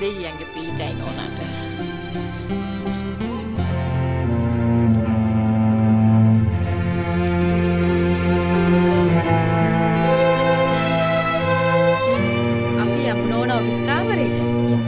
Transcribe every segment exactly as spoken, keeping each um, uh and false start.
දෙයියන්ගේ පීඩයි නෝනාට. අපි යමු නෝනා ඔෆිස් කාමරේට.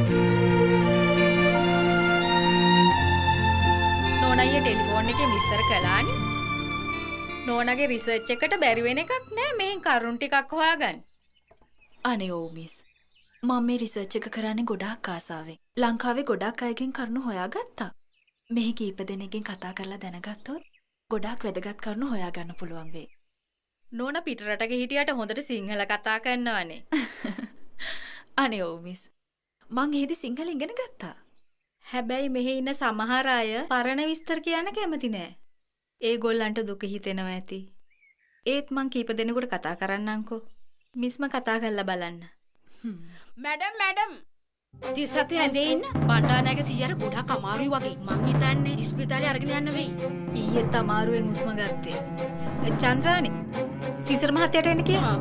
නෝනාගේ ටෙලිෆෝන් එකේ විස්තර කළානේ. නෝනාගේ රිසර්ච් එකට බැරි වෙන එකක් නෑ මෙහෙන් කරුණු ටිකක් හොයාගන්න. අනේ ඕ මිස්. මම මේ රිසර්ච් එක කරන්නේ ගොඩාක් ආසාවෙන්. ලංකාවේ ගොඩාක් අයගෙන් කරුණු හොයාගත්තා. මෙහි කීප දෙනෙක්ගෙන් කතා කරලා දැනගත්තොත් ගොඩාක් වැදගත් කරුණු හොයාගන්න පුළුවන් වෙයි. නෝනා පිටරටක හිටියට හොඳට සිංහල කතා කරනවනේ. අනේ ඕ මිස්. මං එහෙදි සිංහල ඉගෙන ගත්තා. හැබැයි මෙහි ඉන්න සමහර අය පරණ විස්තර කියන්න කැමති නෑ. ඒගොල්ලන්ට දුක හිතෙනවා ඇති. ඒත් මං කීප දෙනෙකුට කතා කරන්නම්කෝ. මිස්ම කතා කරලා බලන්න. මැඩම් මැඩම් තිස් හතේ ඇඳේ ඉන්න බණ්ඩාරනායක සීයාට ගොඩක් අමාරුයි වගේ. මං හිතන්නේ ඉස්පිතාලේ අරගෙන යන්න වෙයි. ඊයේත් අමාරුවෙන් හුස්ම ගත්තේ. චන්ද්‍රානි සිසර මහත්තයාට එන්න කියලා.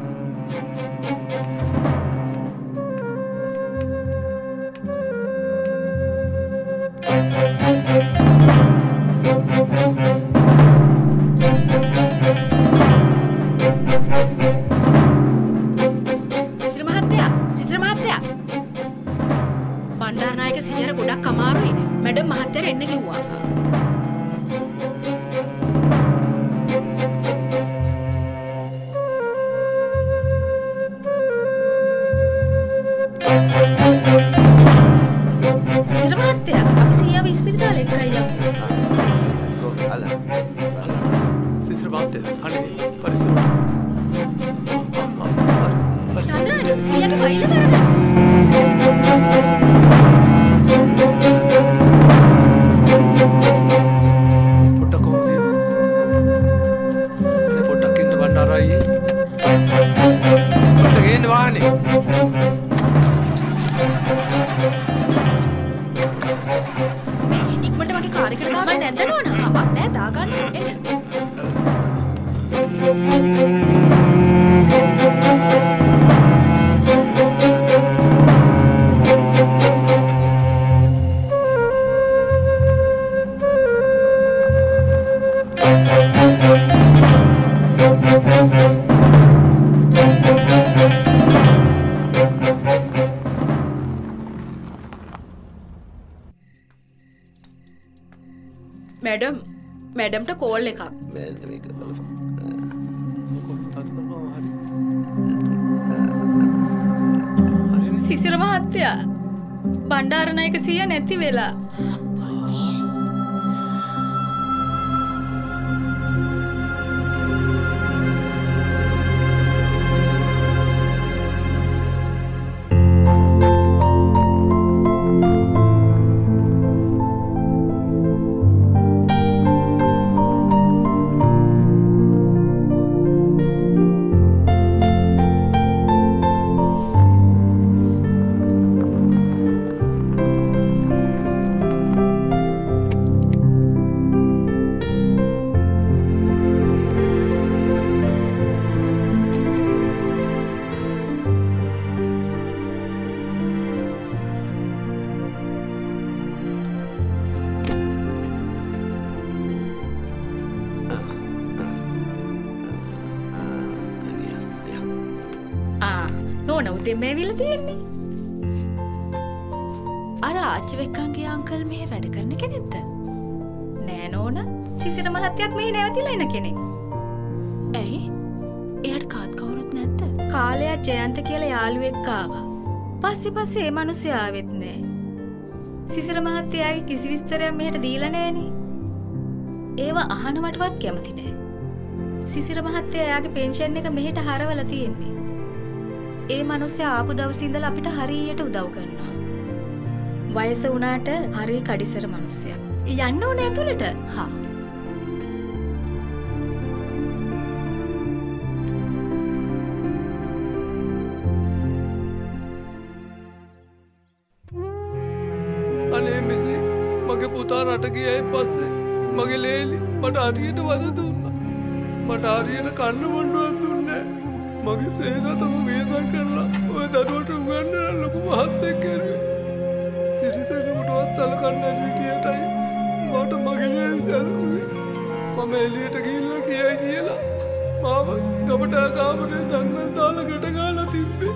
බණ්ඩාරනායක සීයාට ගොඩක් අමාරුයි. මැඩම් මහත්තයාට එන්න කිව්වා. සිසර මහත්තයා අපි සීයාව ඉස්පිරිතාලේ එක්කයි යමු. Go, Alan. සිසර මහත්තයා අනේ පරිස්සම. චන්ද්‍රානි සීයාට ෆයිල් එක කරගන්න. පොට්ටක් කොහොමද? අනේ පොට්ටක් ඉන්න බණ්ඩාරයි. පොට්ටක් ගේන්න වාහනේ. ඉක්මනට මගේ කාර් එකට දාගන්න. මම නැද්ද නෝනා? කමක් නෑ දාගන්න. එන්න. මැඩම් මැඩම්ට කෝල් එකක්. සිසිර මහත්තයා බණ්ඩාරනායක සීයා නැති වෙලා. නෝනා උදේම ඇවිල්ලා තියෙන්නේ. අර ආච්චි වෙක්කන්ගේ අංකල් මෙහෙ වැඩ කරන කෙනෙක්ද? නෑ නෝනා. සිසිර මහත්තයාත් මෙහි නැවතිලා එන කෙනෙක්. ඇයි? එයාට කාත් කවුරුත් නැද්ද? කාලයක් ජයන්ත කියලා යාළුවෙක් ආවා. පස්සේ පස්සේ ඒ මිනිස්සයා ආවෙත් නෑ. සිසිර මහත්තයාගේ කිසි විස්තරයක් මෙහෙට දීලා නෑනේ. ඒව අහනවටවත් කැමති නෑ. සිසිර මහත්තයා එයාගේ පෙන්ෂන් එක මෙහෙට හරවලා තියෙන්නේ. ඒ මිනිස්සයා ආපු දවසේ ඉඳලා අපිට හරියට උදව් කරනවා. වයස වුණාට හරි කඩිසර මිනිස්සයා. යන්න ඕනේ ඇතුළට. හා. අනේ මිසි මගේ පුතා රට ගියයින් පස්සේ මගේ ලේලි මට හරියට වද දුන්නා. මට හරියට කන්න බොන්නවත් දුන්නේ නැහැ. මගේ සේසතම වේදන් කරලා ඔය දරුවට උගන්වන්න ලොකු මහත්තයෙක් කරුවේ. සලකන්නේ නැති විදියටයි මට මගේ ලේ සැලකුවේ. මම එළියට ගිහිල්ලා කියයි කියලා මාව ගමට කාමරේ දන්වන දාලා ගැට ගාලා තිබ්බේ.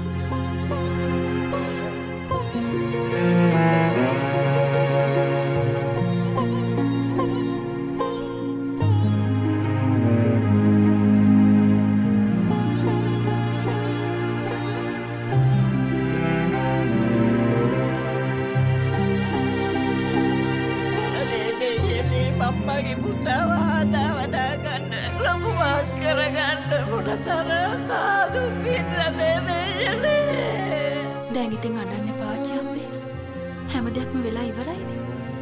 මගේ පුතාව හදා වඩා ගන්න ලොකු වාක් කරගන්න මොන තරම් දුකින්ද දෙදෙයනේ. දැන් ඉතින් අඬන්න එපා අම්මේ. හැම දෙයක්ම වෙලා ඉවරයිනේ.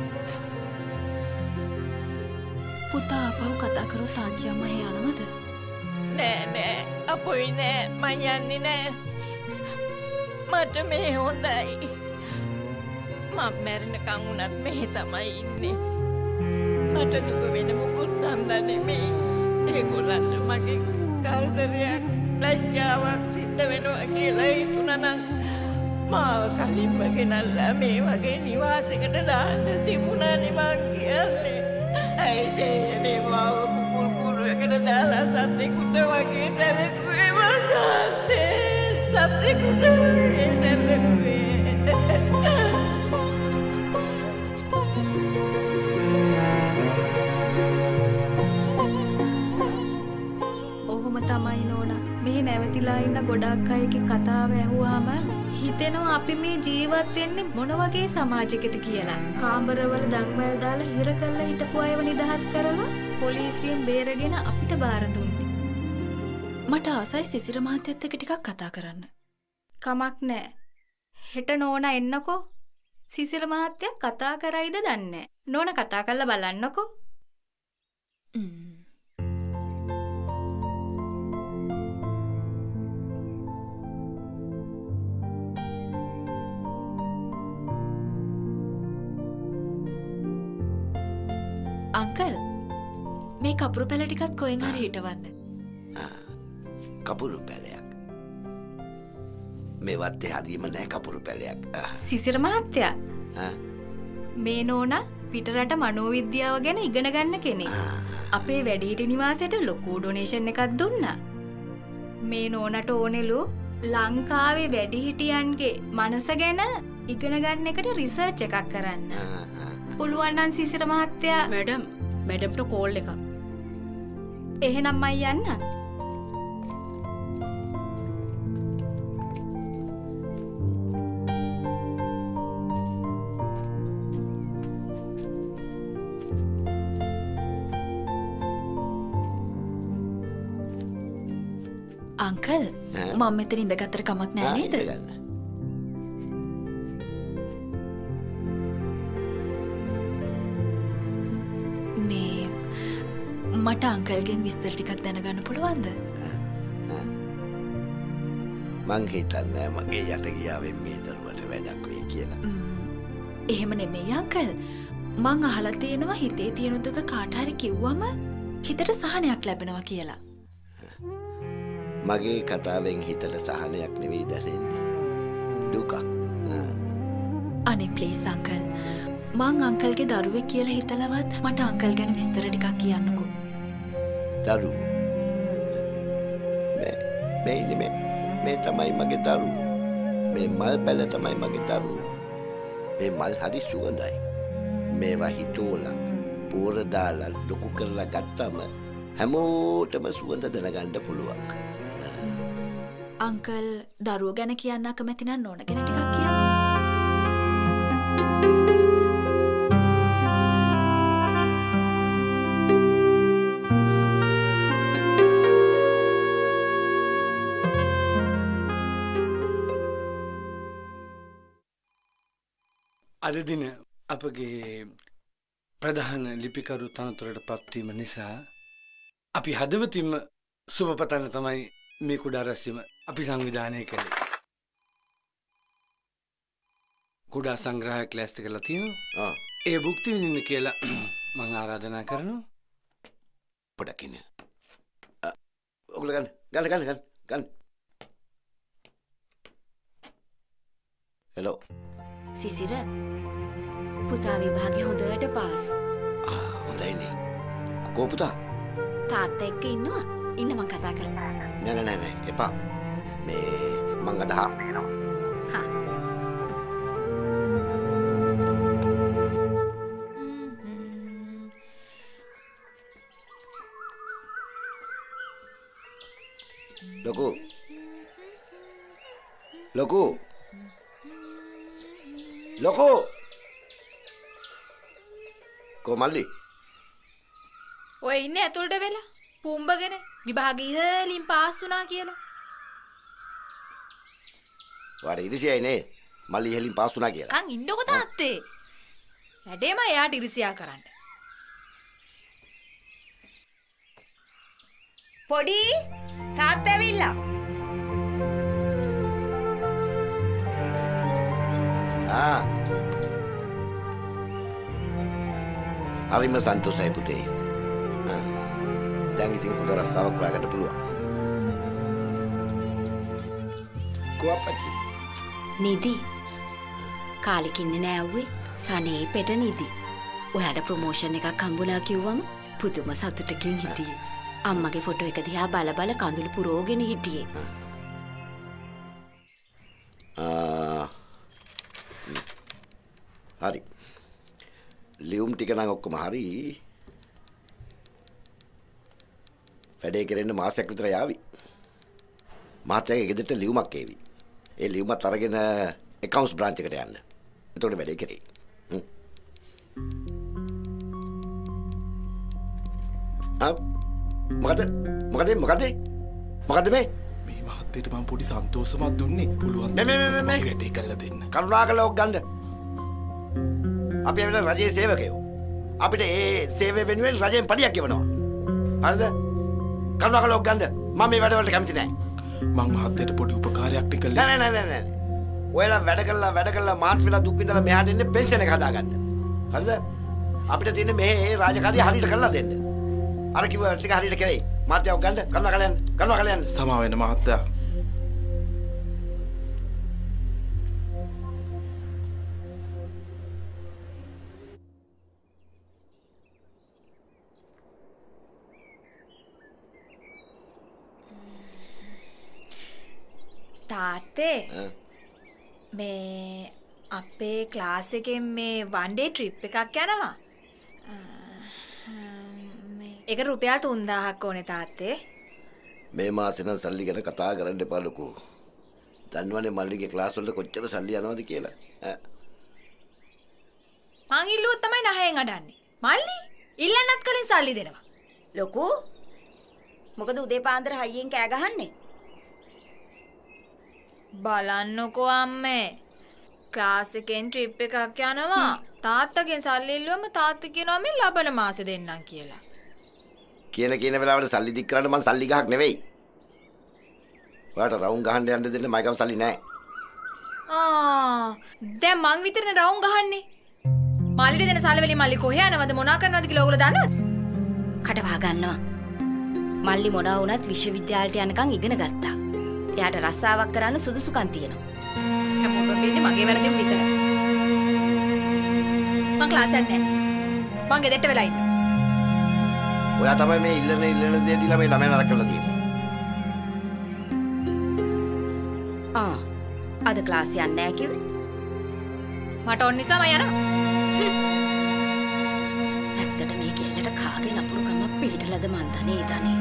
පුතා අපව කතා කරොත් ආච්චි අම්මා හේ යනවද? නෑ නෑ අපොයි නෑ මං යන්නේ නෑ. මට මේ හොඳයි. මම මැරෙනකන් උනත් මෙහෙ තමයි ඉන්නේ. මට දුක වෙන මොකුත් දන්නේ නෙමෙයි. ඒගොල්ලන්ට මගේ කරදරයක් ලැජ්ජාවක් සිද්ධ වෙනවා කියලා හිතුණා නම් මාව කලින්ම ගෙනල්ලා මේ වගේ නිවාසයකට දාන්න තිබුණානේ මං කියන්නේ. ඇයි දෙයනේ මාව කුකුල් කුරුවකට දාලා සතෙකුට වගේ සැලකුවේ මං ගන්නේ. සතෙකුට වගේ සැලකුවේ. තමයි නෝනා මේ නැවතිලා ඉන්න ගොඩක් අයගේ කතාව ඇහුවාම හිතෙනවා අපි මේ ජීවත් වෙන්නේ මොන වගේ සමාජයකද කියලා. කාමරවල දන්වැල් දාලා හිර කරලා හිටපු අයව නිදහස් කරලා පොලිසියෙන් බේරගෙන අපිට බාර දුන්නේ. මට ආසයි සිසිර මහත්තයත් එක්ක ටිකක් කතා කරන්න. කමක් නෑ. හෙට නෝනා එන්නකෝ. සිසිර මහත්තයා කතා කරයිද දන්නේ නෑ. නෝනා කතා කරලා බලන්නකෝ. ම්ම් අංකල් මේ කපුරු පැල ටිකත් කොහෙන් හරි හිටවන්න. කපුරු පැලයක් මේ වත්තේ හරියම නෑ කපුරු පැලයක්. සිසිර මහත්තයා මේ නෝනා පිටරට මනෝවිද්‍යාව ගැන ඉගෙන ගන්න කෙනෙක්. අපේ වැඩිහිටි නිවාසයට ලොකු ඩොනේෂන් එකක් දුන්නා. මේ නෝනට ඕනෙලු ලංකාවේ වැඩිහිටියන්ගේ මනස ගැන ඉගෙන ගන්න එකට රිසර්ච් එකක් කරන්න. පුළුවන් නම් සිසිර මහත්තයා මැඩම් මැඩම්ට කෝල් එකක්. එහෙනම් මම යන්න. අංකල් මම මෙතන ඉඳගත්තට කමක් නෑ නේද? මේ මට අංකල්ගෙන් විස්තර ටිකක් දැනගන්න පුළුවන්ද? මං හිතන්නේ මගේ යට ගියාවෙන් මේ දරුවට වැඩක් වෙයි කියලා. එහෙම නෙමෙයි අංකල්. මං අහලා තියෙනවා හිතේ තියෙන දුක කාට හරි කිව්වම හිතට සහනයක් ලැබෙනවා කියලා. මගේ කතාවෙන් හිතට සහනයක් නෙවෙයි දැනෙන්නේ. දුක. අනේ ප්ලීස් අංකල්. මං අංකල්ගේ දරුවෙක් කියලා හිතලවත් මට අංකල් ගැන විස්තර ටිකක් කියන්නකෝ. දරුවෝ. මේ මේ නෙමෙයි. මේ තමයි මගේ දරුවෝ. මේ මල් පැල තමයි මගේ දරුවෝ. මේ මල් හරි සුවඳයි. මේවා හිතෝලා පෝර දාලා ලොකු කරලා ගත්තම හැමෝටම සුවඳ දැනගන්න පුළුවන්. අංකල් දරුවෝ ගැන කියන්න අකමැති නම් නෝන ගැන ටිකක් කියන්න. අද දින අපගේ ප්‍රධාන ලිපිකරු තනතුරට පත්වීම නිසා අපි හදවතින්ම සුබ පතන්න තමයි මේ කුඩා රැස්වීම අපි සංවිධානය කළේ. කුඩා සංග්‍රහයක් ලෑස්ති කරලා තියෙනවා. ඒ භුක්ති විඳින්න කියලා මම ආරාධනා කරනවා. පොඩක් ඉන්න. ඔගොල්ලෝ ගන්න ගන්න ගන්න ගන්න ගන්න. හෙලෝ. සිසිර පුතා විභාගේ හොඳට පාස්. ආ හොඳයිනේ. කො පුතා? තාත්තා එක්ක ඉන්නවා. ඉන්න මං කතා කරලා. නෑ නෑ නෑ එපා. මේ මං අද හා වෙනවා. හා. ලොකු ලොකු ලොකු කොමල්ලි ඔය ඉන්නේ ඇතුළට වෙලා පුම්බගෙන විභාගේ ඉහළින් පාස් වුණා කියලා. වාට ඉරිසියයි නේ මල්ලි ඉහළින් පාස් වුණා කියලා. කන් ඉන්නකො තාත්තේ. වැඩේම එයාට ඉරිසියා කරන්න. පොඩි තාත්තා ඇවිල්ලා. ආ හරිම සන්තෝෂයි පුතේ. දැන් ඉතින් හොඳ රස්සාවක් හොයාගන්න පුළුවන්. කොපටි නිදි කාලෙක ඉන්නේ නෑ උවේ. සනේ පෙට නිදි. ඔයාට ප්‍රොමෝෂන් එකක් හම්බුණා කිව්වම පුදුම සතුටකින් හිටියේ. අම්මගේ ෆොටෝ එක දිහා බල බල කඳුළු පුරෝගෙන හිටියේ. ආ හරි. ලියුම් ටික නම් ඔක්කොම හරි. වැඩේ කරෙන්න මාසයක් විතර යාවි. මාත්‍යාගේ ගෙදරට ලියුමක් ඒවි. ඒ ලියුමත් අරගෙන accounts branch එකට යන්න. එතකොට වැඩේ කරේ. හ්ම්. ආ මොකද මොකද මොකද මොකද මේ මේ මහත්තයට මම පොඩි සන්තෝෂමක් දුන්නේ. පුළුවන් මේ මේ මේ මේ වැඩේ කරලා දෙන්න. කරුණාකරලා ඔක් ගන්න. අපි අපිට රජයේ සේවකයෝ. අපිට ඒ සේවය වෙනුවෙන් රජයෙන් පඩියක් ගෙවනවා. හරිද? කරුණාකරලා ඔක් ගන්න. මම මේ වැඩවලට කැමති නෑ. මං මහත්තයට පොඩි උපකාරයක් නේ කළේ. නෑ නෑ නෑ නෑ. ඔයාලා වැඩ කළා වැඩ කළා මාස් වෙලා දුක් විඳලා මෙහාට එන්නේ පෙන්ෂන් එක හදාගන්න. හරිද? අපිට තියෙන්නේ මේ ඒ රාජකාරිය හරියට කරලා දෙන්න. අර කිව්ව ටික හරියට කරේ. මාත්‍යාව ගන්න කරුණාකරලා යන්න. කරුණාකරලා යන්න. සමා වෙන්න මහත්තයා. තාත්තේ මේ අපේ ක්ලාස් එකෙන් මේ වන් ඩේ ට්‍රිප් එකක් යනවා. ඒක රුපියල් තුන්දාහක් ඕනේ තාත්තේ. මේ මාසෙ නම් සල්ලි ගැන කතා කරන්න එපා ලොකෝ. දන්නවනේ මල්ලිගේ ක්ලාස් වලට කොච්චර සල්ලි යනවද කියලා. ඈ. මං ඉල්ලුවොත් තමයි නහයෙන් අඩන්නේ. මල්ලි ඉල්ලන්නත් කලින් සල්ලි දෙනවා. ලොකු මොකද උදේ පාන්දර හයියෙන් කෑ ගහන්නේ? බලන්නකෝ අම්මේ. ක්ලාස් එකෙන් ට්‍රිප් එකක් යනවා. තාත්තගෙන් සල්ලි ඉල්ලුවම තාත්තා කියනවා මේ ලබන මාසෙ දෙන්නම් කියලා. කියන කියන වෙලාවට සල්ලි දික් කරන්න මං සල්ලි ගහක් නෙවෙයි. ඔයාට රවුම් ගහන්න යන්න දෙන්න මයිකව සල්ලි නැහැ. ආ දැන් මං විතරනේ රවුම් ගහන්නේ. මල්ලිට දෙන සල්ලි වලින් මල්ලි කොහේ යනවද මොනා කරනවද කියලා ඔයගොල්ලෝ දන්නවද? කටවහ ගන්නවා. මල්ලි මොනවා වුණත් විශ්වවිද්‍යාලයට යනකම් ඉගෙන ගත්තා. එයාට රස්සාවක් කරන්න සුදුසුකම් තියෙනවා. හැමෝටම වෙන්නේ මගේ වැරදිම විතරයි. මං ක්ලාස් එකක් නැහැ. මං ගෙදරට වෙලා ඉන්නවා. ඔයා තමයි මේ ඉල්ලන ඉල්ලන දේ දීලා මේ ළමයා නරක කරලා තියෙන්නේ. ආ අද ක්ලාස් යන්නේ නැහැ කිව්වේ. මට ඕන නිසා මම යනවා. ඇත්තට මේ කෙල්ලට කාගේ නපුරු කමක් පිටලද මන් දන්නේ දන්නේ.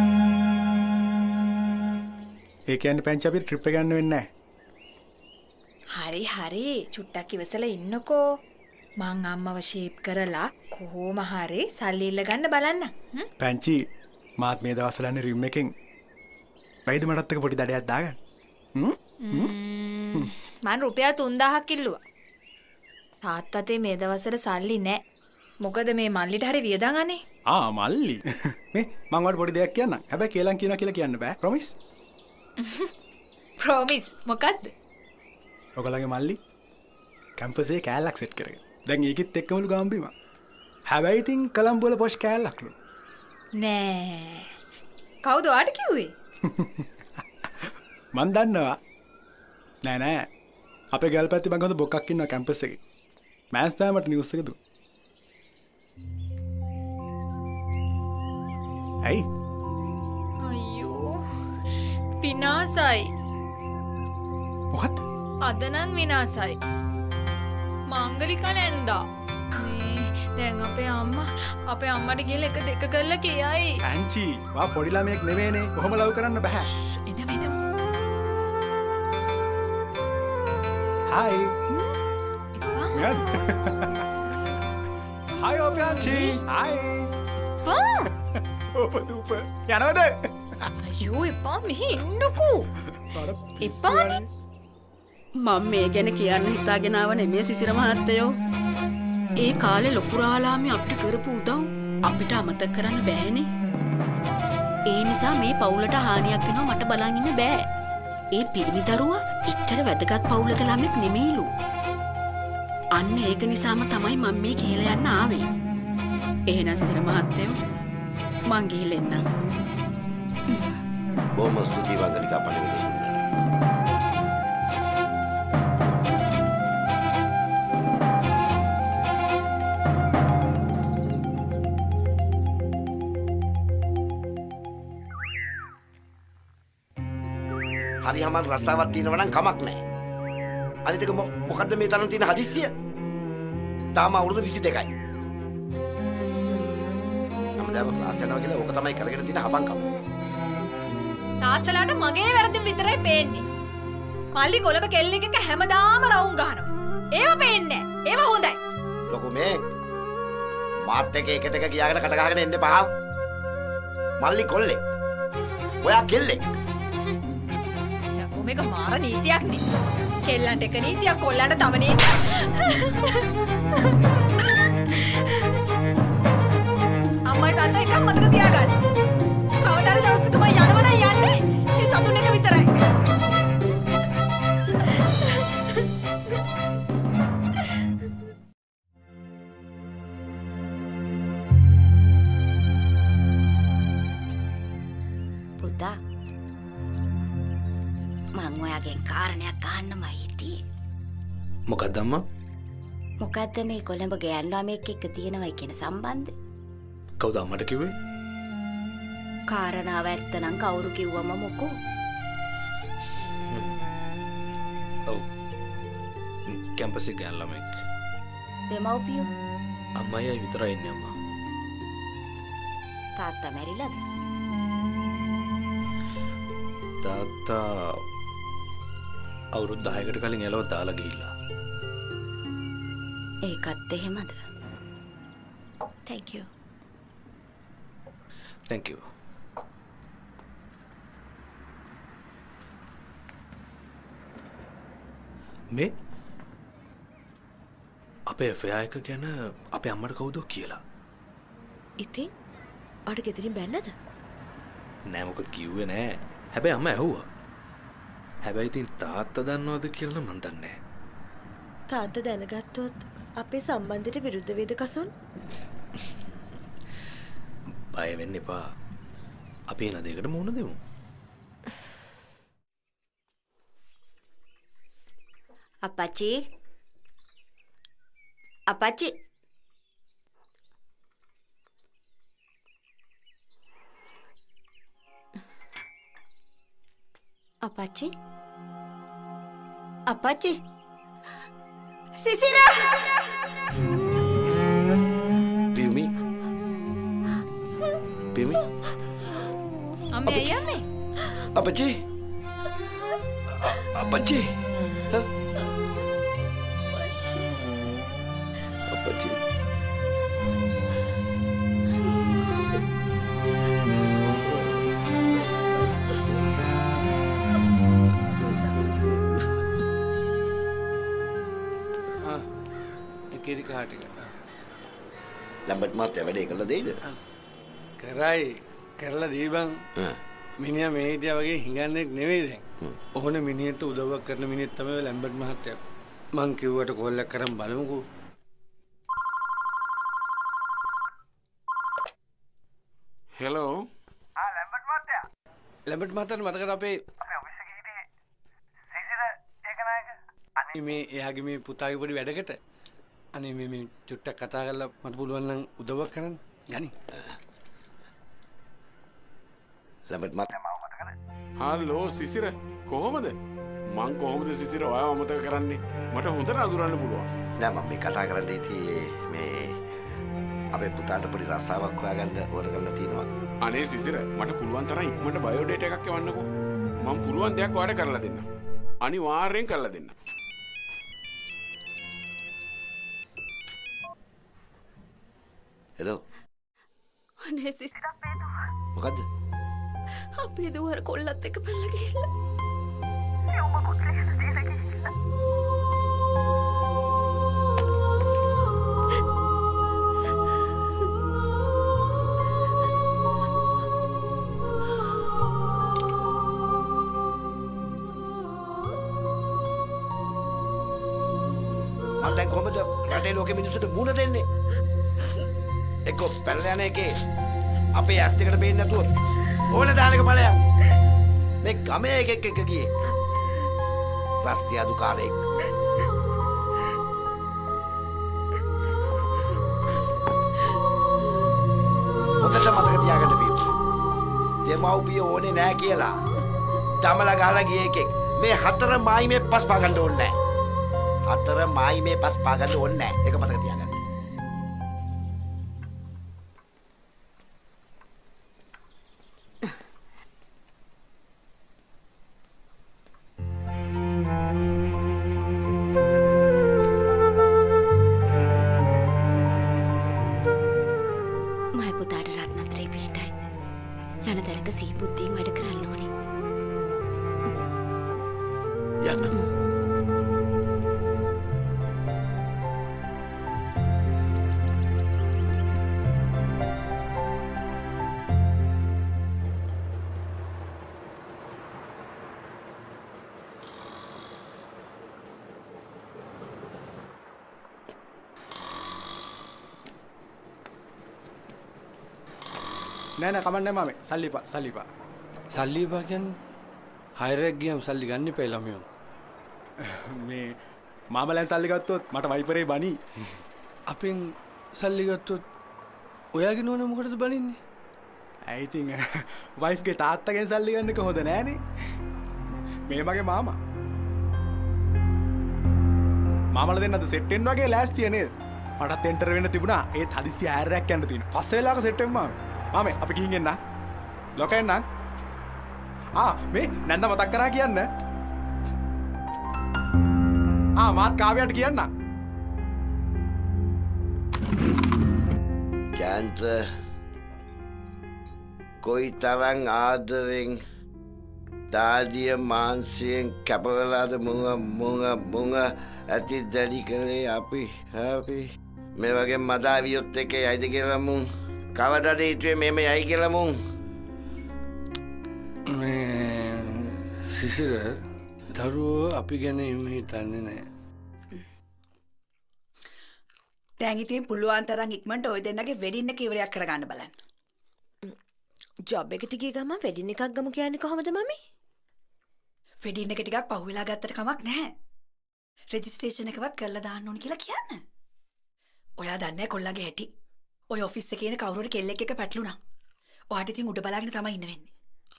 ඒ කියන්නේ පංච අපි ට්‍රිප් එක ගන්න වෙන්නේ නැහැ. හරි හරි චුට්ටක් ඉවසලා ඉන්නකෝ. මං අම්මව ෂේප් කරලා කොහොම හරි සල්ලි ඉල්ල ගන්න බලන්න. පංචි මාත් මේ දවස්වල යන්නේ රිම් එකෙන්. වයිද මටත් එක පොඩි දඩයක් දාගන්න. හ්ම්? මං රුපියල් තුන්දාහක් ඉල්ලුවා. තාත්තට මේ දවස්වල සල්ලි නැහැ. මොකද මේ මල්ලිට හරි වියදම් අනේ. ආ මල්ලි. මේ මං ඔයාලට පොඩි දෙයක් කියන්නම්. හැබැයි කේලම් කියනවා කියලා කියන්න බෑ. ප්‍රොමිස්? ප්‍රොමිස් මොකද්ද? ඔයගලගේ මල්ලි කැම්පස් එකේ කෑල්ලක් සෙට් කරගෙන. දැන් ඒකෙත් එක්කමලු ගාම්බිම. හැබැයි ඉතින් කොළඹ වල පොෂ් කෑල්ලක්ලු. නෑ. කවුද ඔයාට කිව්වේ? මන් දන්නවා. නෑ නෑ. අපේ ගල් පැත්තේ මං හොඳ බොක්කක් ඉන්නවා කැම්පස් එකේ. මෑස් දාමට නිවුස් එක දු. ඇයි? අයියෝ. විනාසයි. මොකද්ද? අද නම් විනාසයි. මංගලික නැන්දා. දැන් අපේ අම්මා අපේ අම්මට ගිහලා එක දෙක කරලා කියයි. ඇන්චි, වා පොඩි ළමයෙක් නෙවෙයිනේ. කොහොම ලව් කරන්න බෑ. එන වෙනම. හායි. එපා. නේද? හායි අපේ ඇන්චි. හායි. පා. ඔප දුප. යනවද? අයියෝ එපා මෙහි ඉන්නකෝ. එපානේ. මම මේ ගැන කියන්න හිතාගෙන ආව නෙමෙයි සිසිර මහත්තයෝ. ඒ කාලේ ලොකු රාලාමි අපිට කරපු උදව් අපිට අමතක කරන්න බෑනේ. ඒ නිසා මේ පවුලට හානියක් වෙනවා මට බලන් ඉන්න බෑ. ඒ පිරිමි දරුවා එච්චර වැදගත් පවුලක ළමෙක් නෙමෙයිලු. අන්න ඒක නිසාම තමයි මම මේ කියලා යන්න ආවේ. එහෙනම් සිසිර මහත්තයෝ මං ගිහින් එන්නම්. බොහොම ස්තුතියි වංගලිකා පණිවිඩය දුන්නාට. හරි හමන් රස්සාවක් තියෙනවා නම් කමක් නැහැ. අනිත් එක මොකද්ද මේ තරම් තියෙන හදිස්සිය? තාම අවුරුදු විසි දෙකයි. හැමදාම ක්ලාස් යනවා කියලා ඕක තමයි කරගෙන තියෙන හපන්කම. තාත්තලාට මගේ වැරදි විතරයි පේන්නේ. මල්ලි කොළඹ කෙල්ලෙක් එක්ක හැමදාම රවුම් ගහනවා. ඒව පේන්නේ නැහැ. ඒව හොඳයි. ලොකු මේ මාත් එක එකට එක ගියාගෙන කට ගහගෙන එන්න පහ. මල්ලි කොල්ලෙක්. ඔයා කෙල්ලෙක්. මේක මාර නීතියක් නේ. කෙල්ලන්ට එක නීතියක් කොල්ලන්ට තව නීතියක්. අම්මයි තාත්තා එකක් මතක තියාගන්න. කවදාද දවසක මම යනවනම් යන්නේ ඒ සතුන් එක විතරයි. පුතා මං ඔයාගෙන් කාරණයක් අහන්නම හිටියේ. මොකක්ද අම්මා? මොකද්ද මේ කොළඹ ගෑනු ළමයෙක් එක්ක තියෙනවයි කියන සම්බන්ධය? කවුද අම්මට කිව්වේ? කාරණාව ඇත්තනම් කවුරු කිව්වම මොකෝ? ඔව්. කැම්පස් එකේ ගෑනු ළමෙක්. දෙමව්පියෝ? අම්මයි විතරයි ඉන්නේ අම්මා. තාත්තා මැරිලාද? තාත්තා අවුරුදු දහයකට කලින් එලව දාලා ගිහිල්ලා. ඒකත් එහෙමද? Thank you. Thank you. මේ අපේ එෆ්ආයි එක ගැන අපේ අම්මට කවුද කියලා? ඉතින් අර ගෙදරින් බැන්නද? නෑ මොකද කිව්වේ නෑ. හැබැයි අම්මා ඇහුවා. හැබැයි ඉතින් තාත්තා දන්නවද කියලා මන් දන්නේ නෑ. තාත්තා දැනගත්තොත් අපේ සම්බන්ධයට විරුද්ධ වේද කසුන්? බය වෙන්න එපා. අපි එන දෙයකට මුහුණ දෙමු. අපච්චි අපච්චි අපච්චි අපච්චි සිසිලා පියුමි පියුමි අම්මේ අයියා අම්මේ අපච්චි අපච්චි අපච්චි කිරි කාට එක ලැම්බර්ට් මාත්‍යා වැඩේ කළා දෙයිද? කරයි කරලා දීබන්. මිනිහා මේ හිටියා වගේ හිඟන්නේක් නෙවෙයි දැන්. ඕන මිනිහෙට උදව්වක් කරන මිනිහෙක් තමයි ලැම්බර්ට් මහත්තයා. මං කිව්වට කෝල් එකක් කරන් බලමුකෝ. හෙලෝ. ආ ලැම්බර්ට් මහත්තයා. ලැම්බර්ට් මහත්තයාට මතකද අපේ අපේ ඔෆිස් එකේ හිටියේ? සිසිර ඒකනායක. අනේ මේ එයාගේ මේ පුතාගේ පොඩි වැඩකට අනේ මේ මේ චුට්ටක් කතා කරලා මට පුළුවන් නම් උදව්වක් කරන්න. යනි. ළමත් මත හලෝ සිසිර කොහොමද? මං කොහොමද සිසිර ඔයාව අමතක කරන්නේ? මට හොඳට අඳුරන්න පුළුවන්. නෑ මම මේ කතා කරන්න ඉතින් මේ අපේ පුතාට පොඩි රස්සාවක් හොයාගන්න ඕන කරලා තියෙනවා. අනේ සිසිර මට පුළුවන් තරම් ඉක්මනට බයෝඩේටා එකක් එවන්නකෝ. මම පුළුවන් දෙයක් ඔයාලට කරලා දෙන්න. අනිවාර්යෙන් කරලා දෙන්න. හෙලෝ. අනේ සිසිර අපේ දුව. මොකද්ද? අපේ දුව අර කොල්ලත් එක්ක පැනලා ගිහිල්ලා. මම දැන් කොහමද රටේ ලෝකෙ මිනිස්සුන්ට මුණ දෙන්නේ? එක්ක පැනලා යන එකේ අපේ ඇස් දෙකට පේන්නේ නැතුව ඕන දානක ඵලයක්. මේ ගමේ එකෙක් එක ගියේ. රස්තිය අදුකාරයෙක්. හොඳට මතක තියාගන්න බියු. දෙමව්පිය ඕනේ නැහැ කියලා. දමලා ගහලා ගිය එකෙක්. මේ හතර මායි මේ පස් පා ගන්න ඕනේ නැහැ. හතර මායි මේ පස් පා ගන්න ඕනේ නැහැ. ඒක මතක තියාගන්න. මයි පුතාට රත්නත්‍රේ පිටයි. යන තැනක සිහි බුද්ධියෙන් වැඩ කරන්න ඕනේ. යන්න. නෑ නෑ කමන්නේ මාමේ සල්ලිපා සල්ලිපා සල්ලි එපා කියන්නේ හයරයක් ගියම සල්ලි ගන්න එපා ළමයෝ. මේ මාමලෙන් සල්ලි ගත්තොත් මට වයිපරේ බනි. අපෙන් සල්ලි ගත්තොත් ඔයාගේ නෝන මොකටද බනින්නේ? ඇයි ඉතින් වයිෆ්ගේ තාත්තගෙන් සල්ලි ගන්න එක හොඳ නෑනේ. මේ මගේ මාමා. මාමලා දෙන්නද සෙට් වෙන්න වගේ ලෑස්තිය නේද? මටත් එන්ටර් වෙන්න තිබුණා. ඒත් හදිස්සි හයරයක් යන්න තියෙනවා. පස්සේ වෙලාවක සෙට් වෙන්න මාමේ. මාමේ අපි ගිහින් එන්න. ලොකෙන් නම්. ආ මේ නැන්ද මතක් කරා කියන්න. ආ මාත් කාව්‍යයට කියන්න. කැන්ට කොයි තරම් ආදරෙන් දාඩිය මාංශයෙන් කැපවලාද මුංග මුංග මුංග ඇති දැඩි කළේ අපි අපි මේ වගේ මදාවියොත් එක්ක යයිද කියලා මුං කවදාද හිතුවේ මෙහෙම යයි කියලා මුං මේ සිසිර දරුවෝ අපි ගැන එහෙම හිතන්නේ නැහැ. දැන් ඉතින් පුළුවන් තරම් ඉක්මනට ওই දෙන්නගේ වෙඩින් එක ඉවරයක් කරගන්න බලන්න. ජොබ් එකට ගිය ගමන් වෙඩින් එකක් ගමු කියන්නේ කොහොමද මමි? වෙඩින් එක ටිකක් පහුවෙලා ගත්තට කමක් නැහැ. රෙජිස්ට්‍රේෂන් එකවත් කරලා දාන්න ඕන කියලා කියන්න. ඔයා දන්නේ කොල්ලගේ හැටි. ඔය ඔෆිස් එකේ ඉන්න කවුරු හරි කෙල්ලෙක් එක්ක පැටලුණා. ඔයාට ඉතින් උඩ බලාගෙන තමයි ඉන්න වෙන්නේ.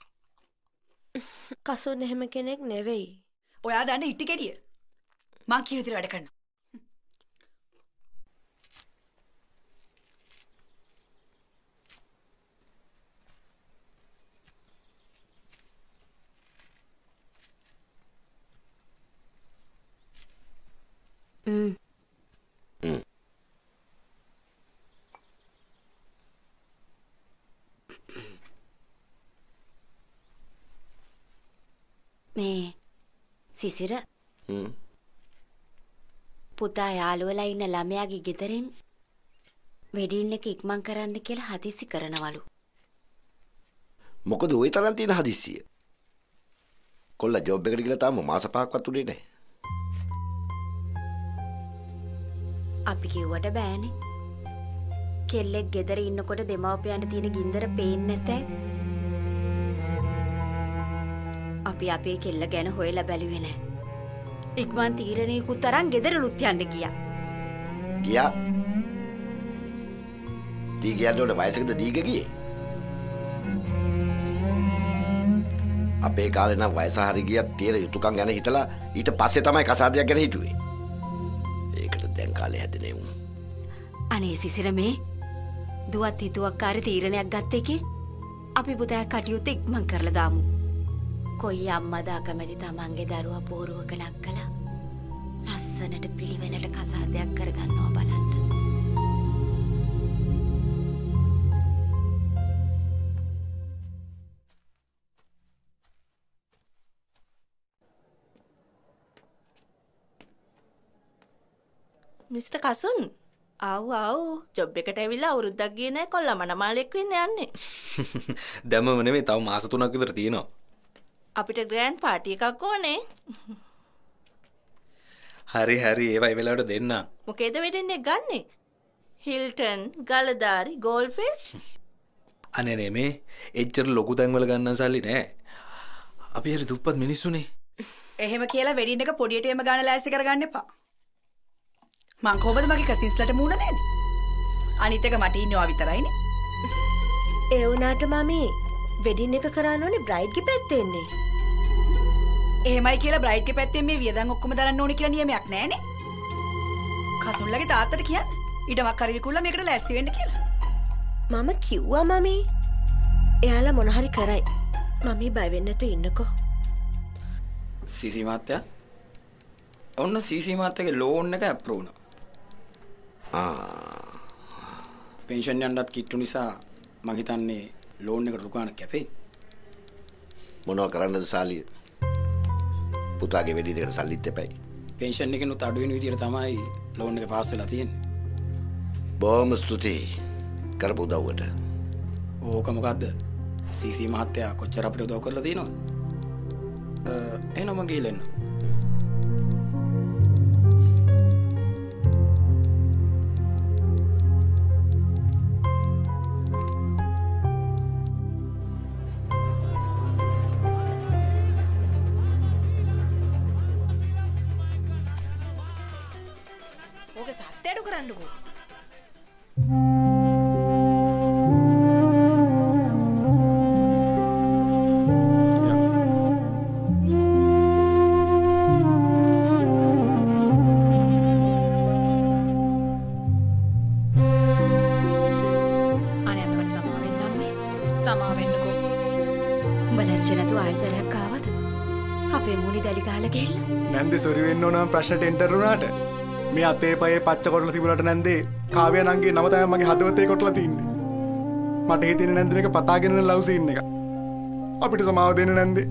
කසුන් එහෙම කෙනෙක් නෙවෙයි. ඔයා දන්නේ ඉටි කෙඩිය. මං කියන විදිහට වැඩ කරනවා. Mm. Mm. මේ සිසිර හ්ම් පුතා යාළුවලා ඉන්න ළමයාගේ ගෙදරින් වෙඩින් එක ඉක්මන් කරන්න කියලා හදිසි කරනවලු. මොකද ওই තරම් තියෙන හදිස්සිය? කොල්ලා ජොබ් එකට ගිහලා තාම මාස පහක්වත් උනේ නැහැ. අපි කිව්වට බෑනේ. කෙල්ලෙක් ගෙදර ඉන්නකොට දෙමව්පියන්ට තියෙන ගින්දර පේන්නේ නැතේ. අපි අපේ කෙල්ල ගැන හොයලා බැලුවේ නැහැ. ඉක්මන් තීරණයකුත් තරම් ගෙදරලුත් යන්න ගියා. ගියා. දීගයන්ට උඩ වයසකද දීග ගියේ? අපේ කාලේ නම් වයස හරි ගියත් තියෙන යුතුයකම් ගැන හිතලා ඊට පස්සේ තමයි කසාදයක් ගැන හිතුවේ. ඒකට දැන් කාලේ හැදෙනේ උන්. අනේ සිසිර මේ දුවත් හිතුවක්කාර තීරණයක් ගත්ත එකේ අපි පුතා කටයුතු ඉක්මන් කරලා දාමු. කොයි අම්මද අකමැති තමන්ගේ දරුවා පෝරුවක නක්කලා ලස්සනට පිළිවෙලට කසාදයක් කරගන්නවා බලන්න. මිස්ටර් කසුන් ආව් ආව් ජොබ් එකට ඇවිල්ලා අවුරුද්දක් ගියේ නැහැ කොල්ලා මනමාලෙක් වෙන්න යන්නේ. දැම්මම නෙමෙයි තව මාස තුනක් විතර තියෙනවා. අපිට ග්‍රෑන්ඩ් පාටි එකක් ඕනේ. හරි හරි ඒවයි වෙලාවට දෙන්න. මොකේද වෙඩින් එක ගන්නෙ? Hilton, Galadari, Galle Face. අනේ නෙමේ එච්චර ලොකු තැන් වල ගන්න සල්ලි නෑ. අපි හරි දුප්පත් මිනිස්සුනේ. එහෙම කියලා වෙඩින් එක පොඩියට එම ගන්න ලෑස්ති කරගන්න එපා. මං කොහොමද මගේ කසින්ස්ලට මූණ දෙන්නේ? අනිත් එක මට ඉන්නවා විතරයිනේ. ඒ වුණාට මමී වෙඩින් එක කරන්න ඕනේ බ්‍රයිඩ්ගේ පැත්තේ ඉන්නේ. එහෙමයි කියලා බ්‍රයිඩ්ගේ පැත්තෙන් මේ වියදම් ඔක්කොම දරන්න ඕනේ කියලා නියමයක් නැහැනේ. කසුන්ලගේ තාත්තට කියන්න. ඊටමක් හරි විකුණලා මේකට ලෑස්ති වෙන්න කියලා. මම කිව්වා මමී. එයාලා මොන හරි කරයි. මමී බය වෙන්න නැතුව ඉන්නකෝ. සීසී මාත්‍යා. ඔන්න සීසී මාත්‍යාගේ ලෝන් එක ඇප්‍රූව් වුණා. ආ. පෙන්ෂන් යන්නත් කිට්ටු නිසා මං හිතන්නේ ලෝන් එකට රුකාණක් කැපෙයි. මොනවා කරන්නද සාලිය? පුතාගේ වෙඩි දෙකට සල්ලිත් එපයි. පෙන්ෂන් එකෙනුත් අඩු වෙන විදියට තමයි ලෝන් එක පාස් වෙලා තියෙන්නේ. බොහොම ස්තුතියි කරපු උදව්වට. ඕක මොකද්ද? සීසී මහත්තයා කොච්චර අපිට උදව් කරලා තියෙනවද? එහෙනම් මම ගිහලා එන්න. ඕක සත්‍යයට කරන්නකෝ. නැන්දේ සොරි වෙන්න ඕන නම් ප්‍රශ්නට එන්ටර් වුණාට මේ අතේ පයේ පච්ච කොටලා තිබුණාට නැන්දේ කාව්‍ය නංගේ නම තමයි මගේ හදවතේ කොටලා තින්නේ. මට හිතෙන්නේ නැන්දේ මේක පතාගෙන යන ලව් සීන් එක. අපිට සමාව දෙන්න නැන්දේ.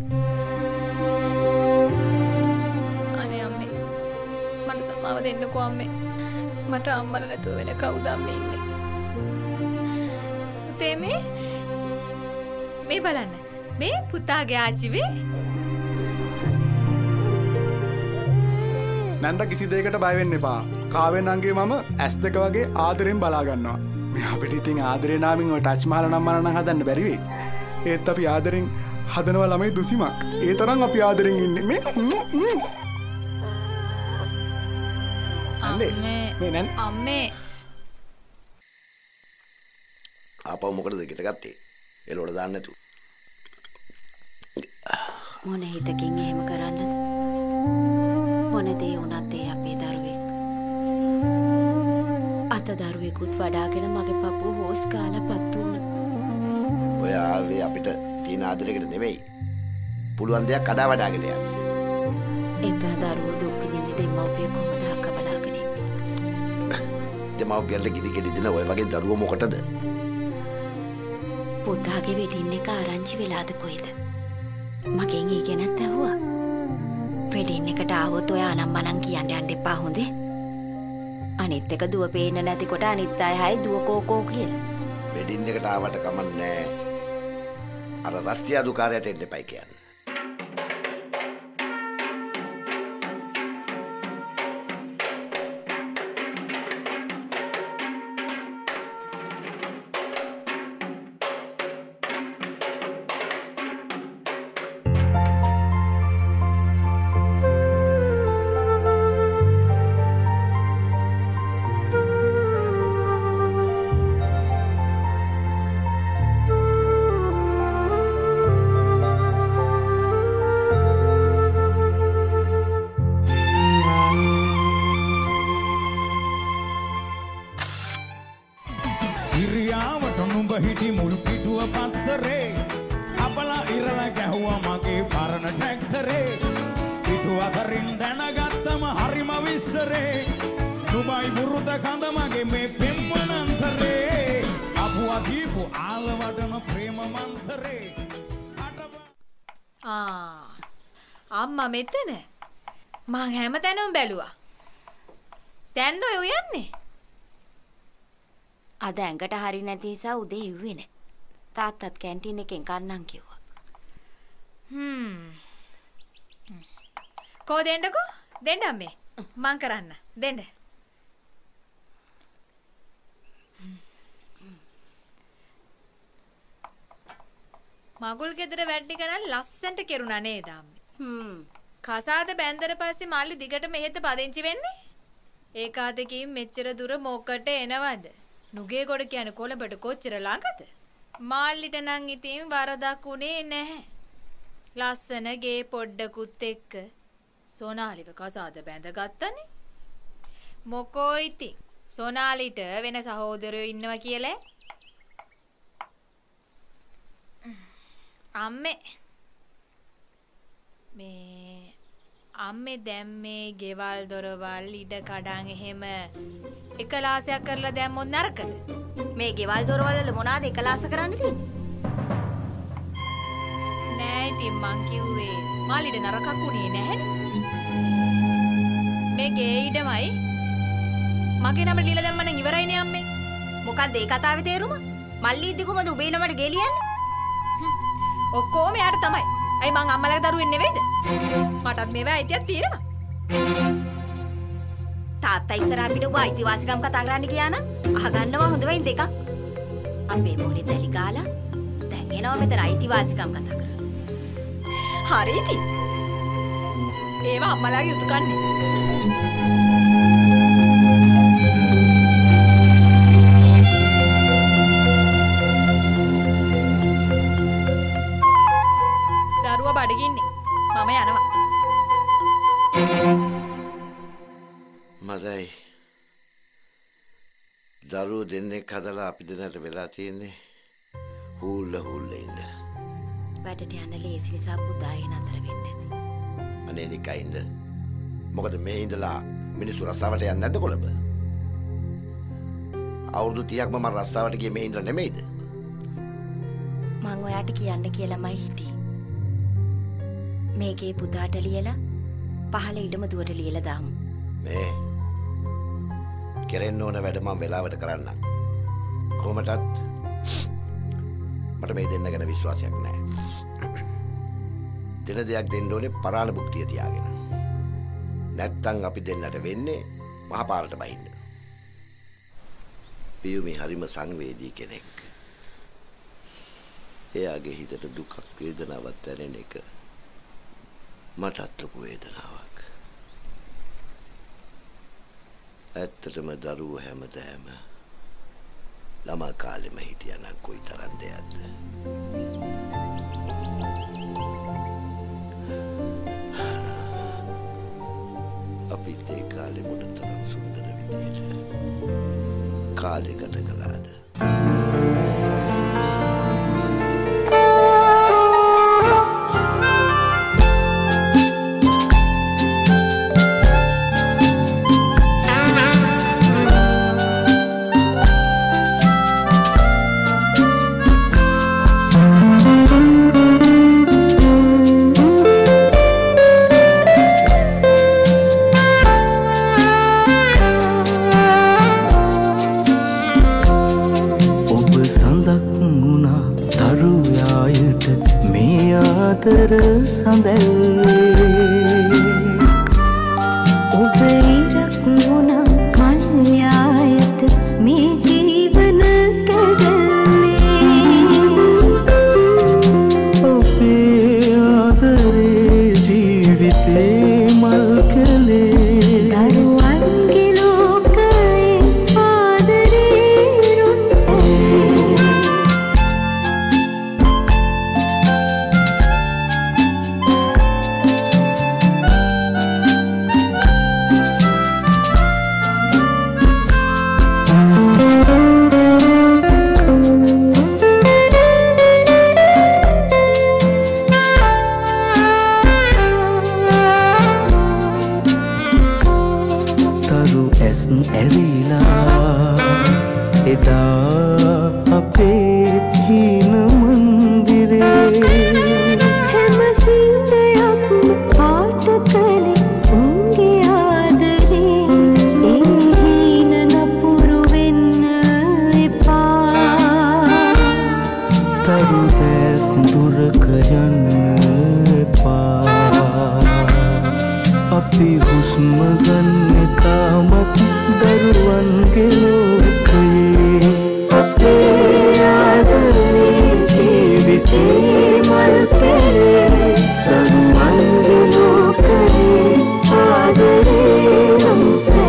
අනේ අම්මේ මට සමාව දෙන්නකෝ අම්මේ. මට අම්මලා නැතුව වෙන කවුද අම්මේ ඉන්නේ? පුතේ මේ මේ බලන්න. මේ පුතාගේ ආච්චිවේ නැන්ද කිසි දෙයකට බය වෙන්න එපා. කාව්‍ය නංගේ මම ඇස් දෙක වගේ ආදරෙන් බලා ගන්නවා. මේ අපිට ඉතින් ආදරේ නාමින් ඔය ටච් මාලා නම් මරණ හදන්න බැරි වෙයි. ඒත් අපි ආදරෙන් හදනවා ළමයි දුසිමක්. ඒ තරම් අපි ආදරෙන් ඉන්නේ. මේ අම්මේ මේ නන් අම්මේ ආපහු මොකටද ගෙට ගත්තේ? එළවල දාන්න නැතු. මොන හිතකින් එහෙම කරන්නද? මොන දේ වුණත් ඒ අපේ දරුවෙක්. අත දරුවෙකුත් වඩාගෙන මගේ පපුව හොස් කාලා පත්තු වුණා. ඔය ආවේ අපිට තියෙන ආදරයකට නෙමෙයි. පුළුවන් දෙයක් කඩා වඩාගෙන යන්න. එතන දරුවෝ දුක් විඳින්නේ දෙමව්පිය කොහොමද අක්ක බලාගෙන ඉන්නේ? දෙමව්පියන්ට ගිනි ගෙඩි දෙන ඔය වගේ දරුවෝ මොකටද? පුතාගේ වෙඩින් එක ආරංචි වෙලාද කොහෙද? මගෙන් ඒ ගැනත් ඇහුවා. වෙඩින් එකට ආවොත් ඔය අනම්මනම් කියන්න යන්න එපා හොඳේ. අනිත් එක දුව පේන්න නැති කොට අනිත් අය හයි දුව කෝකෝ කියලා. වෙඩින් එකට ආවට කමන්නේ. අර රස්සියාදු කාර්යයට එන්න එපයි කියන්නේ. අතරේ නුබයි බුරුද කඳ මගේ මේ පෙම්මනන්තරේ අපුවා දීපු ආලවටන ප්‍රේම මන්තරේ ආ අම්මා මෙතන මං හැමතැනම බැලුවා. දැන්ද ඔය යන්නේ? අද ඇඟට හරි නැති නිසා උදේ ඉව්වේ නෑ. තාත්තත් කැන්ටින් එකෙන් කන්නම් කිව්වා. හ්ම්. කෝ දෙන්නකෝ? දෙන්න අම්මේ. මං කරන්න. දෙන්න. මගුල් ගෙදර වැඩි කරන් ලස්සන්ට කෙරුණා නේද අම්මේ? හ්ම්. කසාද බැන්දර පස්සේ මල්ලි දිගට මෙහෙට පදිංචි වෙන්නේ? ඒ කාතකින් මෙච්චර දුර මොකට එනවද? නුගේ ගොඩ කියන්නේ කොළඹට කොච්චර ළඟද? මාල්ලිට නම් ඉතින් වරදක් උනේ නැහැ. ලස්සන ගේ පොඩ්ඩකුත් එක්ක සෝනාලිව කසාද බැඳගත්තනේ. මොකෝ ඉතින් සෝනාලිට වෙන සහෝදරයෝ ඉන්නවා කියලා? අම්මේ මේ අම්මේ දැන් මේ ගෙවල් දොරවල් ඉඩ කඩන් එහෙම එකලාසයක් කරලා දැම්මොත් නරකද? මේ ගෙවල් දොරවල් වල මොනවාද එකලාස කරන්න තියෙන්නේ? නෑ ඉතින් මං කිව්වේ මාලිට නරකක් උනේ නැහැනේ. මේ ගේ ඉඩමයි මගේ නම ලියලා දැම්ම නම් ඉවරයිනේ අම්මේ. මොකක්ද ඒ කතාවේ තේරුම? මල්ලි ඉද්දි කොහමද උඹේ නමට ගේ ලියන්නේ? ඔක්කොම යාට තමයි. අයි මං අම්මලාගේ දරුවෙක් නෙවෙයිද? මටත් මේවා අයිතියක් තියෙනවා. තාත්තා ඉස්සර අපිට ඔබ අයිතිවාසිකම් කතා කරන්න ගියා නම් අහගන්නවා හොඳ වෙයින් දෙකක්. අපේ මොලේ දැලි ගාලා දැන් එනවා මෙතන අයිතිවාසිකම් කතා කරන්න. හරි ඉතින්. ඒවා අම්මලාගේ යුතුයකන්නේ. දරුවා බඩගින්නේ. මම යනවා. මදයි. දරුවෝ දෙන්නෙක් හදලා අපි දෙන්නට වෙලා තියෙන්නේ හූල්ල හූල්ල ඉන්න. වැඩට යන්න ලේසි නිසා පුතා එන අතර වෙන්නේ නැති. අනේ නිකයින්ද. මොකද මේ ඉඳලා මිනිස්සු රස්සාවට යන්නේ නැද්ද කොළඹ? අවුරුදු තිහක්ම මම රස්සාවට ගියේ මේ ඉඳලා නෙමෙයිද? මං ඔයාට කියන්න කියලාමයි හිටියේ. මේකේ පුතාට ලියලා පහළ ඉඩම දුවට ලියලා දාමු. මේ කෙරෙන්න ඕන වැඩ මම වෙලාවට කරන්නම්. කොහොමදත් මට මේ දෙන්න ගැන විශ්වාසයක් නැහැ. දින දෙයක් දෙන්න ඕනේ පරාණ භුක්තිය තියාගෙන. නැත්තම් අපි දෙන්නට වෙන්නේ මහ පාරට බහින්න. පියුමි හරිම සංවේදී කෙනෙක්. එයාගේ හිතට දුකක් වේදනාවක් දැනෙන එක මටත් ලොකු වේදනාවක්. ඇත්තටම දරුවෝ හැමදාම ළමා කාලෙම හිටියනම් කොයි තරම් දෙයක්ද? අපිත් ඒ කාලේ මොනතරම් සුන්දර විදියට කාලේ ගත කළාද? ඇරිලා එදා අපේ හීන මන්දිරේ හැම හීනයක්ම පාට කළේ උන්ගේ ආදරේ ඒ හීන නපුරු වෙන්න එපා තරු දැස් දුරක යන්න එපා අපි හුස්ම ගන්න තාමත් දරුවන්ගේ ලෝකයේ අපේ ආදරේ ජීවිතේ මල් පෙරේ දරුවන්ගේ ලෝකයේ ආදරේ නම්සේ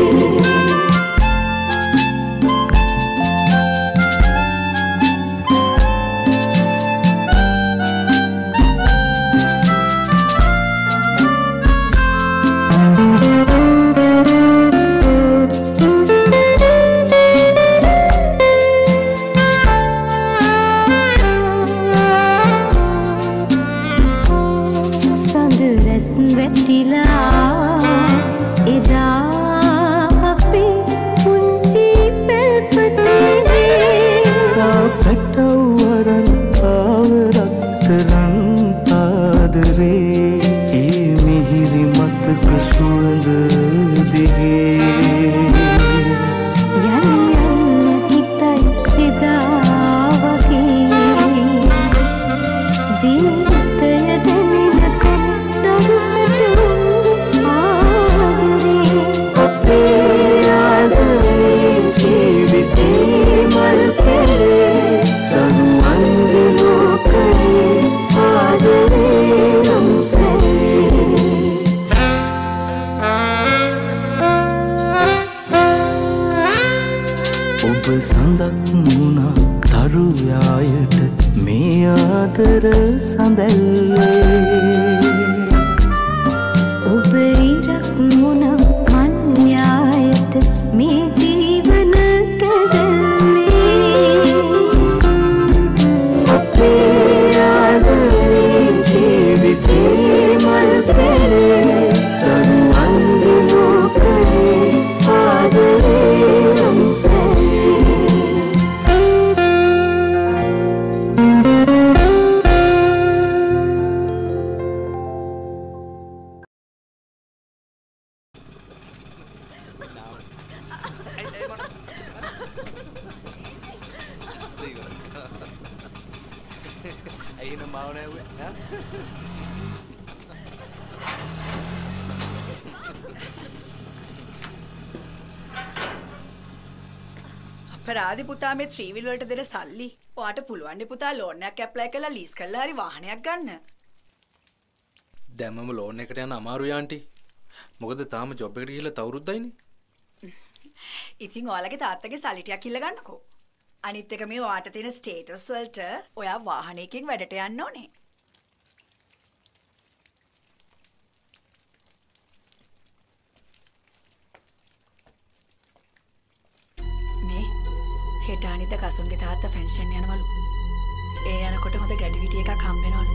අපරාධි පුතා මේ ත්‍රී වීල් වලට දෙන සල්ලි. ඔයාට පුළුවන් නේ පුතා ලෝන් එකක් ඇප්ලයි කරලා ලීස් කරලා හරි වාහනයක් ගන්න. දැන් මම ලෝන් එකට යන අමාරුයි ආන්ටි. මොකද තාම ජොබ් එකට ගිහලා තවුරුද්දයිනේ. ඉතින් ඔයාලගේ තාත්තගේ සල්ලි ටිකක් ඉල්ල ගන්නකෝ. අනිත් එක මේ ඔයාට තියෙන ස්ටේටස් වලට ඔයා වාහනයකින් වැඩට යන්න ඕනේ. හෙට අනිද්දා කසුන්ගේ තාත්තා ෆෙන්ෂන් යනවලු. ඒ යනකොට හොඳ ග්‍රැඩිවිටි එකක් හම්බ වෙනවලු.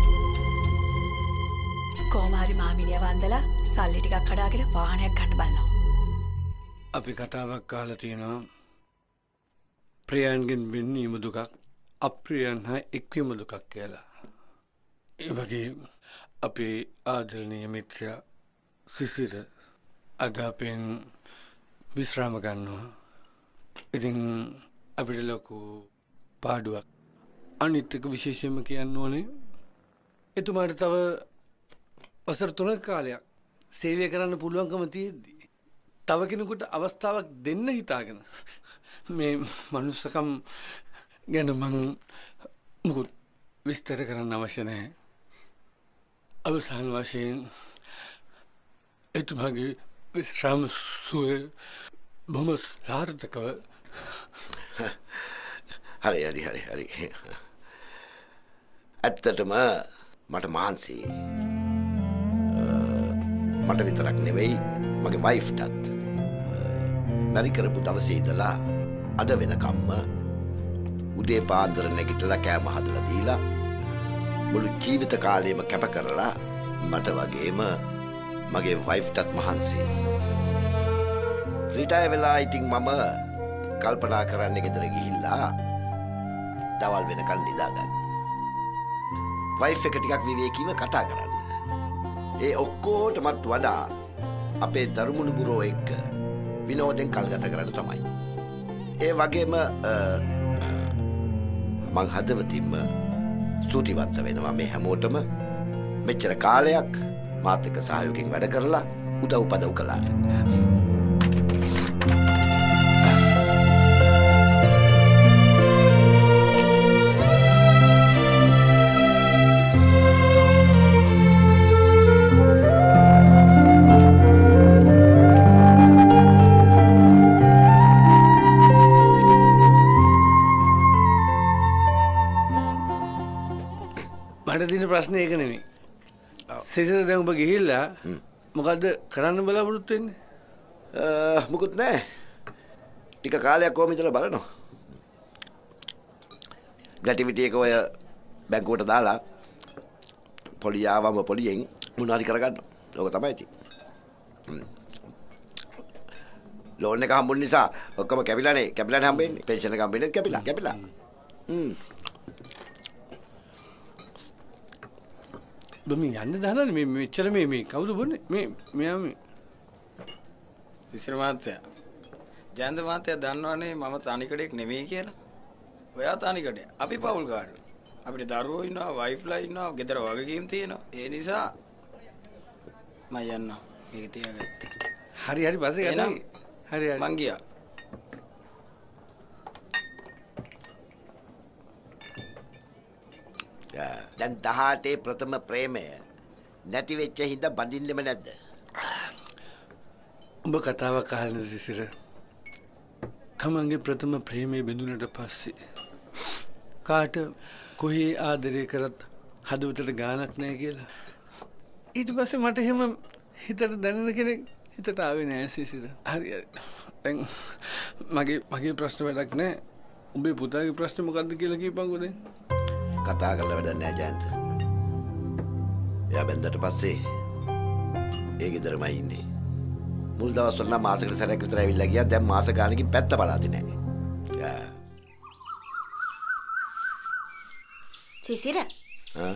කොහොම හරි මාමිනියව අන්දලා සල්ලි ටිකක් කඩාගෙන වාහනයක් ගන්න බලනවා. අපි කතාවක් අහලා තියෙනවා ප්‍රියයන්ගෙන් වෙන්නීම දුකක් අප්‍රියයන් හා එක්වීම දුකක් කියලා. ඒ වගේ අපේ ආදරණීය මිත්‍රයා සිසිර අද අපෙන් විශ්‍රාම ගන්නවා. ඉතින් අපිට ලොකු පාඩුවක්. අනිත් එක විශේෂයෙන්ම කියන්න ඕනේ එතුමාට තව වසර තුනක කාලයක් සේවය කරන්න පුළුවන්කම තියෙද්දි තව කෙනෙකුට අවස්ථාවක් දෙන්න හිතාගෙන මේ මනුස්සකම් ගැන මං මුකුත් විස්තර කරන්න අවශ්‍ය නැහැ. අවසාන වශයෙන් එතුමාගේ විශ්‍රාම සුවය බොහොම සාර්ථකව හරි හරි හරි හරි ඇත්තටම මට මාන්සී මට විතරක් නෙවෙයි මගේ වයිෆ්ටත් මැරි කරපු දවසේ ඉඳලා අද වෙනකම්ම උදේ පාන්දර නැගිටලා කෑම හදලා දීලා මුළු ජීවිත කාලෙම කැප කරලා මට වගේම මගේ වයිෆ්ටත් මහන්සි. රිටයර් වෙලා ඉතින් මම කල්පනා කරන්නේ ගෙදර ගිහිල්ලා දවල් වෙනකන් නිදා ගන්න. වයිෆ් එක ටිකක් විවේකීව කතා කරන්න. ඒ ඔක්කොටමත් වඩා අපේ දරුමුණු බුරෝ එක්ක විනෝදෙන් කල් ගත කරන්න තමයි. ඒ වගේම මං හදවතින්ම ස්තුතිවන්ත වෙනවා මේ හැමෝටම මෙච්චර කාලයක් මාත් එක්ක සහයෝගයෙන් වැඩ කරලා උදව් උපදව් කළාට. මට දින ප්‍රශ්නේ ඒක නෙමෙයි. සිසිර දැන් ඔබ ගිහිල්ලා මොකද්ද කරන්න බලාපොරොත්තු වෙන්නේ? මොකුත් නැහැ. ටික කාලයක් කොහොම ඉඳලා බලනවා. ග්‍රැටිවිටි එක ඔය බැංකුවට දාලා පොලිය ආවම පොලියෙන් මොනාරි කරගන්නවා. ඕක තමයි තියෙන්නේ. ලෝන් එක හම්බුන නිසා ඔක්කොම කැපිලානේ කැපිලානේ හම්බෙන්නේ. පෙන්ෂන් එක හම්බෙන්නේ කැපිලා කැපිලා. හ්ම්. බම යන්න දානනේ මේ මෙච්චර මේ මේ කවුද බොන්නේ මේ මෙයා මේ සිසිර මහත්තයා ජයන්ත මහත්තයා දන්නවනේ මම තනිකඩෙක් නෙමෙයි කියලා. ඔයා තනිකඩ. අපි පවුල් කාරයෝ. අපිට දරුවෝ ඉන්නවා, වයිෆ්ලා ඉන්නවා, ගෙදර වගකීම් තියෙනවා. ඒ නිසා මම යන්න. මේක තියාගන්න. හරි හරි බස් එක යන්න. හරි හරි. මං ගියා. දැන් දහඅටේ ප්‍රථම ප්‍රේමය නැති වෙච්ච හින්දා බඳින්නෙම නැද්ද? ඔබ කතාවක් අහන්න සිසිර. තමන්ගේ ප්‍රථම ප්‍රේමයේ බිඳුනට පස්සේ කාට කොහේ ආදරය කරත් හදවතට ගානක් නැහැ කියලා. ඊට පස්සේ මට එහෙම හිතට දැනෙන කෙනෙක් හිතට ආවේ නැහැ සිසිර. හරි හරි. දැන් මගේ මගේ ප්‍රශ්න වැඩක් නැහැ. උඹේ පුතාගේ ප්‍රශ්නේ මොකද්ද කියලා කියපන්කෝ දැන්. කතා කරලා වැඩක් නැහැ ජයන්ත. එයා බැන්දට පස්සේ ඒ ගෙදරමයි ඉන්නේ. මුල් දවස්වල නම් මාසෙකට සැරයක් විතර ඇවිල්ලා ගියා. දැන් මාස ගානකින් පැත්ත බලාදී නැහැ. සිසිර. ආ.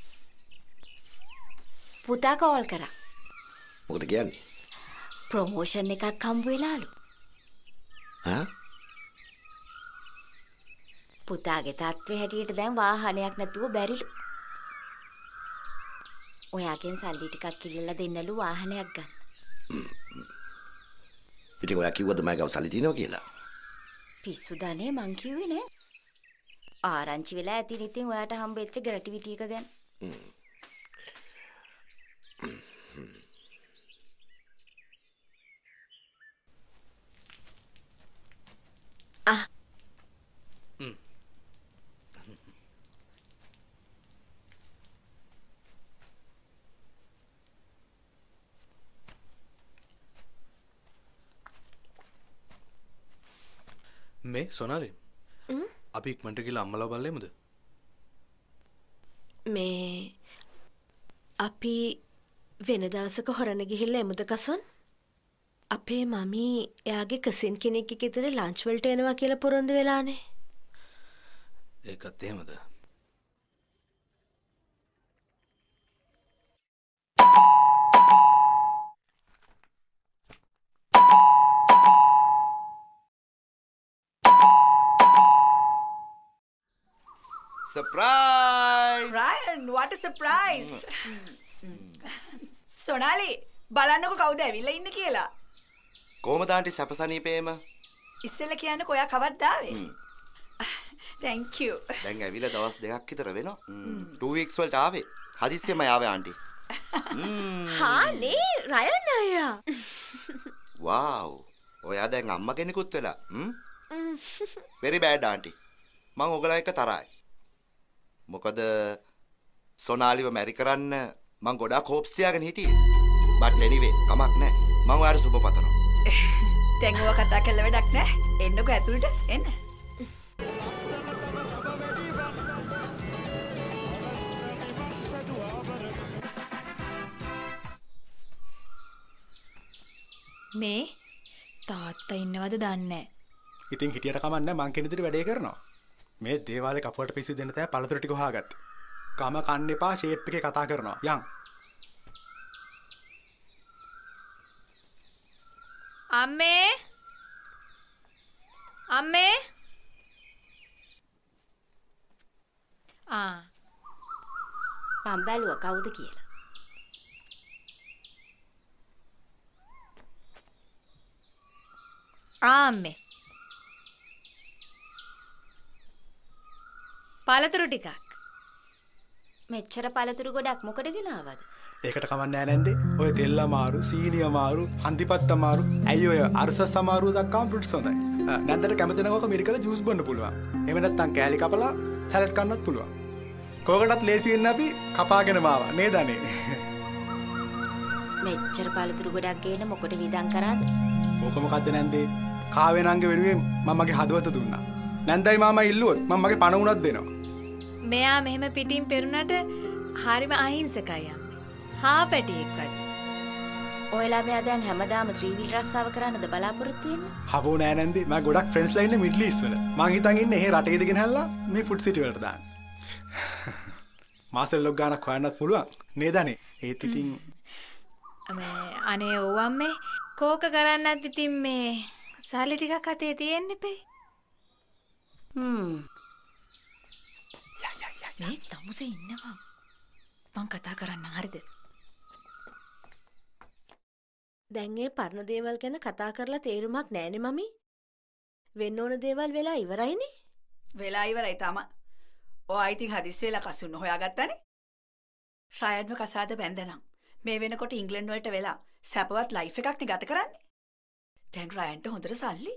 පුතා කෝල් කරා. මොකද කියන්නේ? ප්‍රොමෝෂන් එකක් හම්බ වෙලාලු. ආ? පුතාගේ තාත්වේ හැටියට දැන් වාහනයක් නැතුව බැරිලු. ඔයාගෙන් සල්ලි ටිකක් ඉල්ලලා දෙන්නලු වාහනයක් ගන්න. ඉතින් ඔයා කිව්වද මම ගාව සල්ලි තියෙනවා කියලා? පිස්සු දනේ මං කිව්වේ නෑ. ආරංචි වෙලා ඇති ඉතින් ඔයාට හම්බෙච්ච ග්‍රැටිවිටි එක ගැන. ආ මේ සොනාලි අපි ඉක්මනට ගිහලා අම්මලා බලමුද? මේ අපි වෙන දවසක හොරණ ගිහිල්ලා එමුද කසොන්? අපේ මමී එයාගේ කසින් කෙනෙක් ගෙදර ලන්ච් වලට එනවා කියලා පොරොන්දු වෙලානේ. ඒකත් එහෙමද? Surprise! Ryan, what a surprise! Sonali, බලන්නකො කවුද ඇවිල්ලා ඉන්නේ කියලා. කොහමද ආන්ටි සැපසනීපේම? ඉස්සෙල්ලා කියන්නේ කොයා කවද්ද ආවේ? Thank you. දැන් ඇවිල්ලා දවස් දෙකක් විතර වෙනවා. two weeks වලට ආවේ. හදිස්සියම ආවේ ආන්ටි. හා නේ රයන් අයියා. wow. ඔයා දැන් අම්මා කෙනෙකුත් වෙලා. very bad aunty. මම ඔයගලා එක්ක තරහයි. මොකද සොනාලිව මැරි කරන්න මං ගොඩාක් හොප්ස් තියාගෙන හිටියේ. but anyway කමක් නැහැ. මම ඔයාලට සුබ පතනවා. දැන් ඔයා කතා කරලා වැඩක් නැහැ. එන්නකෝ ඇතුළට එන්න. මේ තාත්තා ඉන්නවද දන්නේ. ඉතින් හිටියට කමන්නේ මං කෙන විදිහට වැඩේ කරනවා. මේ දේවාලේ කපුවට පිස්සු දෙන්න තෑ පළතුරු ටික හොයාගත්තා. කම කන්න එපා ෂේප් එකේ කතා කරනවා. යන්. අම්මේ අම්මේ ආ මම බැලුවා කවුද කියලා. ආම්මේ පළතුරු ටිකක්. මෙච්චර පළතුරු ගොඩක් මොකද ගෙනාවද? ඒකට කමන්නේ නැන්දේ. ඔය තෙල් අමාරු, සීනි අමාරු, හන්දිපත් අමාරු, ඇයි ඔය අරසස් අමාරු දක්වාම ෆෘට්ස් හොඳයි. නැන්දට කැමති නම් ඔක මිරිකල ජූස් බොන්න පුළුවන්. එහෙම නැත්නම් කෑලි කපලා සලාඩ් කන්නත් පුළුවන්. කෝකටත් ලේසි වෙන්න අපි කපාගෙන මාවා නේද අනේ? මෙච්චර පළතුරු ගොඩක් ගේන මොකට විදන් කරාද? ඕක මොකද්ද නැන්දේ? කාවෙනංගේ වෙනුවෙන් මම මගේ හදවත දුන්නා. නැන්දයි මාමා ඉල්ලුවොත් මම මගේ පණ උනක් දෙනවා. මෙයා මෙහෙම පිටින් පෙරුණට හරිම අහිංසකයි අම්මේ. හා පැටියෙක්වත්. ඔයලා මෙයා දැන් හැමදාම ත්‍රිවිල් රස්සාව කරන්නද බලාපොරොත්තු වෙන්නේ? හබෝ නෑ නැන්දේ. මම ගොඩක් ෆ්‍රෙන්ඩ්ස්ලා ඉන්නේ මිඩ්ල් ඊස්ට් වල. මං හිතන් ඉන්නේ එහෙ රටේද ගෙනහැල්ලා මේ ෆුඩ් සිටි වලට දාන්න. මාසෙ ලොග් ගානක් හොයන්නත් පුළුවන් නේද අනේ? ඒත් ඉතින් මේ අනේ ඔව් අම්මේ කෝක කරන්නත් ඉතින් මේ සල්ලි ටිකක් අතේ තියෙන්න එපේ. හ්ම්. මේ තමුසේ ඉන්නවා. මං කතා කරන්න හරිද? දැන් ඒ පරණ දේවල් ගැන කතා කරලා තේරුමක් නැහැනේ මමි. වෙන්න ඕන දේවල් වෙලා ඉවරයිනේ. වෙලා ඉවරයි තාම. ඔය ඉතින් හදිස්සි වෙලා කසුන්න හොයාගත්තානේ. ශ්‍රයන්ව කසාද බැන්දනම් මේ වෙනකොට ඉංග්ලන්ඩ් වලට වෙලා සැපවත් ලයිෆ් එකක් නේ ගත කරන්නේ. දැන් රයන්ට හොඳට සල්ලි.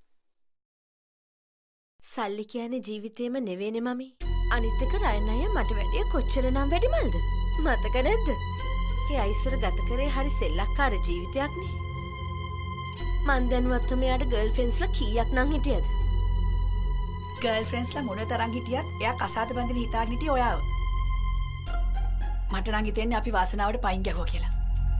සල්ලි කියන්නේ ජීවිතේම නෙවෙයිනේ මමි. අනිත් එක රයන් අයියා මට වැඩිය කොච්චරනම් වැඩිමල්ද? මතක නැද්ද? ඒ අයිසර ගත කරේ හරි සෙල්ලක්කාර ජීවිතයක්නේ. මන් දැනුවත්වම එයාට ගර්ල් ෆ්‍රෙන්ඩ්ස්ලා කීයක් නම් හිටියද? ගර්ල් ෆ්‍රෙන්ඩ්ස්ලා මොන තරම් හිටියත් එයා කසාද බඳින හිතාගෙන හිටියේ ඔයාව. මට නම් හිතෙන්නේ අපි වාසනාවට පයින් ගැහුවා කියලා.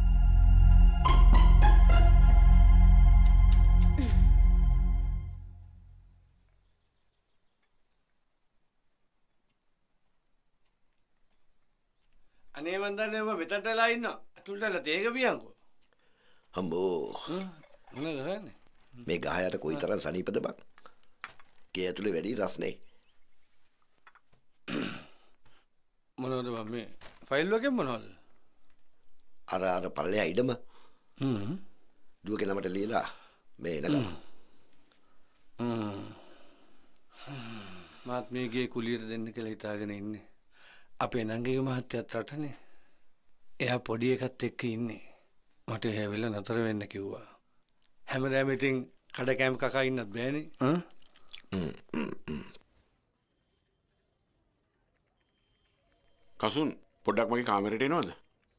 අනේ මන් දන්නේ ඔබ මෙතනටලා ඉන්නවා. අතුල්ටලා තේක පියන්කෝ. හම්බෝ. මොනවද හොයන්නේ? මේ ගහයට කොයිතරම් සනීපද බං? ගේ ඇතුලේ වැඩි රස්නේ. මොනවද බං මේ ෆයිල් එකෙන් මොනවද? අර අර පල්ලෙහා ඉඩම. හ්ම්. දුවගේ නමට ලියලා මේ එනකම්. හ්ම්. මාත් මේ ගේ කුලියට දෙන්න කියලා හිතාගෙන ඉන්නේ. අපේ නංගිගේ මහත්තයාත් රටනේ. එයා පොඩි එකත් එක්ක ඉන්නේ. මට හැවෙලා නතර වෙන්න කිව්වා. හැමදාම ඉතින් කඩ කැම් කකා ඉන්නත් බෑනේ. කසුන් පොඩ්ඩක් මගේ කාමරේට එනවද?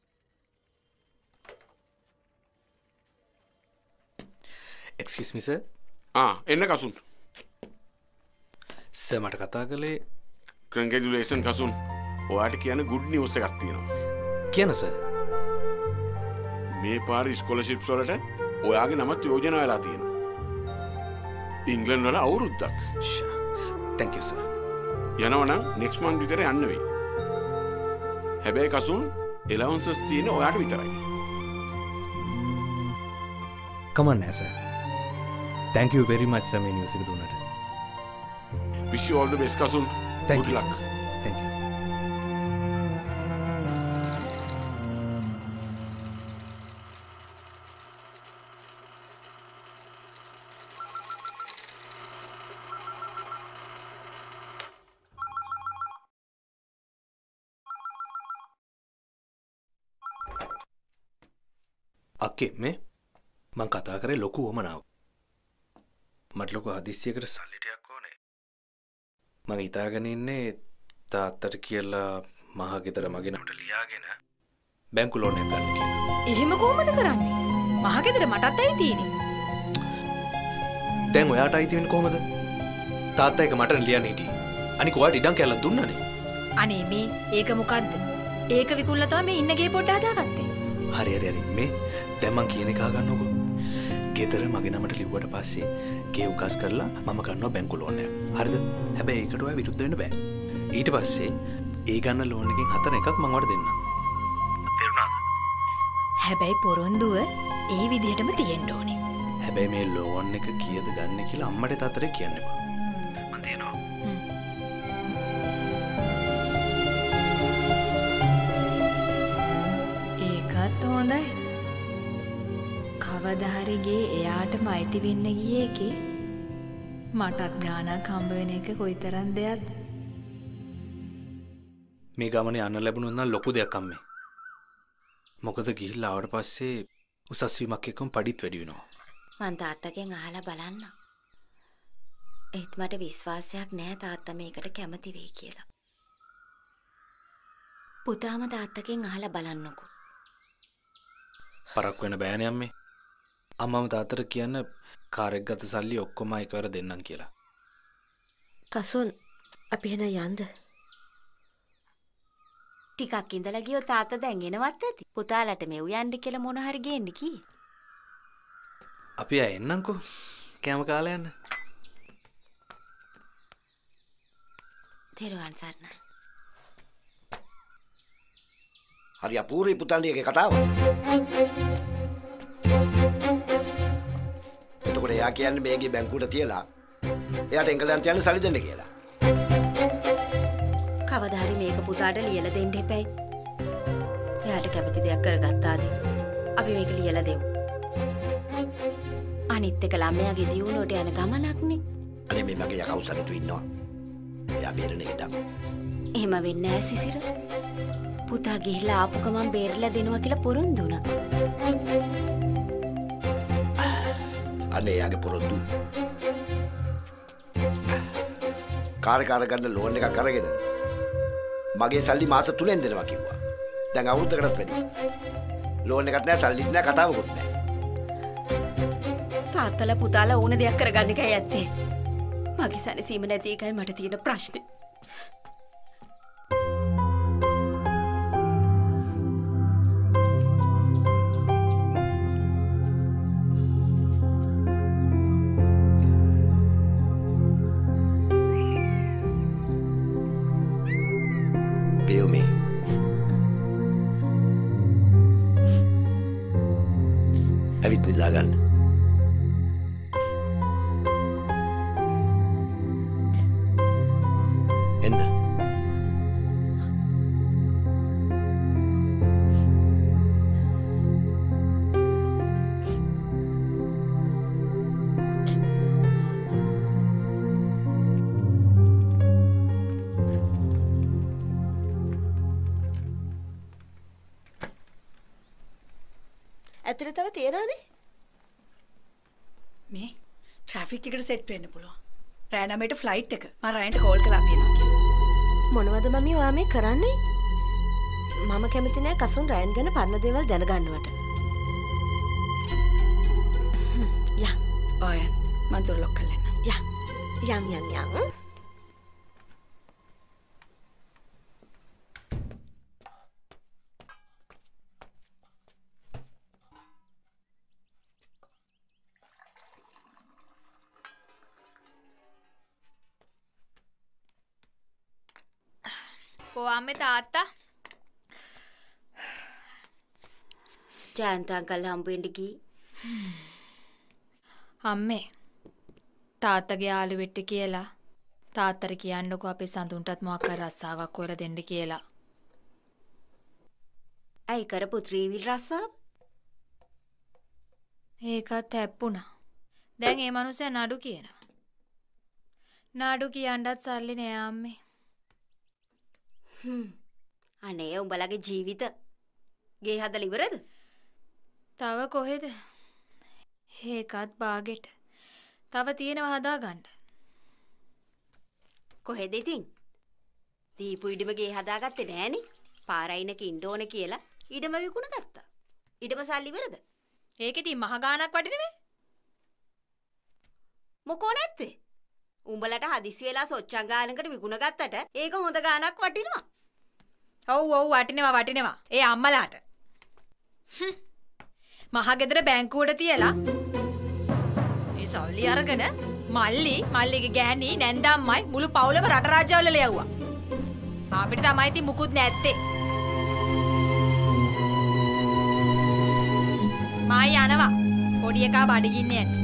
එක්ස්කියුස් මි සර්. ආ එන්න කසුන්. සර් මට කතා කළේ කන්ග්‍රැචුලේෂන් කසුන්. ඔයාට කියන ගුඩ් නිවුස් එකක් තියෙනවා. කියන්න සර්. මේ පාර ස්කෝලර්ෂිප්ස් වලට ඔයාගේ නමත් යෝජනා වෙලා තියෙනවා. ඉංග්ලන්ඩ් වල අවුරුද්දක්. thank you sir. යනවා නම් next month විතර යන්න වෙයි. හැබැයි කසුන් allowances තියෙන ඔයාට විතරයි. come on sir. thank you very much sir මේ නිවස් එක දුන්නට. wish you all the best Kasun. thank good you luck. sir. thank you. අක්කේ මේ මං කතා කරේ ලොකු වමනාවක්. මට ලොකු හදිස්සියකට සල්ලි ටිකක් ඕනේ. මං හිතාගෙන ඉන්නේ තාත්තට කියලා මහ ගෙදර මගේ නමට ලියාගෙන බැංකු ලෝන් එකක් ගන්න කියලා. එහෙම කොහොමද කරන්නේ? මහ ගෙදර මටත් ඇයි තියෙන්නේ? දැන් ඔයාට අයිති වෙන්නේ කොහමද? තාත්තා එක මට ලියන්න හිටියේ. අනික ඔයාට ඉඩම් කැල්ලක් දුන්නානේ. අනේ මේ ඒක මොකද්ද? ඒක විකුණලා තමයි මේ ඉන්න ගේ පොඩ හදාගත්තේ. හරි හරි හරි මේ දැන් මං කියන එක අහගන්නකො. ගෙදර මගේ නමට ලිව්වට පස්සේ ගේ උකස් කරලා මම ගන්නවා බැංකු ලෝන් එකක්. හරිද? හැබැයි ඒකට ඔයා විරුද්ධ වෙන්න බෑ. ඊට පස්සේ ඒ ගන්න ලෝන් එකෙන් හතර එකක් මම ඔයාලට දෙන්නම්. තේරුණාද? හැබැයි පොරොන්දුව ඒ විදිහටම තියෙන්න ඕනේ. හැබැයි මේ ලෝන් එක කීයද ගන්න කියලා අම්මට තාත්තට කියන්න එපා. මම දෙනවා. ඒකත් හොඳයි. කවදා හරි ගේ එයාටම අයිති වෙන්න ගියේ එකේ මටත් ගානක් හම්බ වෙන එක කොයිතරම් දෙයක්ද? මේ ගමනේ යන්න ලැබුණොත් නම් ලොකු දෙයක් අම්මේ. මොකද ගිහිල්ලා ආවට පස්සේ උසස් වීමක් එක්කම පඩිත් වැඩි වෙනවා. මං තාත්තගෙන් අහලා බලන්න. ඒත් මට විශ්වාසයක් නෑ තාත්තා මේකට කැමති වෙයි කියලා. පුතාම තාත්තගෙන් අහලා බලන්නකෝ. පරක් වෙන බෑනේ අම්මේ. අම්මම තාත්තට කියන්න කාර් එක ගත්ත සල්ලි ඔක්කොම එකවර දෙන්නම් කියලා. කසුන් අපි එන යන්ද? ටිකක් ඉඳලා ගියෝ තාත්තා දැන් එනවත් ඇති. පුතාලට මෙව් යන්න කියලා මොන හරි ගේන්න කී. අපි ආ එන්නම්කෝ. කෑම කාලා යන්න. තෙරුවන් සරණයි. හරි අපූර්වයි පුතන්ඩියගේ කතාව. එතකොට එයා කියන්නේ මේගේ බැංකුවට තියලා එයාට එංගලන්තයට යන්න සල්ලි දෙන්න කියලා. කවදා හරි මේක පුතාට ලියලා දෙන්න එපැයි. එයාට කැමති දෙයක් කරගත්තාද? අපි මේක ලියලා දෙමු. අනිත් එක ළමයාගේ දියුණුවට යන ගමනක්නේ. අනේ මේ මගේ යකා උසරතු ඉන්නවා. එයා බේරණ එකටම. එහෙම වෙන්නේ නැහැ සිසිර. පුතා ගිහිලා ආපු ගමන් බේරලා දෙනවා කියලා පොරොන්දු වුණා. අනේ යාගේ පොරොන්දු. කාර් කාර ගන්න ලෝන් එකක් අරගෙන මගේ සල්ලි මාස තුනෙන් දෙනවා කිව්වා. දැන් අවුරුද්දකටත් වැඩි. ලෝන් එකක් නැහැ, සල්ලිත් නැහැ, කතාවකුත් නැහැ. තාත්තලා පුතාලා ඕන දෙයක් කරගන්න එකයි ඇත්තේ. මගේ සැනසීම නැති එකයි මට තියෙන ප්‍රශ්නේ. Biumi. Ävit nidagan. Enna. ඇතුලේ තව තියනවනේ. මේ ට්‍රැෆික් එකට සෙට් වෙන්න පුළුවන්. රෑ නවයට ෆ්ලයිට් එක. මම රයන්ට කෝල් කළා අපි එනවා කියලා. මොනවද මමී ඔයා මේ කරන්නේ? මම කැමති නෑ කසුන් රයන් ගැන පරණ දේවල් දැනගන්නවට. යා. ඔය මන් දොර ලොක් කරලා එන්න. යා. යන් යන් යන්. කොහාමේ තාත්තා? ජයන්ත අංකල් හම්බෙන්න ගියේ. අම්මේ තාත්තගේ යාළුවෙට කියලා තාත්තට කියන්නකෝ අපේ සඳුන්ටත් මොකක් කර රස්සාවක් හොයලා දෙන්න කියලා. ඇයි කරපු ත්‍රිවිල් රස්සාව? ඒකත් හැප්පුණා. දැන් ඒ මනුස්සයා නඩු කියනවා. නඩු කියන්නත් සල්ලි නෑ අම්මේ. හ්ම්. අනේ උඹලගේ ජීවිත ගේ හදලා ඉවරද? තව කොහෙද? ඒකත් බාගෙට. තව තියෙනවා හදාගන්න. කොහෙද ඉතින්? දීපු ඉඩම ගේ හදාගත්තේ නෑනේ. පාරයිනක ඉන්න ඕන කියලා ඉඩම විකුණ ගත්තා. ඉඩම සල්ලි ඉවරද? ඒක ඉතින් මහ ගාණක් වටිනේ. මොකෝ නැත්තේ? උඹලට හදිසි වෙලා සොච්චන් ගානකට විකුණ ගත්තට ඒක හොඳ ගාණක් වටිනවා. ඔව් ඔව් වටිනවා වටිනවා. ඒ අම්මලාට. මහ ගෙදර බැංකුවට තියලා සල්ලි අරගෙන මල්ලි මල්ලිගේ ගෑණි නැන්දම්මයි මුළු පවුලම රට රාජ්‍යවල ලැව්වා. අපිට තමයි ඉතින් මුකුත් නැත්තේ. මයි යනවා. පොඩි එකා බඩගින්නේ ඇති.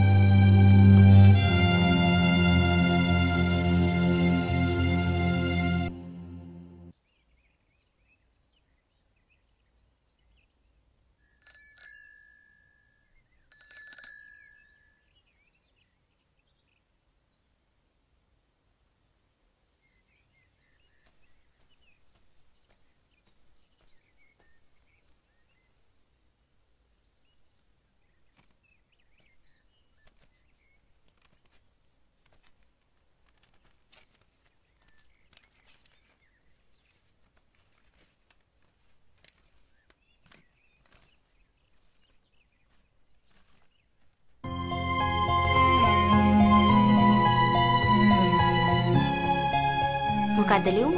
මොකද්ද ලියුම?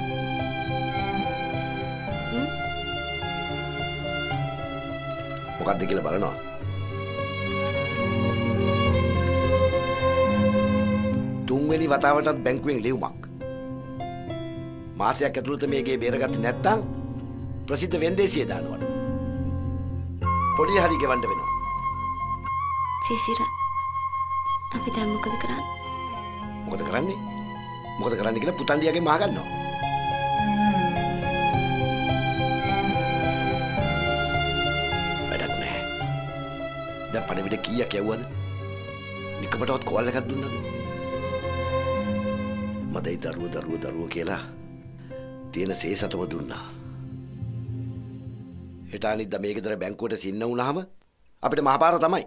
මොකද්ද කියලා බලනවා. තුන්වෙනි වතාවටත් බැංකුවෙන් ලියුමක්. මාසයක් ඇතුළත මේකේ බේරගත්තේ නැත්නම් ප්‍රසිද්ධ වෙන්දේසිය දානවලු. පොලිය හරි ගෙවන්න වෙනවා. සිසිර අපි දැන් මොකද කරන්නේ? මොකද කරන්නේ? මොකද කරන්න කියලා පුතන්ඩියාගෙන් මහගන්නවා. වැඩක් නැහැ. දැන් පණිවිඩ කීයක් යවුවද? නිකමටවත් කෝල් එකක් දුන්නද? මදයි දරුව දරුව දරුව කියලා තියෙන සේසතම දුන්නා. හෙට අනිද්දා මේ ගෙදර බැංකුවට සින්න වුණාම අපිට මහපාර තමයි.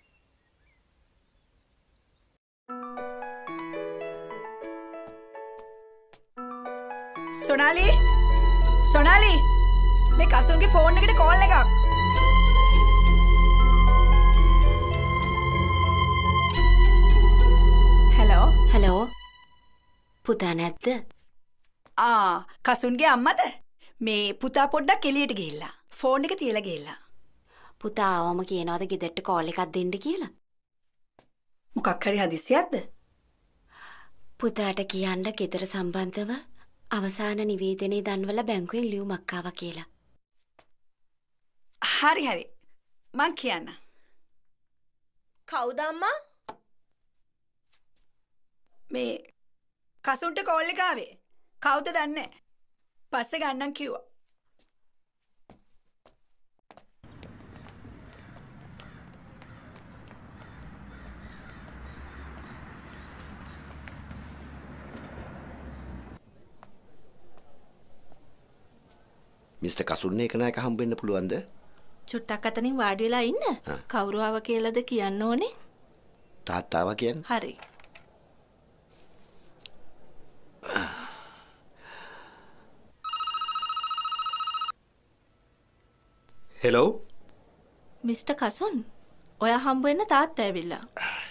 සොනාලි සොනාලි මේ කසුන්ගේ ෆෝන් එකට කෝල් එකක්. හෙලෝ හෙලෝ පුතා නැද්ද? ආ කසුන්ගේ අම්මද? මේ පුතා පොඩ්ඩක් එළියට ගිහිල්ලා ෆෝන් එක තියලා ගිහිල්ලා. පුතා ආවම කියනවාද ගෙදරට කෝල් එකක් දෙන්න කියලා? මොකක් හරි හදිසියක්ද? පුතාට කියන්න ගෙදර සම්බන්ධව අවසාන නිවේදනයේ දන්වලා බැංකුවෙන් ලියුමක් ආවා කියලා. හරි හරි. මං කියන්න. කවුද අම්මා? මේ කසුන්ට කෝල් එක ආවේ. කවුද දන්නේ නැහැ. පස්සේ ගන්නම් කිව්වා. මිස්ටර් කසුන්නේ කෙනායක හම්බෙන්න පුළුවන්ද? චුට්ටක් අතනින් වාඩි වෙලා ඉන්න. කවුරු ආව කියලාද කියන්න ඕනේ? තාත්තාව කියන්නේ? හරි. හෙලෝ මිස්ටර් කසුන් ඔයා හම්බ වෙන්න තාත්තා ඇවිල්ලා.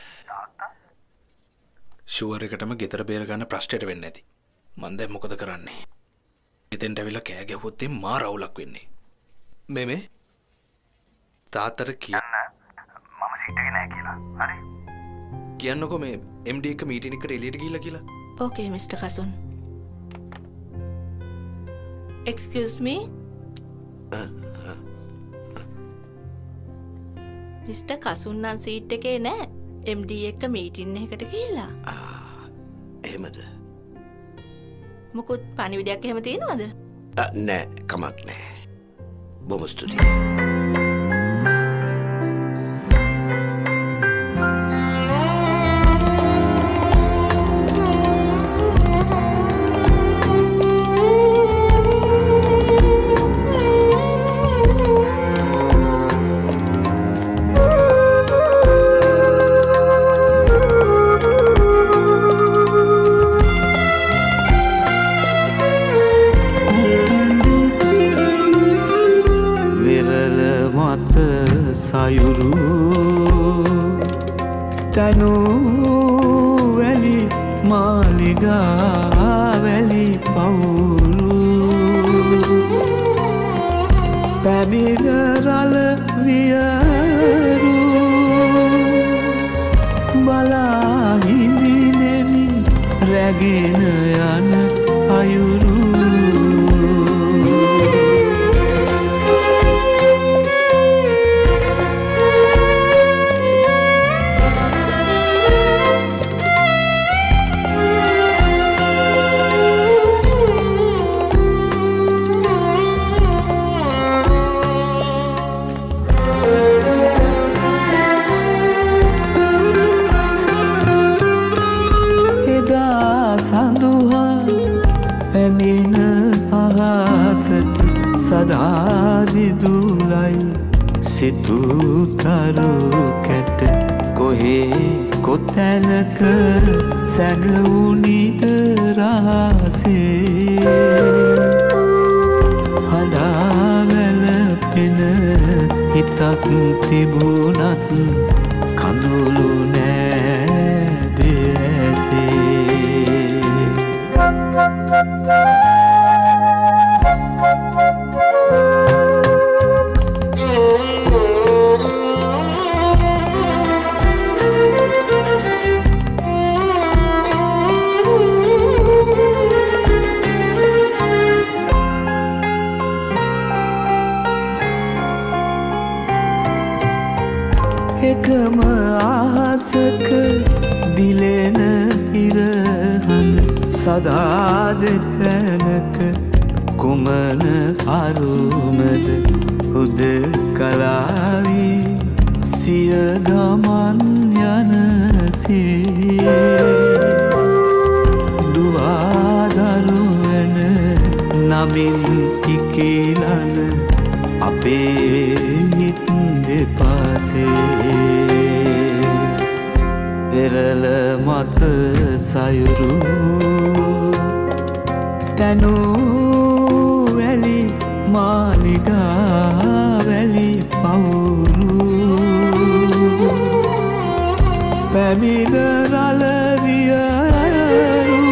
ෂුවර් එකටම ගෙදර බේර ගන්න ප්‍රශ්නෙට වෙන්නේ නැති. මං දැන් මොකද කරන්නේ? එතෙන්ට ඇවිල්ලා කෑ ගැහුවොත් මා රවුලක් වෙන්නේ. මේ මේ තාත්තට කියන්න මම සිටගෙන නැහැ කියලා. හරි. කියන්නකෝ මේ එම් ඩී එක මීටින් එකට එළියට ගිහිල්ලා කියලා. Okay mister Kasun. Excuse me? Mister Kasun නම් සීට් එකේ නෑ. එම් ඩී එක මීටින් එකකට ගිහිල්ලා. එහෙමද? මොකුත් පණිවිඩයක් එහෙම තියෙනවද? නෑ කමක් නෑ. බොහොම ස්තුතියි. සයුරු තනු වැලි මාලිගා වැලි පවුරු පැමිණ රළ වියරු සෙතු තරු කැට කොහේ කොතැනක සැඟවුනිද රහසේ හඩාවැල පෙන හිතක් තිබුණත් කඳුළු නෑ දෙඇසේ එකම අහසක දිලෙන ඉරහඳ සදා දෙතැනක කුමන අරුමද හුදකලාවී සිය ගමන් යනසේ දුවාදරුවන නමින් තිකිලන අපේ හිත් දෙපසේ පෙරල මත සයුරු තැනූ වැලි මාලිගා වැලි පවුරු පැමිණ රලවියරු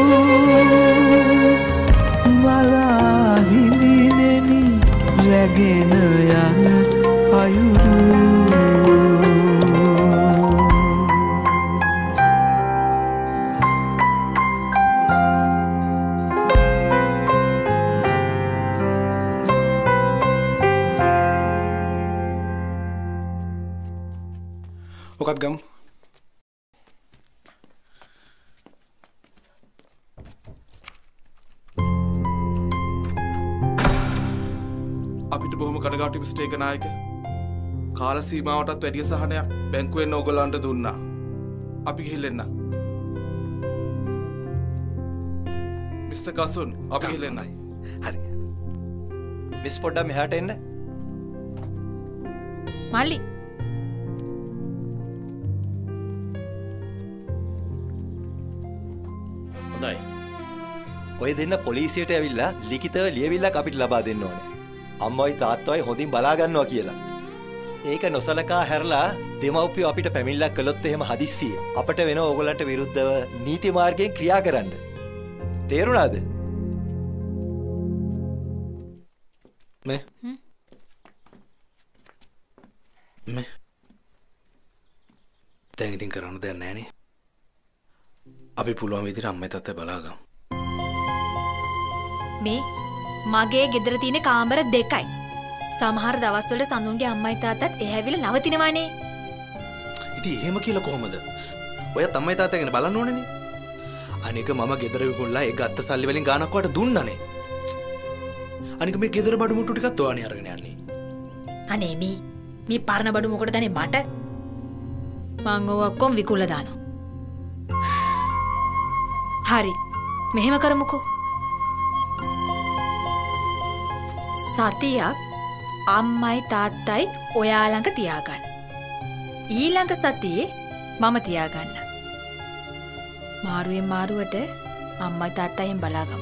බලා හිඳිනෙමි රැගෙන යන අයුරු ඔකත් ගමු. අපිට බොහොම කනගාටුයි මිස්ටර් ඒකනායක. කාල සීමාවටත් වැඩිය සහනයක් බැංකුවෙන් ඕගොල්ලන්ට දුන්නා. අපි ගිහින් එන්න. මිස්ටර් කසුන් අපි ගිහින් එන්න. හරි. මිස් පොඩ්ඩක් මෙහාට එන්න. මල්ලි ඔය දෙන්න පොලිසියට ඇවිල්ලා ලිඛිතව ලියවිල්ලක් අපිට ලබා දෙන්න ඕනේ. අම්මයි තාත්තයි හොඳින් බලා ගන්නවා කියලා. ඒක නොසලකා හැරලා දෙමව්පියෝ අපිට පැමිණිල්ලක් කළොත් එහෙම හදිස්සියේ අපිට වෙන ඕගොල්ලන්ට විරුද්ධව නීති මාර්ගයෙන් ක්‍රියා කරන්න. තේරුණාද? මේ මේ දැන් ඉතින් කරන්න දෙයක් නැහැ නේ. අපි පුළුවන් විදිහට අම්මයි තාත්තයි බලාගමු. මේ මගේ ගෙදර තියෙන කාමර දෙකයි. සමහර දවස්වල සඳුන්ගේ අම්මයි තාත්තත් එහැවිලා නවතිනවානේ. ඉතින් එහෙම කියලා කොහමද? ඔය අම්මයි තාත්තා ගැන බලන්න ඕනේනේ. අනික මම ගෙදර විකුණලා ඒ ගත්ත සල්ලි වලින් ගානක් වට දුන්නානේ. අනික මේ ගෙදර බඩු මුට්ටු ටිකත් ඔයානේ අරගෙන යන්නේ. අනේ මේ මේ පරණ බඩු මොකටදනේ මට? මං ඔය ඔක්කොම විකුණලා දානවා. හරි. මෙහෙම කරමුකෝ. සතියක් අම්මයි තාත්තයි ඔයා ළඟ තියාගන්න. ඊළඟ සතියේ මම තියාගන්න. මාරුවෙන් මාරුවට අම්මයි තාත්තයින් බලාගමු.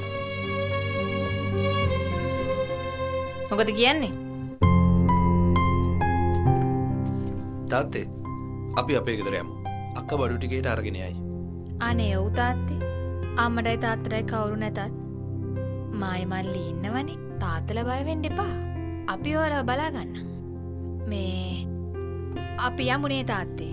මොකද කියන්නේ? තාත්තේ අපි අපේ ගෙදර යමු. අක්කා බඩු ටිකේට අරගෙන යයි. අනේ ඔව් තාත්තේ. අම්මටයි තාත්තටයි කවුරු නැතත් මායි මල්ලි ඉන්නවනේ. තාත්තලා බය වෙන්න එපා. අපි ඔයාලව බලා ගන්න. මේ අපි යමුනේ තාත්තේ.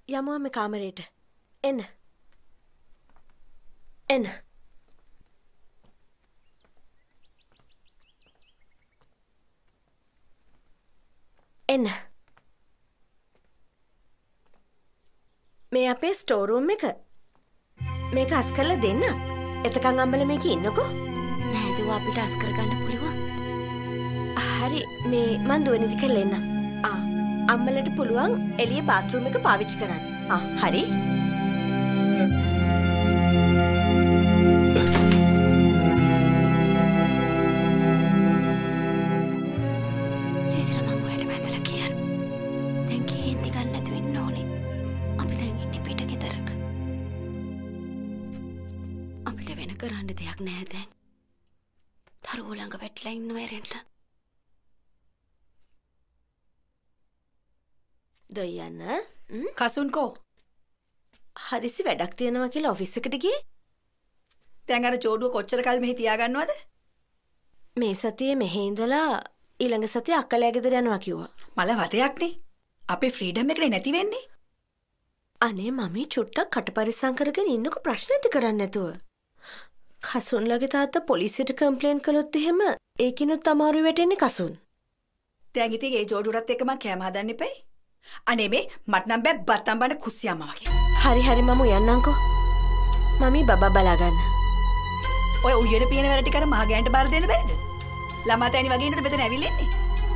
යමු අපි කාමරේට. එන්න. එන්න. එන්න. මේ අපේ ස්ටෝර් රූම් එක. මේක අස් කරලා දෙන්න. එතකන් අම්මලා මේකේ ඉන්නකෝ. නෑ දුව අපිට අස් කරගන්න පුළුවන්. හරි මේ මන් දුවනිදි කරලා එන්න. ආ අම්මලට පුළුවන් එළිය බාත් รู ම් එක පාවිච්චි කරන්න. ආ හරි. සිසිර මං ඔයාලට වැඳලා කියන්න. දැන් කේන්ති ගන්න නැතු වෙන්න ඕනේ. අපි දැන් ඉන්නේ පිට ගෙදරක. අපිට වෙන කරන්න දෙයක් නැහැ දැන්. තරුව ළඟ වැටලා ඉන්නවා එරෙන්න. දොයන්න කසුන්කෝ හදිසි වැඩක් තියෙනවා කියලා ඔෆිස් එකට ගියේ. දැන් අර ජෝඩුව කොච්චර කල් මෙහි තියාගන්නවද? මේ සතියේ මෙහි ඉඳලා ඊළඟ සතියේ අක්කලා ගෙදර යනවා කිව්වා. මල වතයක් නේ. අපේ ෆ්‍රීඩම් එකනේ නැති වෙන්නේ. අනේ මමී චුට්ටක් කටපරිස්සම් කරගෙන ඉන්නකො ප්‍රශ්න ඇති කරන්නේ නැතුව. කසුන්ලගේ තාත්තා පොලිසියට කම්ප්ලේන්ට් කළොත් එහෙම ඒකිනුත් අමාරු වෙටෙන්නේ කසුන්. දැන් ඉතින් ඒ ජෝඩුවටත් එක්ක මම කෑම හදන්න එපයි. අනේ මේ මට නම් බෑ බත්තම් බන්න කුස්සියම වගේ. හරි හරි මම යන්නම්කෝ. මමී බබා බලා ගන්න. ඔය උයන පියන වැඩ ටික අර මහ ගෑන්ට බාර දෙන්න බැරිද? ළමා තැනි වගේ ඉන්නද මෙතන ඇවිල්ලා ඉන්නේ?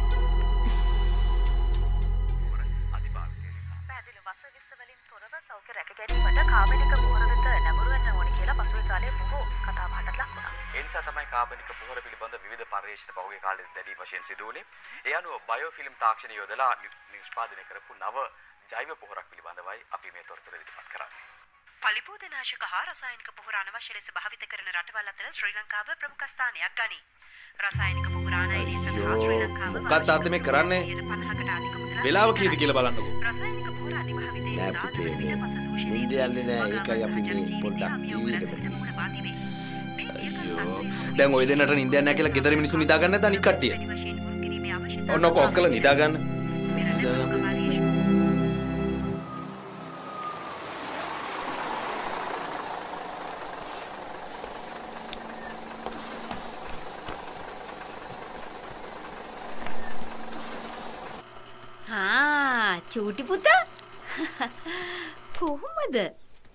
කාබනික පොහොර වෙත නැඹුරු වෙන්න ඕනි කියලා පසුගිය කාලේ බොහෝ කතා බහටත් ලක් වුණා. ඒ නිසා තමයි කාබනික පොහොර පිළිබඳ විවිධ පර්යේෂණ පහුගිය කාලේ දැඩි වශයෙන් සිදු වුණේ. ඒ අනුව බයෝෆිල්ම් තාක්ෂණය යොදලා නිෂ්පාදනය කරපු නව ජෛව පොහොරක් පිළිබඳවයි අපි මේ තොරතුරු ඉදිරිපත් කරන්නේ. පලිපෝදනාශක හා රසායනික පොහොර අනවශ්‍ය ලෙස භාවිත කරන රටවල් අතර ශ්‍රී ලංකාව ප්‍රමුඛ ස්ථානයක් ගනී. රසායනික පොහොර ආනයනය සඳහා ශ්‍රී ලංකාව මොකක්ද අද මේ කරන්නේ? වෙලාව කීයද කියලා බලන්නකෝ. රසායනික පොහොර අධිභාවිතය නෑ පුතේ මේ නින්ද යන්නේ නෑ ඒකයි අපි මේ පොඩ්ඩක් ටීවී එකට අයියෝ දැන් ඔය දෙන්නට නින්ද යන්නේ නැහැ කියලා ගෙදර මිනිස්සු නිදා ගන්න නැද්ද අනික් කට්ටිය? ඔන්න ඔක ඔෆ් කරලා නිදා ගන්න. නිදා ගන්න. හා චූටි පුතා කොහොමද ඈ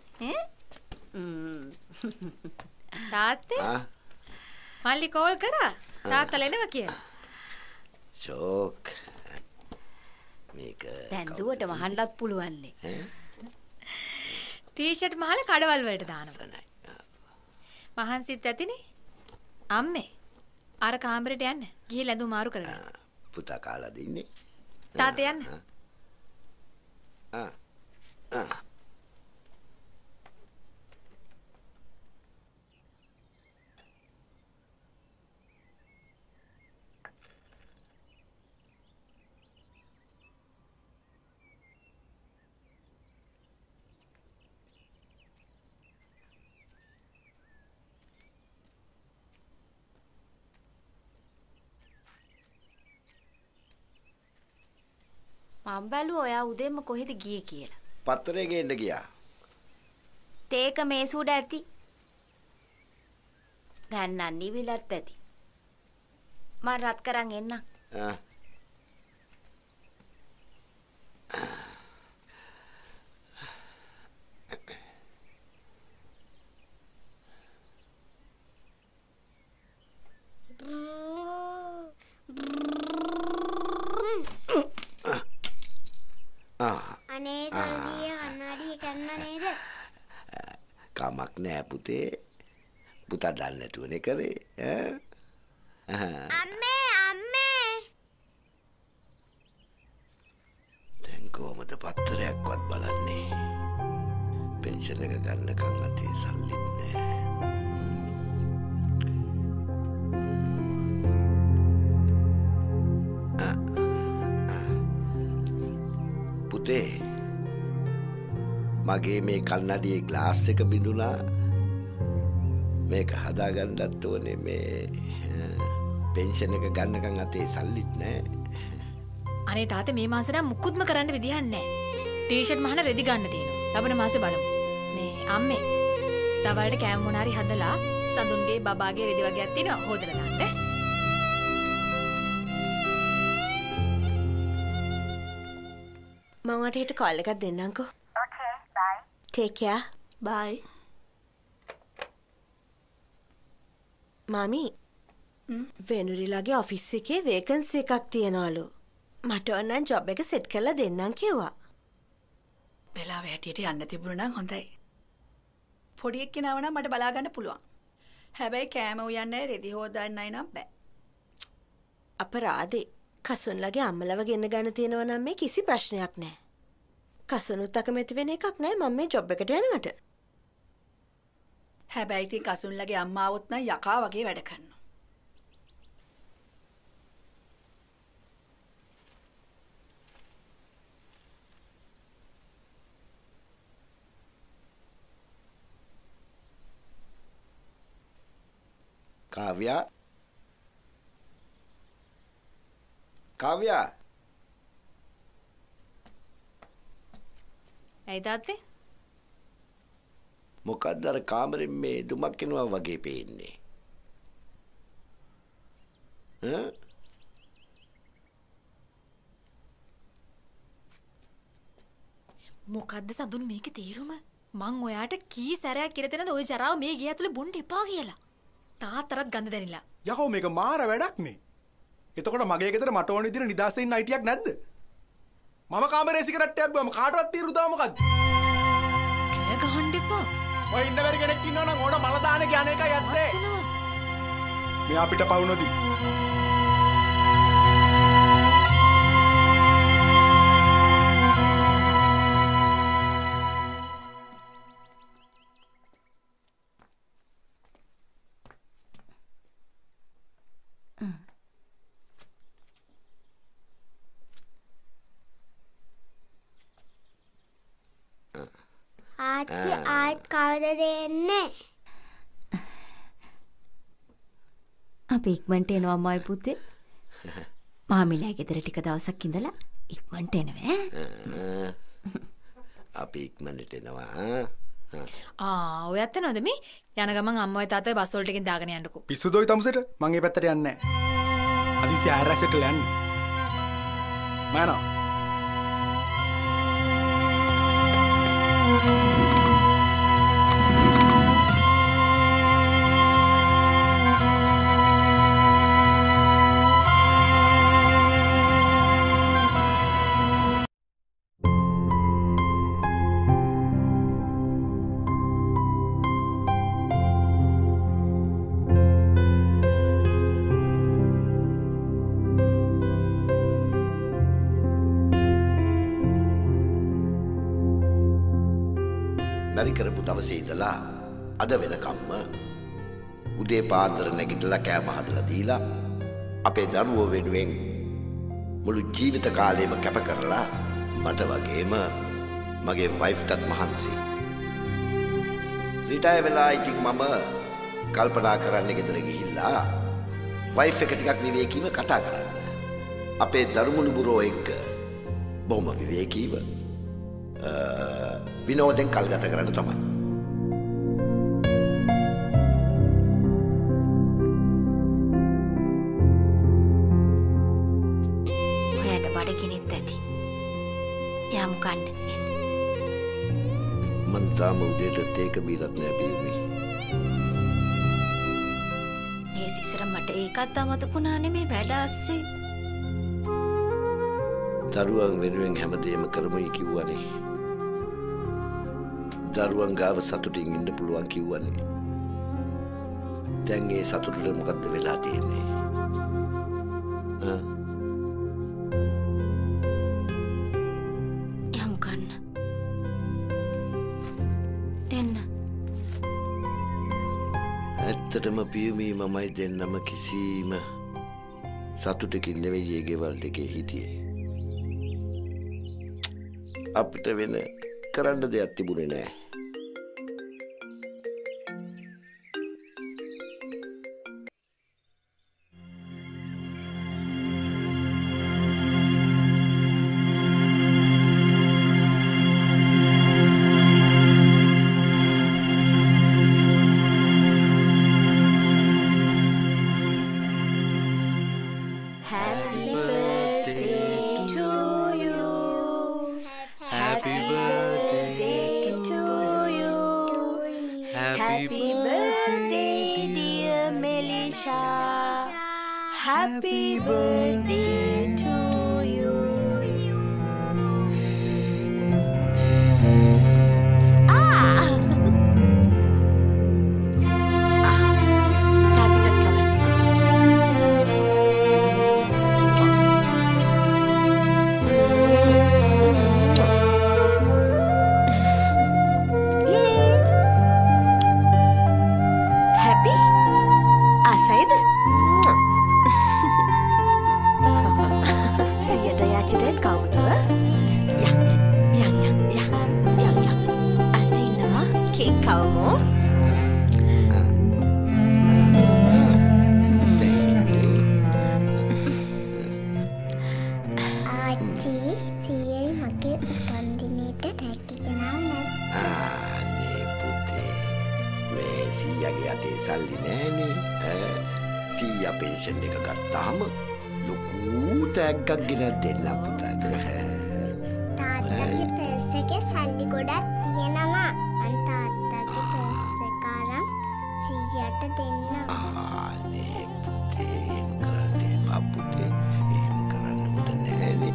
තාත්තේ මල්ලි කෝල් කරා තාත්තලා එනවා කියලා. ෂෝක් මේක දැන් දුවට මහන්නත් පුළුවන් නේ. ටී-ෂර්ට් මහල කඩවල් වලට දානවා. මහන්සිත් ඇතිනේ. අම්මේ අර කාමරේට යන්න. ගිහලා ඇඳුම් මාරු කරගන්න. පුතා කාලා දින්නේ. තාත්තා යන්න. ආ ආ මම බැලුවා ඔයා උදේම කොහෙද ගියේ කියලා. පත්තරේ ගේන්න ගියා. තේක මේස උඩ ඇති. දැන් නම් නිවිලත් ඇති. මම රත් කරන් එන්නම්. ආ. අනේ දරුදිය කන්නාඩිය කන්න නේද? කමක් නෑ පුතේ. පුතා දන්නේ නැතුවනේ කරේ. ඈ. අම්මේ අම්මේ. දැන් කොහමද පත්තරයක්වත් බලන්නේ? පෙන්ෂන් එක ගන්නකම් අතේ සල්ලිත් නෑ. පුතේ මගේ මේ කන්නඩියේ ග්ලාස් එක බිඳුනා. මේක හදාගන්නත් ඕනේ මේ පෙන්ෂන් එක ගන්නකම් අතේ සල්ලිත් නෑ. අනේ තාත්තේ මේ මාසෙ නම් මුකුත්ම කරන්න විදිහක් නැහැ. ටී-ෂර්ට් මහන රෙදි ගන්න තියෙනවා. ලබන මාසේ බලමු. මේ අම්මේ තවලට කෑම මොනාරි හදලා සඳුන්ගේ බබාගේ රෙදි වගේක් තියෙනවා හොදලා දාන්න. මම වට හිට කෝල් එකක් දෙන්නම්කෝ. Okay, bye. Take care. Bye. මාමි වෙනුරිලාගේ ඔෆිස් එකේ වේකන්සි එකක් තියෙනවලු. මට ඕනනම් ජොබ් එක සෙට් කරලා දෙන්නම් කිව්වා. වෙලාව හැටියට යන්න තිබුණා නම් හොඳයි. පොඩි එක්කෙනාව නම් මට බලා ගන්න පුළුවන්. හැබැයි කෑම උයන්නේ රෙදි හොදන්නයි නම් බෑ. අපරාදේ කසුන්ලගේ අම්මලව ගෙන්න ගන්න තියෙනවා නම් මේ කිසි ප්‍රශ්නයක් නැහැ. කසුනුත් අකමැති වෙන එකක් නැහැ මම මේ ජොබ් එකට යනවට. හැබැයි ඉතින් කසුන්ලගේ අම්මා આવොත් නම් යකා වගේ වැඩ කරනවා. කාව්‍යා කාව්‍යා ඇයි තාත්තේ? මොකක්ද අර කාමරෙන් මේ දුමක් එනවා වගේ පේන්නේ? ඈ? මොකද්ද සඳුන් මේකේ තීරුම? මං ඔයාට කී සැරයක් කියලා තැනද ওই ජරාව මේ ගේ ඇතුලේ බොන්න එපා කියලා. තාත්තරත් ගඳ දැනිලා. යකෝ මේක මාර වැඩක් නේ. එතකොට මගේ ගෙදර මට ඕන විදිහට නිදාස් වෙන්න අයිතියක් නැද්ද? මම කාමරේ සිගරට් එකක් බිව්වම කාටවත් තීරු දාව මොකද්ද? කෑ ගහන්න එපා. ඔය ඉන්න බැරි කෙනෙක් ඉන්නවා නම් ඕන මල දාන කියන එකයි ඇත්තේ. මේ අපිට පවුනොදී. ආච්චි ආයෙත් කවද දෙන්නේ? අපි ඉක්මනට එනවා අම්මයි පුතේ. මාමිලා ගෙදර ටික දවසක් ඉඳලා ඉක්මනට එනවා. අපි ඉක්මනට එනවා. ආ ඔයත් එනවද මේ? යන ගමන් අම්මයි තාත්තයි බස් වලට ගෙන් දාගෙන යන්නකෝ. පිස්සුදෝයි තමුසෙට මං ඒ පැත්තට යන්නේ නැහැ. හදිසි ආරැසට යන්නේ. මනෝ මැරි කරපු දවසේ ඉඳලා අද වෙනකම්ම උදේ පාන්දර නැගිටලා කෑම හදලා දීලා අපේ දරුවෝ වෙනුවෙන් මුළු ජීවිත කාලෙම කැප කරලා මට වගේම මගේ වයිෆ්ටත් මහන්සි. රිටයර් වෙලා ඉතින් මම කල්පනා කරන්න ගෙදර ගිහිල්ලා වයිෆ් එක ටිකක් විවේකීව කතා කරන්න. අපේ දරුමුණුබුරෝ එක්ක බොහොම විවේකීව විනෝදෙන් කල් ගත කරන්න තමයි. ඔයාට බඩගිනිත් ඇති. යමු කන්න. මං තාම උදේට තේක බීලත් නෑ පියුමි. මේ සිසර මට ඒකත් අමතකුණා නෙමේ වැඩ අස්සේ. දරුවන් වෙනුවෙන් හැමදේම කරමුයි කිව්වනේ. දරුවන් ගාව සතුටින් ඉන්න පුළුවන් කිව්වනේ. දැන් ඒ සතුටට මොකද්ද වෙලා තියෙන්නේ? යමු කන්න. දෙන්න. ඇත්තටම පියුමි මමයි දෙන්නම කිසිම සතුටකින් නෙවෙයි ඒ ගෙවල් දෙකේ හිටියේ. අපිට වෙන කරන්න දෙයක් තිබුණේ නෑ. Happy birthday dear Melisha. Happy birthday to you. Ah. තාත්තටත් කවන්න. Happy? ආසයිද? සියයට යාචිතෙත් කවුද? යා යා යා යා යා. අදිනවා කේක් කවමු. ආච්චි සියයි මගේ උපන්දිනේට තෑග්ග ගෙනාව නැත්. අනේ පුතේ මේ සීයාගේ අතේ සල්ලි නෑනේ. ඈ සීයා පෙන්ෂන් එක ගත්තාම ලොකු තෑග්ගක් ගෙන දෙන්න පුතාට. තාත්තගේ පර්ස් එකේ සල්ලි ගොඩක් තියෙනවා. මං තාත්තගේ පර්ස් එක අරන් සීයාට දෙන්න. අනේ පුතේ එහෙම කරන්න එපා පුතේ. එහෙම කරන්න හොඳ නෑනේ.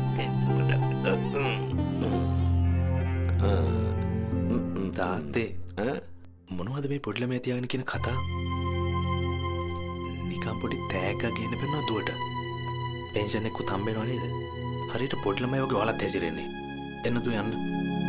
තාත්තේ මොනවද මේ පොඩි ළමයා තියාගෙන කියන කතා? නිකන් පොඩි තෑග්ගක් ගේන්න බැන්නා දුවට. පෙන්ෂන් එකකුත් හම්බෙනව නේද? හරියට පොඩි ළමයි වගේ ඔයාලත් හැසිරෙන්නේ. එන්න දු යන්න.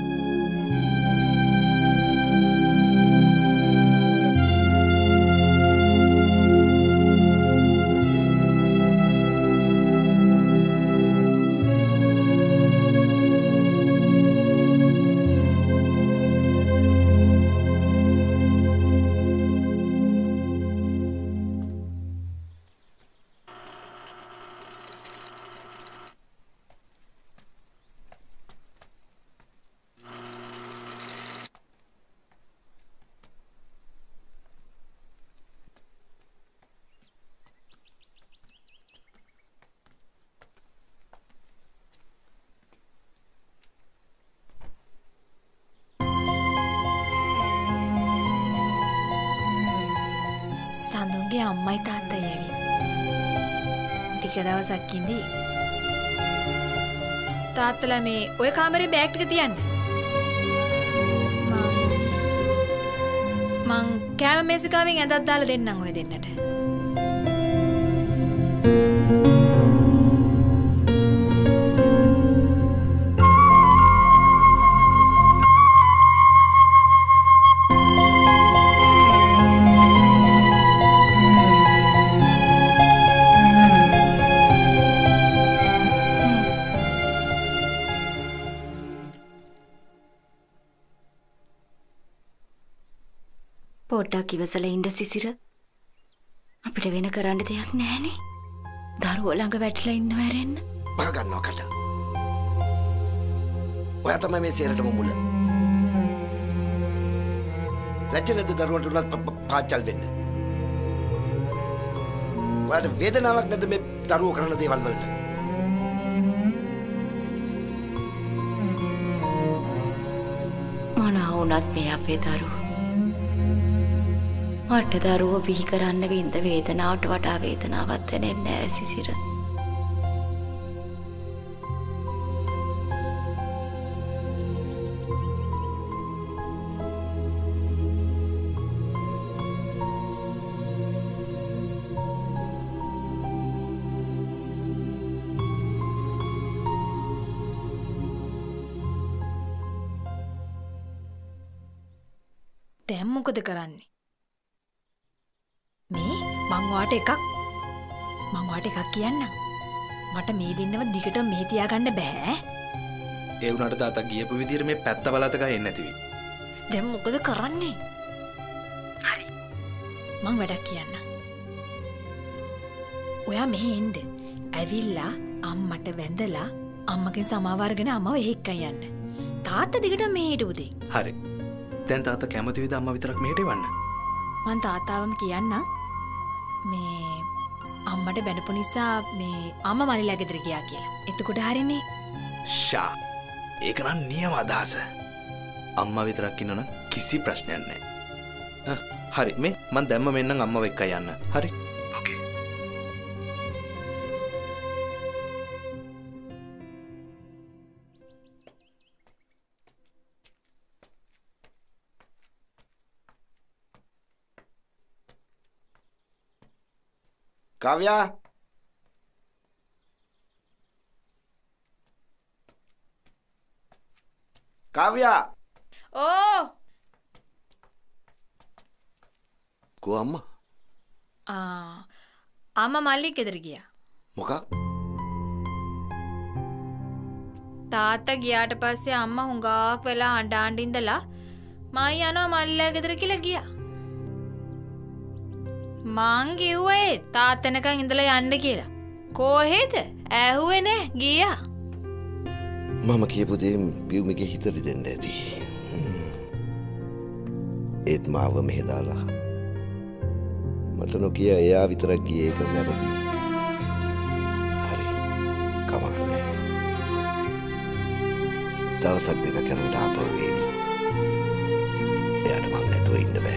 සඳුන්ගේ අම්මයි තාත්තයි ඇවිත්. ටික දවසක් ඉඳී. තාත්තලා මේ ඔය කාමරේ බෑග් ටික තියන්න. මං මං කෑම මේසකාවෙන් ඇඳක් දාලා දෙන්නම් ඔය දෙන්නට. පොඩ්ඩක් ඉවසලා ඉන්න සිසිර. අපිට වෙන කරන්න දෙයක් නැහැනේ. දරුවෝ ළඟ වැටිලා ඉන්නව ඇරෙන්න. බහ ගන්නවා කට. ඔයා තමයි මේ සේරටම මුල. ලැජ්ජනද දරුවන්ට උනත් පාචල් වෙන්න. ඔයාට වේදනාවක් නැද්ද මේ දරුවෝ කරන දේවල් වලට? මොනවා වුණත් මේ අපේ දරුවෝ මට දරුවෝ බිහි කරන්න වින්ද වේදනාවට වඩා වේදනාවක් දැනෙන්නේ නැහැ සිසිර. දැන් මොකද කරන්නේ? මේ මං වාට එකක් මං වාට එකක් කියන්නම්. මට මේ දෙන්නව දිගටම මෙහෙ තියාගන්න බෑ. ඒ වුණාට තාත්තා ගියපු විදිහට මේ පැත්ත බලත ගහ එන්නේ නැතිවි. දැන් මොකද කරන්නේ? හරි. මං වැඩක් කියන්නම්. ඔයා මෙහෙ එන්න. ඇවිල්ලා අම්මට වැඳලා අම්මගෙන් සමාව අරගෙන අම්මව එහෙ එක්කන් යන්න. තාත්තා දිගටම මෙහෙ හිටු උදේ. හරි. දැන් තාත්තා කැමති විදිහ අම්මා විතරක් මෙහෙට එවන්න. මං තාත්තාවම කියන්නම්. මේ අම්මට බැනපු නිසා මේ අම්මා මලිලා ගෙදර ගියා කියලා. එතකොට හරිනේ. ෂා. ඒක නම් නියම අදහස. අම්මා විතරක් ඉන්නවනම් කිසි ප්‍රශ්නයක් නැහැ. හරි මේ මන් දැම්ම මෙන්නම් අම්මව එක්ක යන්න. හරි. ඕකේ. Kavya? Kavya? Oh! Ko amma? Ah, amma මල්ලි ගෙදර ගියා. මොකක්? තාත්තා ගියාට පස්සේ අම්මා හුඟක් වෙලා අඬ අඬ ඉඳලා මම යනවා මල්ලිලා ගෙදර කියලා ගියා. මං කිව්වේ තාත්තනකන් ඉඳලා යන්න කියලා. කොහෙද? ඇහුවේ නෑ ගියා. මම කියපු දේ පියුමිගේ හිතට දෙන්න ඇති. ඒත් මාව මෙහෙ දාලා මට නොකිය එයා විතරක් ගියේ ඒක වැරදි. හරි. කමක් නෑ. දවසක් දෙකක් යනකොට ආපහු එවි. එයාට මම නැතුව ඉන්න බෑ.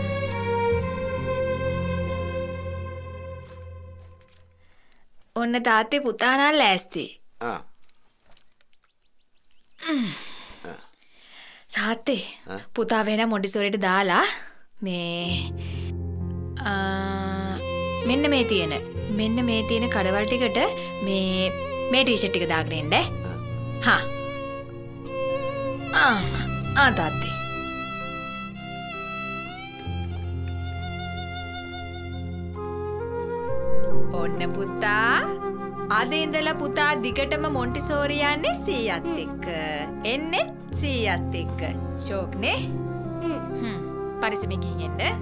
ඔන්න තාත්තේ පුතා නම් ලෑස්ති. ආ. තාත්තේ පුතා වෙන මොඩිසෝරියට දාලා මේ මෙන්න මේ තියෙන මෙන්න මේ තියෙන කඩවල් ටිකට මේ මේ ටී-ෂර්ට් ටික දාගෙන ඉන්න. හා. ආ ආ තාත්තේ. ඔන්න පුතා අද ඉඳලා පුතා දිගටම මොන්ටිසෝරි යන්නේ සීයත් එක්ක. එන්නේ සීයත් එක්ක. ෂෝක් නේ? හ්ම්. පරිස්සමෙන් ගිහින් එන්න.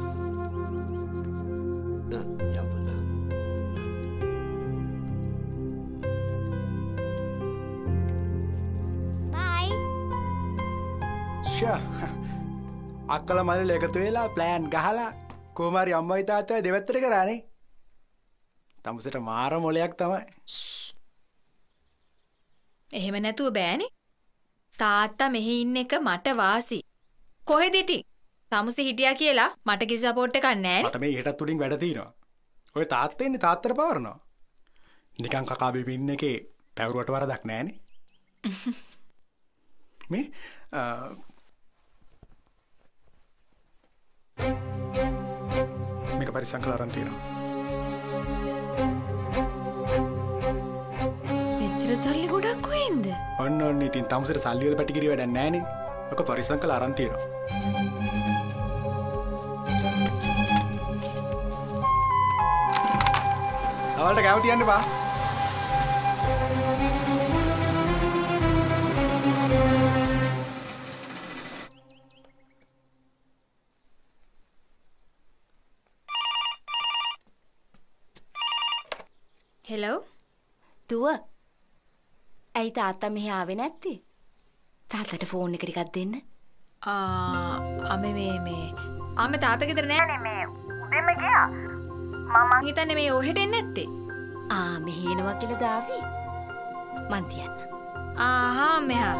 අක්කල මල්ල එකතු වෙලා ප්ලෑන් ගහලා කොහොමරි අම්මයි තාත්තයි දෙවැත්තට කරානේ. තමුසට මාර මොලයක් තමයි. එහෙම නැතුව බෑනේ. තාත්තා මෙහි ඉන්න එක මට වාසි. කොහෙද ඉතින්? තමුසේ හිටියා කියලා මට කිසි සපෝට් එකක් නැහැ නේ. මට මේ හෙටත් උඩින් වැඩ තියෙනවා. ඔය තාත්තා ඉන්නේ තාත්තට පවරනවා. නිකන් කකා බේබි ඉන්න එකේ පැවරුවට වරදක් නැහනේ. මේ මේක පරිස්සම් කරලා අරන් තියෙනවා. මෙච්චර සල්ලි ගොඩක් කොහෙන්ද? ඔන්න ඔන්න ඉතින් තමුසේට සල්ලි වල පැටිකිරි වැඩක් නැහනේ. ඔක පරිස්සම් කරලා අරන් තියෙනවා. අවල්ට කැම තියන්න බා. හෙලෝ දුව ඇයි තාත්තා මෙහි ආවේ නැත්තේ? තාත්තට ෆෝන් එක ටිකක් දෙන්න. ආ අමේ මේ මේ අම්මේ තාත්තා ගෙදර නෑනේ මේ උදේම ගියා. මම හිතන්නේ මේ ඔහෙට එන්නේ නැත්තේ. ආ මෙහි එනවා කියලා දාවි. මන් තියන්න. ආහා මෙහා.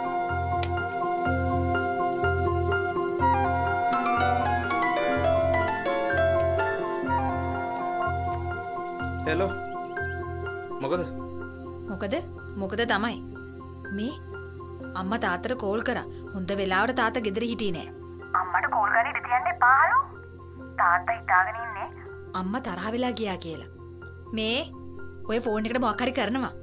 හෙලෝ මොකද? මොකද? මොකද තමයි. මේ අම්මා තාත්තට කෝල් කරා. හොඳ වෙලාවට තාත්තා ගෙදර හිටියේ නෑ. අම්මට කෝල් කරලා ඉඳ තියන්න එපාලු. තාත්තා හිතාගෙන ඉන්නේ. අම්මා තරහ වෙලා ගියා කියලා. මේ ඔය ෆෝන් එකට මොකක් හරි කරනවා.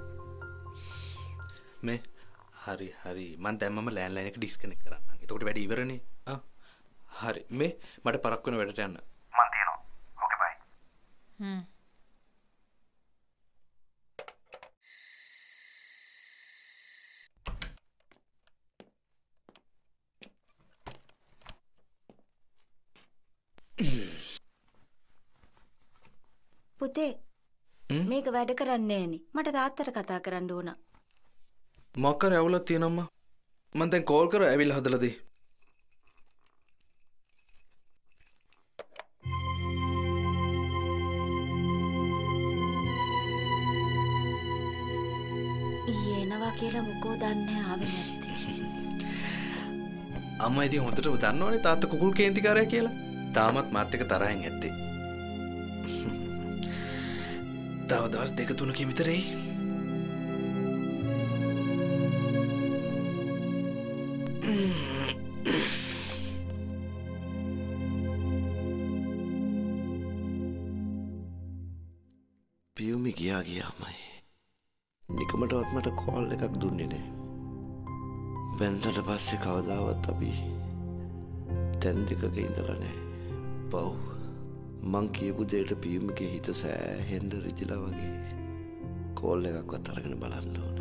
මේ හරි හරි මං දැම්මම ලෑන්ඩ්ලයින් එක ඩිස්කනෙක්ට් කරන්නම්. එතකොට වැඩ ඉවරනේ. ආ හරි මේ මට පරක් වෙන වැඩට යන්න. මං තියනවා. ඕකේ බයි. හ්ම්. පුතේ මේක වැඩ කරන්නේ නෑනේ. මට තාත්තට කතා කරන්න ඕන. මොකක් කර ඇවුලක් තියෙනම්මා. මං දැන් කෝල් කරා ඇවිල්ලා හදලා දෙයි. ඊයේ එනවා කියලා මොකෝ දන්නේ ආවේ නැත්තේ. අම්මා ඉතින් හොඳටම දන්නවනේ තාත්තා කුකුල් කේන්තිකාරයා කියලා. තාමත් මාත් එක්ක තරහින් ඇත්තේ. තව දවස් දෙක තුනකින් විතර එයි. පියුමි ගියා ගියාමයි. නිකමටවත් මට කෝල් එකක් දුන්නේ නෑ. වෙන්දට පස්සේ කවදාවත් අපි තැන් දෙකක ඉඳලා නෑ. පව්. මං කියපු දෙයට පියුමිගේ හිත සෑහෙන්න රිදිලා වගේ කෝල් එකක්වත් අරගෙන බලන්න ඕන.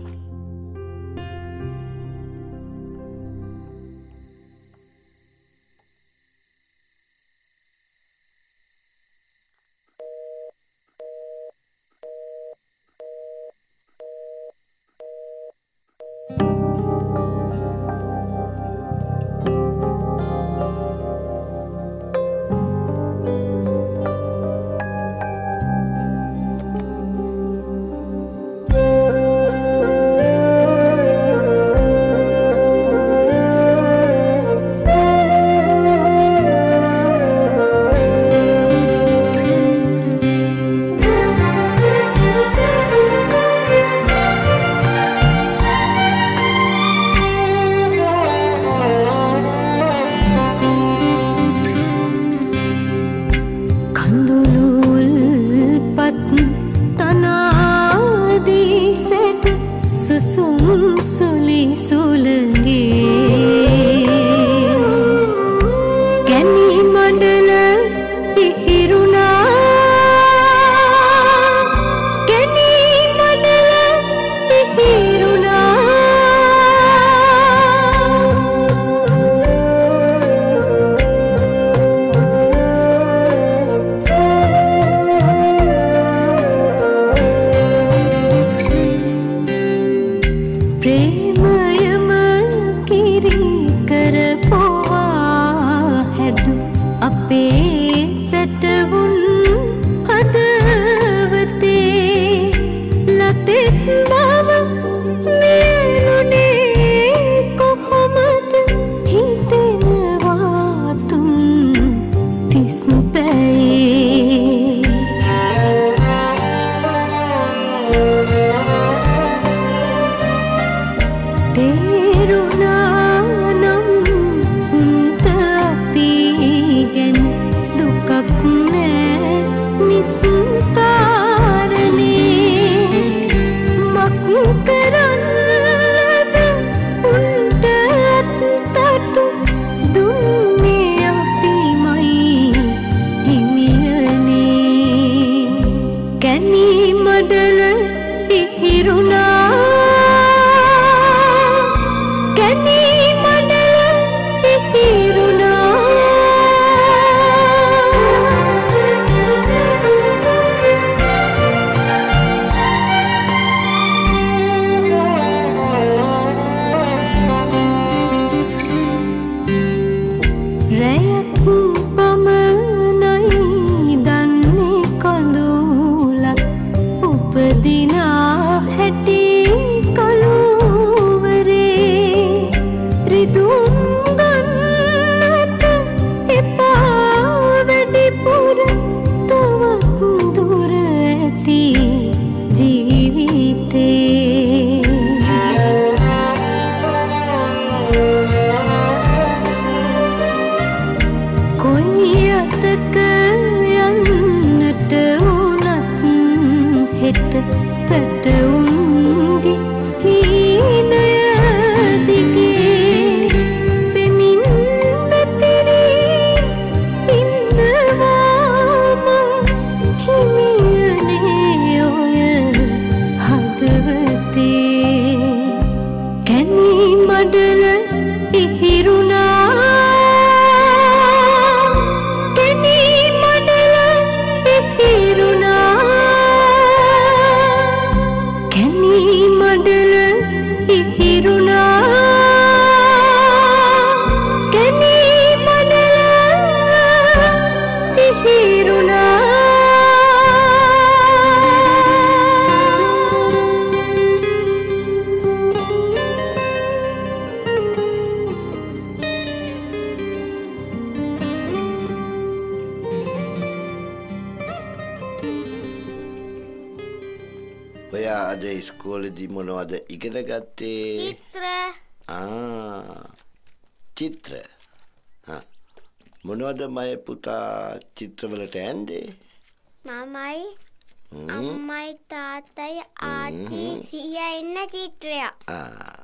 අද ඉස්කෝලේදී මොනවද ඉගෙන ගත්තේ? චිත්‍ර. ආ. චිත්‍ර. හා. මොනවද මය පුතා චිත්‍රවලට ඇන්දේ? මමයි අම්මයි තාත්තයි ආච්චි සීයා ඉන්න චිත්‍රයක්. ආ.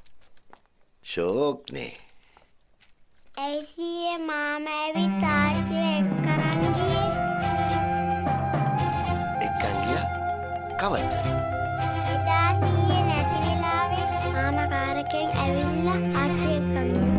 ෂෝක්නේ. ඒ සීයේ මාමා ඇවිත් ආච්චිව එක්ක කරන් ගියේ. එක්කන් ගියා? කවද්ද? එදා සීයේ නැති වෙලාවේ මාමා කාරකෙන් ඇවිල්ලා ආච්චි එක්කන් ගියා.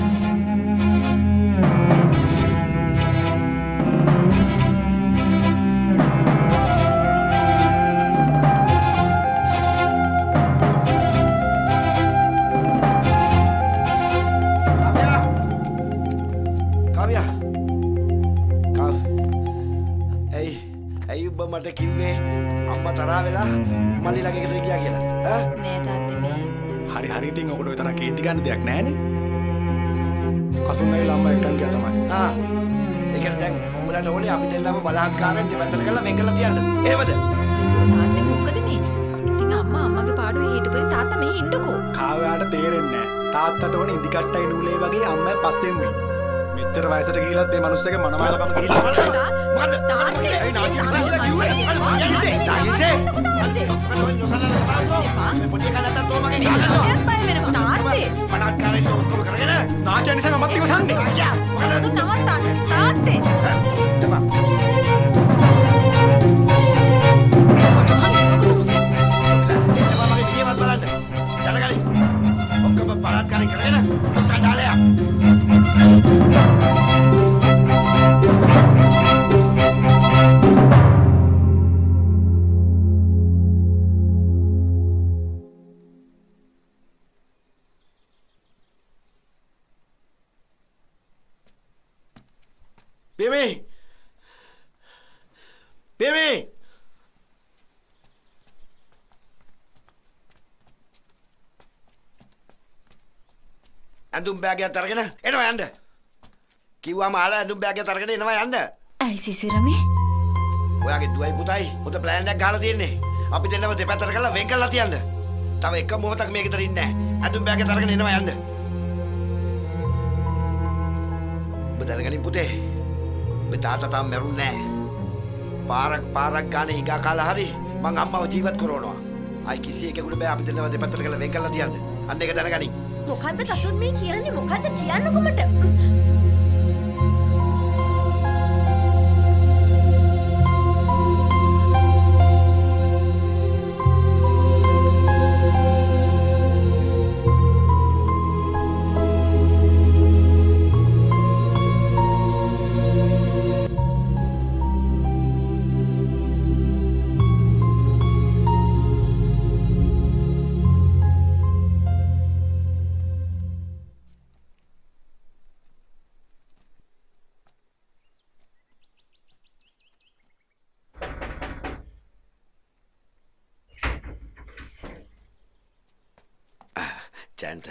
මට කිව්වේ අම්මා තරහා වෙලා මල්ලිලගේ ගෙදර ගියා කියලා. ඈ නෑ තාත්තේ මේ. හරි හරි ඉතින් ඔකට ඔය තරම් කේන්ති ගන්න දෙයක් නෑනේ. කසුන්නයි ළම්මා එක්කන් ගියා තමයි. ආ. ඒ කියන්නේ දැන් උඹලට ඕනේ අපි දෙන්නම බලාත්කාරයෙන් දෙපැත්තට කරලා වෙන් කරලා තියන්න. එහෙමද? තාත්තේ මොකද මේ? ඉතින් අම්මා අම්මගේ පාඩුවේ හිටපොදී තාත්තා මෙහි ඉන්නකෝ. කාවයාට තේරෙන්නේ නෑ. තාත්තට ඕනේ ඉදි කට්ටයි නූලේ වගේ අම්මයි පස්සෙන් වෙයි. මෙච්චර වයසට ගිහිලත් මේ මිනිස්සගේ මනමාලකම ගිහිල්ලා මට තාත්තේ ඒ නාගි ගිහිල්ලා කිව්වේ අර යන්නේ නාගිසේ මේ පොඩි කනට තෝ මගේ ගිහිල්ලා බය වෙනවා තාත්තේ බලාත්කාරයෙන් ඔක්කොම කරගෙන නාගයා නිසා මමත් ඉවසන්නේ අයියා මොකද නවත්තන්න තාත්තේ දෙපා දෙපා මගේ විදියවත් බලන්න දැනගනි ඔක්කොම බලාත්කාරයෙන් කරගෙන සඳාලයා Baby! Baby! ඇඳුම් බෑගයක් අරගෙන එනවා යන්න. කිව්වම ආලා ඇඳුම් බෑගයක් අරගෙන එනවා යන්න. ඇයි සිසිරමේ? ඔයාගේ දුවයි පුතයි හොඳ ප්ලෑන් එකක් ගහලා තියෙන්නේ. අපි දෙන්නව දෙපැත්තට කරලා වෙන් කරලා තියන්න. තව එක මොහොතක් මේක ඉතර ඉන්නේ නැහැ. ඇඳුම් බෑගයක් අරගෙන එනවා යන්න. ඔබ දැනගනින් පුතේ. ඔබ තාත්තා තාම මැරුන්නේ නැහැ. පාරක් පාරක් ගානේ හිඟා කාලා හරි මං අම්මව ජීවත් කරවනවා. අයි කිසි එකෙකුට බෑ අපි දෙන්නව දෙපැත්තට කරලා වෙන් කරලා තියන්න. අන්න ඒක දැනගනින්. මොකද්ද කසුන් මේ කියන්නේ? මොකද්ද කියන්නකො මට? ජයන්ත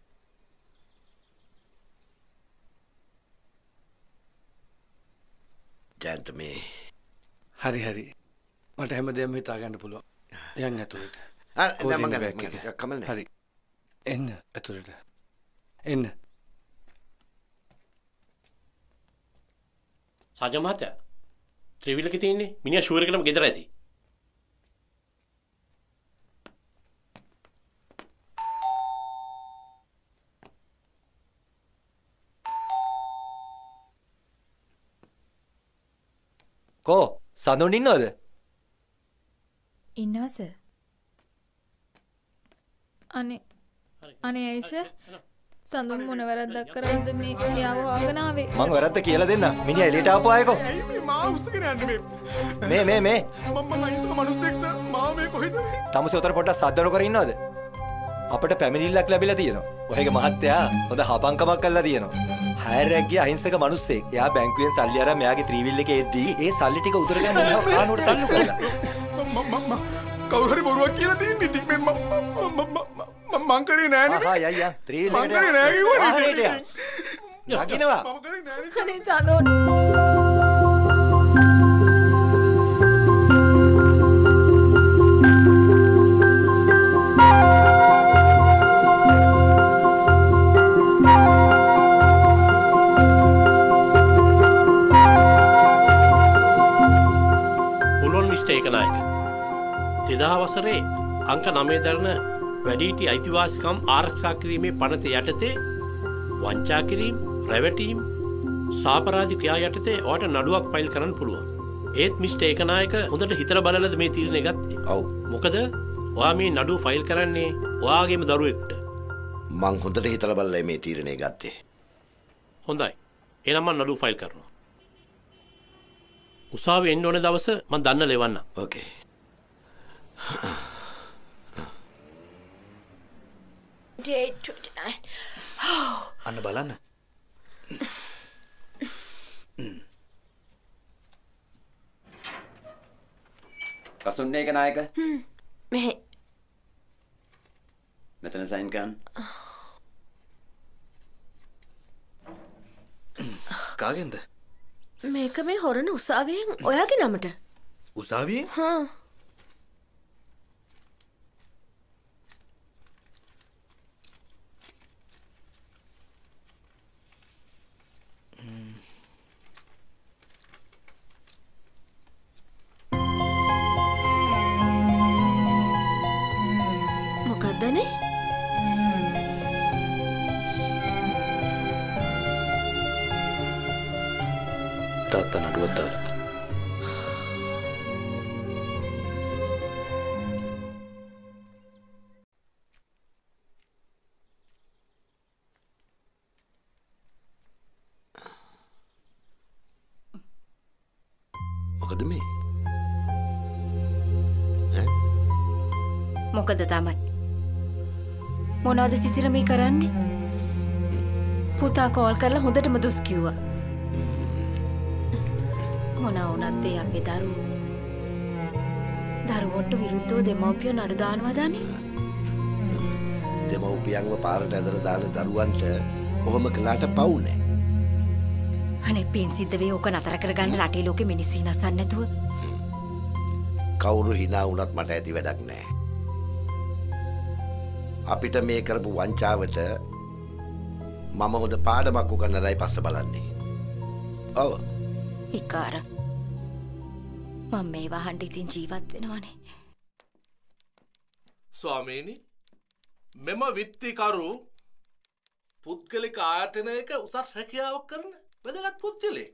ජයන්ත මේ හරි හරි මට හැමදේම හිතා ගන්න පුළුවන්. යන්න ඇතුළට. ආ දැන් මම ගන්න කමල් හරි. එන්න ඇතුළට. එන්න. සාජ මහත්තයා ත්‍රිවිලක තියෙන්නේ මිනිහා ෂුවර් එකටම ගෙදර ඇති. කෝ සඳුන් ඉන්නවද? ඉන්නවා සර්. අනේ අනේ ඇයි සර්? සඳුන් මොන වැරද්දක් කරාද මේ එයාව හොයාගෙන ආවේ? මං වැරද්ද කියලා දෙන්න. මිනිහා එළියට ආපු අයකෝ. ඇයි මේ මාව උස්සගෙන යන්නේ මේ? මේ මේ මේ මම මම ඉස්සම මිනිස්සෙක් සර්. මාව මේ කොහෙද මේ? තමුසේ උතර පොඩ්ඩක් සද්ද නොකර ඉන්නවද? අපිට පැමිණිල්ලක් ලැබිලා තියෙනවා. ඔයගේ මහත්තයා හොඳ හපංකමක් කරලා තියෙනවා. හයරැග්ගේ අහිංසක මිනිස්සෙක්. එයා බැංකුවෙන් සල්ලි අරන් මෙයාගේ ත්‍රිවිල් එකේ එද්දී ඒ සල්ලි ටික උදර ගන්න මෙයාව කානුවට තල්ලු කරලා. මම මම කවුරු හරි බොරුවක් කියලා තියෙන්නේ. ඉතින් මේ මම මං කරේ නෑනේ. ආහා යයියා ත්‍රිවිල් එකට. මං කරේ නෑ කිව්වනේ. නගිනවා. මම කරේ නෑනේ. අනේ සඳුන් ඒකනායක. දෙදා වසරේ අංක නවය දරන වැඩිහිටි අයිතිවාසිකම් ආරක්ෂා කිරීමේ පනත යටතේ වංචා කිරීම, රැවටීම්, සාපරාධ ක්‍රියා යටතේ ඔයාට නඩුවක් ෆයිල් කරන්න පුළුවන්. ඒත් මිස්ටර් ඒකනායක හොඳට හිතලා බලලාද මේ තීරණය ගත්තේ? ඔව්. මොකද ඔයා මේ නඩුව ෆයිල් කරන්නේ ඔයාගේම දරුවෙක්ට. මං හොඳට හිතලා බලලා මේ තීරණය ගත්තේ. හොඳයි. එහෙනම් මම නඩුව ෆයිල් කරනවා. උසාවියේ එන්න ඕන දවස මම දන්න ලෙවන්න. ඕකේ. Day twenty-nine. අන්න බලන්න. කසුන්නේ එක නායක. මෙහෙ. මෙතන සයින් කරන්න. කාගෙන්ද? මේක මේ හොරණ උසාවියෙන් ඔයාගේ නමට. උසාවියෙන්? හා. මොකක්දනේ? තාත්තා නඩුවක් දාලා. මොකද මේ? මොකද තමයි? මොනවද සිසිර මේ කරන්නේ? පුතා කෝල් කරලා හොඳටම දුස් කිව්වා. මොනවා වුණත් ඒ අපේ දරුවෝ දරුවන්ට විරුද්ධව දෙමව්පියෝ නඩු දානවදානේ. දෙමව්පියන්ව පාරට ඇදලා දාන දරුවන්ට ඔහොම කළාට පවුනේ. අනේ පින් සිද්ධ වේ ඕක නතර කරගන්න රටේ ලෝකෙ මිනිස්සු හිනස්සන්නේ නැතුව. කවුරු hina වුණත් මට ඇති වැඩක් නැහැ. අපිට මේ කරපු වංචාවට මම හොඳ පාඩමක් උගන්නලයි පස්ස බලන්නේ. ඔව්. විකාර. මම මේ වහන්න ඉතින් ජීවත් වෙනවනේ. ස්වාමීනි, මෙම විත්තිකරු පුද්ගලික ආයතනයක උසස් රැකියාවක් කරන වැදගත් පුද්ගලයෙක්.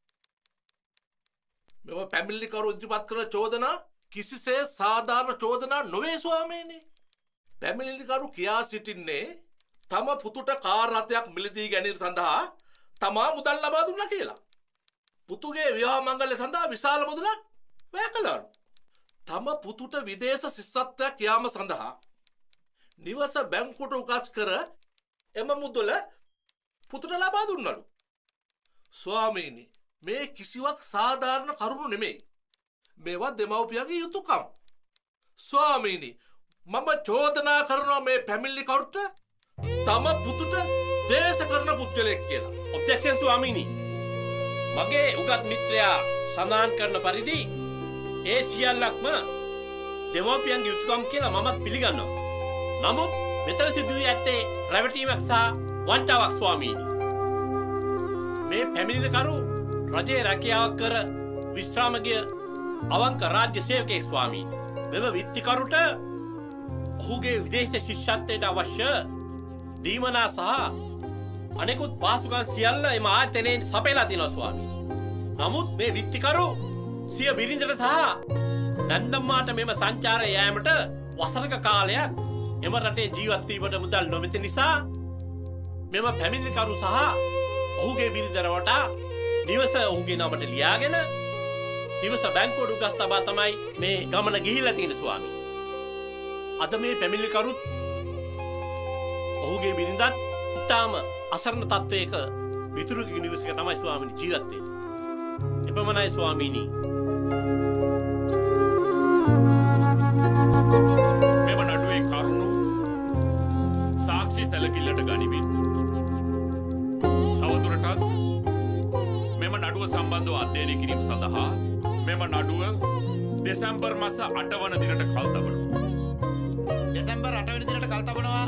මෙම පැමිණිලිකරු ඉදිරිපත් කරන චෝදනා කිසිසේත් සාධාරණ චෝදනා නොවේ ස්වාමීනි. පැමිණිලිකරු කියා සිටින්නේ තම පුතුට කාර් රථයක් මිලදී ගැනීම සඳහා තමා මුදල් ලබා දුන්නා කියලා. පුතුගේ විවාහ මංගල්‍ය සඳහා විශාල මුදලක් වැය කළාලු. තම පුතුට විදේශ ශිෂ්‍යත්වයක් යාම සඳහා නිවස බැංකුවට උකස් කර එම මුදල පුතුට ලබා දුන්නලු. ස්වාමීනි, මේ කිසිවක් සාධාරණ කරුණු නෙමෙයි. මේවා දෙමව්පියන්ගේ යුතුයකම්. ස්වාමීනි, මම චෝදනා කරනවා මේ පැමිණිලිකරුට තම පුතුට දේශ කරන පුද්ගලයෙක් කියලා. ඔබ්ජෙක්ෂන් ස්වාමීනි. මගේ උගත් මිත්‍රයා සඳහන් කරන පරිදි ඒ සියල්ලක්ම දෙමව්පියන්ගේ යුතුයකම් කියලා මමත් පිළිගන්නවා. නමුත් මෙතන සිදුවී ඇත්තේ රැවටීමක් සහ වංචාවක් ස්වාමීනි. මේ පැමිණිලිකරු රජයේ රැකියාවක් කර විශ්‍රාම ගිය අවංක රාජ්‍ය සේවකයෙක් ස්වාමීනි. මෙම විත්තිකරුට ඔහුගේ විදේශ ශිෂ්‍යත්වයට අවශ්‍ය දීමනා සහ අනෙකුත් පාසුකම් සියල්ල එම ආයතනයෙන් සපයලා තියෙනවා ස්වාමීනි. නමුත් මේ විත්තිකරු සිය බිරිඳට සහ නැන්දම්මාට මෙම සංචාරය යෑමට වසරක කාලයක් එම රටේ ජීවත් වීමට මුදල් නොමැති නිසා මෙම පැමිණිලිකරු සහ ඔහුගේ බිරිඳට වටා නිවස ඔහුගේ නමට ලියාගෙන නිවස බැංකුවට උගස් තබා තමයි මේ ගමන ගිහිල්ලා තියෙන ස්වාමීනි. අද මේ පැමිණිලිකරුත් ඔහුගේ බිරිඳත් ඉතාම අසරණ තත්වයක විතුරුගේ නිවසක තමයි ස්වාමීනි ජීවත් වෙන්නේ. එපමණයි ස්වාමීනි. මෙම නඩුවේ කරුණු සාක්ෂි සැලකිල්ලට ගනිමින් තවදුරටත් මෙම නඩුව සම්බන්ධව අධ්‍යයනය කිරීම සඳහා මෙම නඩුව දෙසැම්බර් මාස අට වන දිනට කල් තබනවා. දෙසැම්බර් අට වෙනි දිනට කල් තබනවා.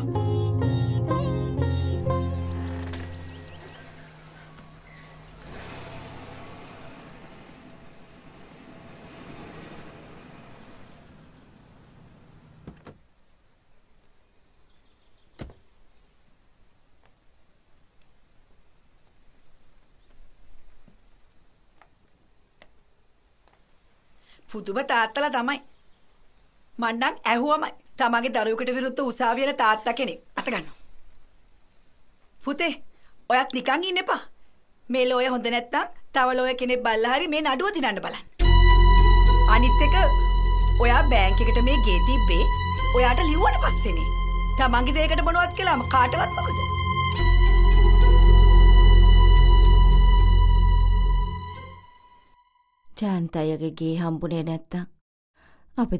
පුදුම තාත්තලා තමයි. මං නම් ඇහුවමයි. තමන්ගේ දරුවෙකුට විරුද්ධ උසාවියේ තාත්තා කෙනෙක් අත ගන්නවා. පුතේ, ඔයත් නිකන් ඉන්න එපා. මේ ලෝය හොඳ නැත්තම් තව ලෝය කෙනෙක් බල්ලා හරි මේ නඩුව දිනන්න බලන්න. අනිත් එක ඔයා බැංක් එකට මේ ගේ තිබ්බේ ඔයාට ලිව්වට පස්සේනේ. තමන්ගේ දෙයකට මොනවත් කළාම කාටවත් මොකද? ජාන්තයගේ ගේ හම්බුනේ නැත්තම් අපි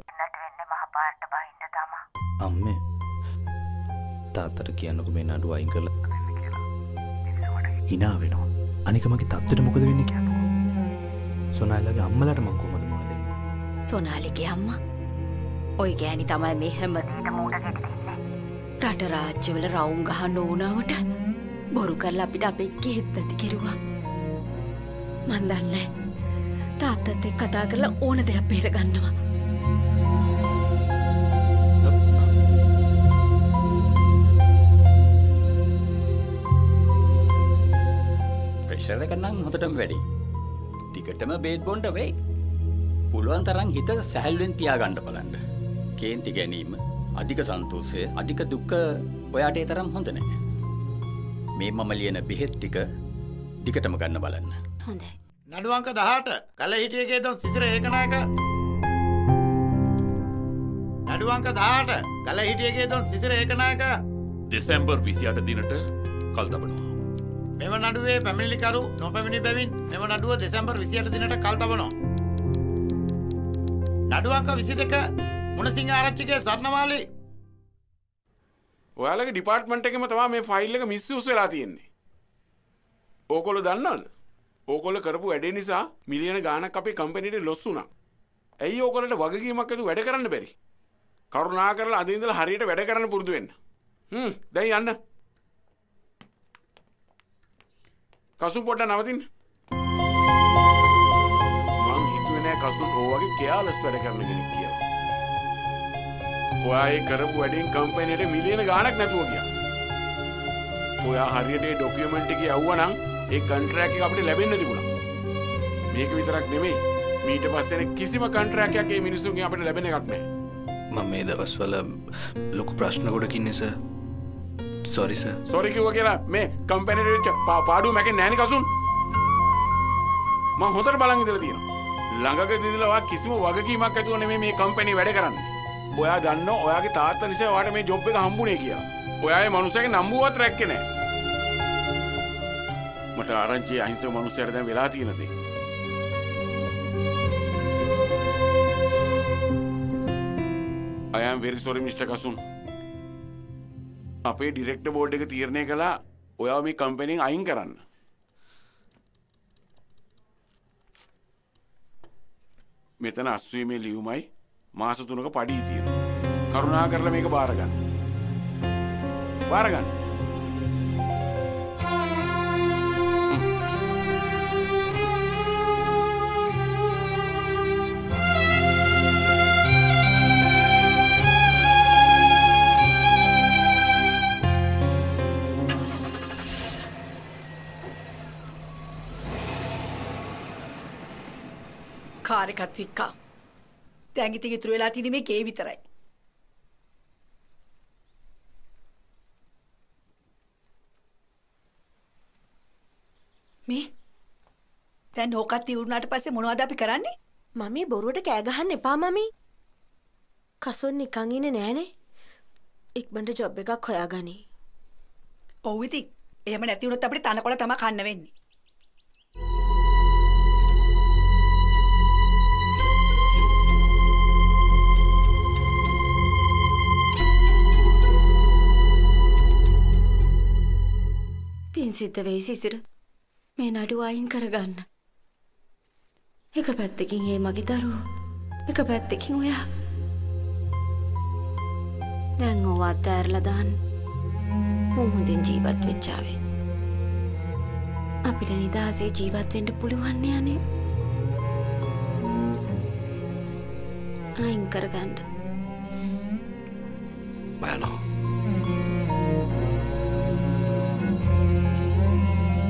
අම්මේ තාත්තට කියන්නකෝ මේ නඩුව අයින් කරලා hina වෙනවා. අනික මගේ තාත්තට මොකද වෙන්නේ කියන්නකෝ. සොනාලිගේ අම්මලාට මං කොහමද මොන දෙන්නේ? සොනාලිගේ අම්මා. ඔය ගෑණි තමයි මේ හැම දෙයකම මුණ ගැහිලා ඉන්නේ. රට රාජ්‍යවල රවුම් ගහන්න ඕනවට බොරු කරලා අපිට අපේ ගෙහෙත් නැති කෙරුවා. මන් දන්නේ තාත්තත් එක්ක කතා කරලා ඕන දෙයක් බේර ගන්නවා. ප්‍රෙෂර් එක නම් හොඳටම වැඩි. ටිකටම බේත් බොන්න වෙයි. පුළුවන් තරම් හිත සැහැල්ලුවෙන් තියාගන්න බලන්න. කේන්ති ගැනීම, අධික සන්තෝෂය, අධික දුක ඔයාට ඒ තරම් හොඳ නැහැ. මේ මම ලියන බෙහෙත් ටික ටිකටම ගන්න බලන්න. හොඳයි. නඩු අංක දහඅට කල හිටියේගේ දොන් සිසිර ඒකනායක. නඩු අංක දහඅට කල හිටියේගේ දොන් සිසිර ඒකනායක. දෙසැම්බර් විසිඅට දිනට කල් තබනවා. මෙම නඩුවේ පැමිණිලිකරු නොපැමිණි බැවින් මෙම නඩුව දෙසැම්බර් විසිඅට දිනට කල් තබනවා. නඩු අංක විසි දෙක මුණසිංහ ආරච්චිගේ ස්වර්ණමාලි. ඔයාලගේ ඩිපාර්ට්මන්ට් එකේම තමයි මේ ෆයිල් එක මිස්යූස් වෙලා තියෙන්නේ. ඕගොල්ලෝ දන්නවද? ඕගොල්ලෝ කරපු වැඩේ නිසා මිලියන ගාණක් අපේ කම්පැනිට ලොස් වුණා. ඇයි ඕගොල්ලන්ට වගකීමක් ඇතුව වැඩ කරන්න බැරි? කරුණාකරලා අද ඉඳලා හරියට වැඩ කරන්න පුරුදු වෙන්න. හ්ම් දැන් යන්න. කසුන් පොඩ්ඩක් නවතින්න. මං හිතුවේ නෑ කසුන් ඕ වගේ කෙයාලස් වැඩ කරන කෙනෙක් කියලා. ඔයා ඒ කරපු වැඩෙන් කම්පැනිට මිලියන ගාණක් නැතුව ගියා. ඔයා හරියට ඒ ඩොකියුමන්ට් එකේ යවුවා නම් ඒ කන්ට්‍රැක්ට් එක අපිට ලැබෙන්න තිබුණා. මේක විතරක් නෙමෙයි. මීට පස්සේ කිසිම කන්ට්‍රැක්ට් එකක් මේ මිනිස්සුන්ගෙන් අපිට ලැබෙන එකක් නැහැ. මම මේ දවස්වල ලොකු ප්‍රශ්න ගොඩක් ඉන්නේ සර්. Sorry sir. සෝරි කිව්වා කියලා මේ කම්පැනිට වෙච්ච පාඩුව මැකෙන්නේ නැහැ නේ කසුන්. මම හොඳට බලන් ඉඳලා තියෙනවා. ළඟකදී ඉඳලා ඔයා කිසිම වගකීමක් ඇතුව නෙමෙයි මේ කම්පැනි වැඩ කරන්නේ. ඔයා දන්නවා ඔයාගේ තාත්තා නිසා ඔයාට මේ ජොබ් එක හම්බුනේ කියලා. ඔයාගේ මනුස්සයාගේ නම්බුවත් රැක්කේ නැහැ. මට ආරංචි අහිංසක මනුස්සයර දැන් වෙලා තියෙන දේ. I am very sorry mister Kasun. අපේ ඩිරෙක්ටර් බෝඩ් එක තීරණය කළා ඔයාව මේ කම්පැනිෙන් අයින් කරන්න. මෙතන අස්වීමේ ලියුමයි මාස තුනක පඩිය තියෙනවා. කරුණා කරලා මේක බාර ගන්න. බාර ගන්න. කාර්යකත් වික්කා. දැන් ඉතින් ඉතුරු වෙලා තියෙන්නේ මේ ගේ විතරයි. මේ දැන් ඕකත් ඉවරුනාට පස්සේ මොනවද අපි කරන්නේ? මමී බොරුවට කෑ ගහන්න එපා මමී. කසොන් නිකන් ඉන්නේ නෑනේ. ඉක්මනට ජොබ් එකක් හොයාගනි. ඔව් ඉතින්. එහෙම නැති වුණොත් අපිට තනකොළ තමයි කන්න වෙන්නේ. පින් සිද්ධ වෙයි සිසිර. මේ නඩුව අයින් කරගන්න. එක පැත්තකින් ඒ මගේ දරුවෝ, එක පැත්තකින් ඔයා. දැන් ඔව අතෑරලා දාන්න. මම හොඳින් ජීවත් වෙච්චාවේ. අපිට නිදහසේ ජීවත් වෙන්න පුළුවන් යන්නේ. අයින් කරගන්න. බලන්න.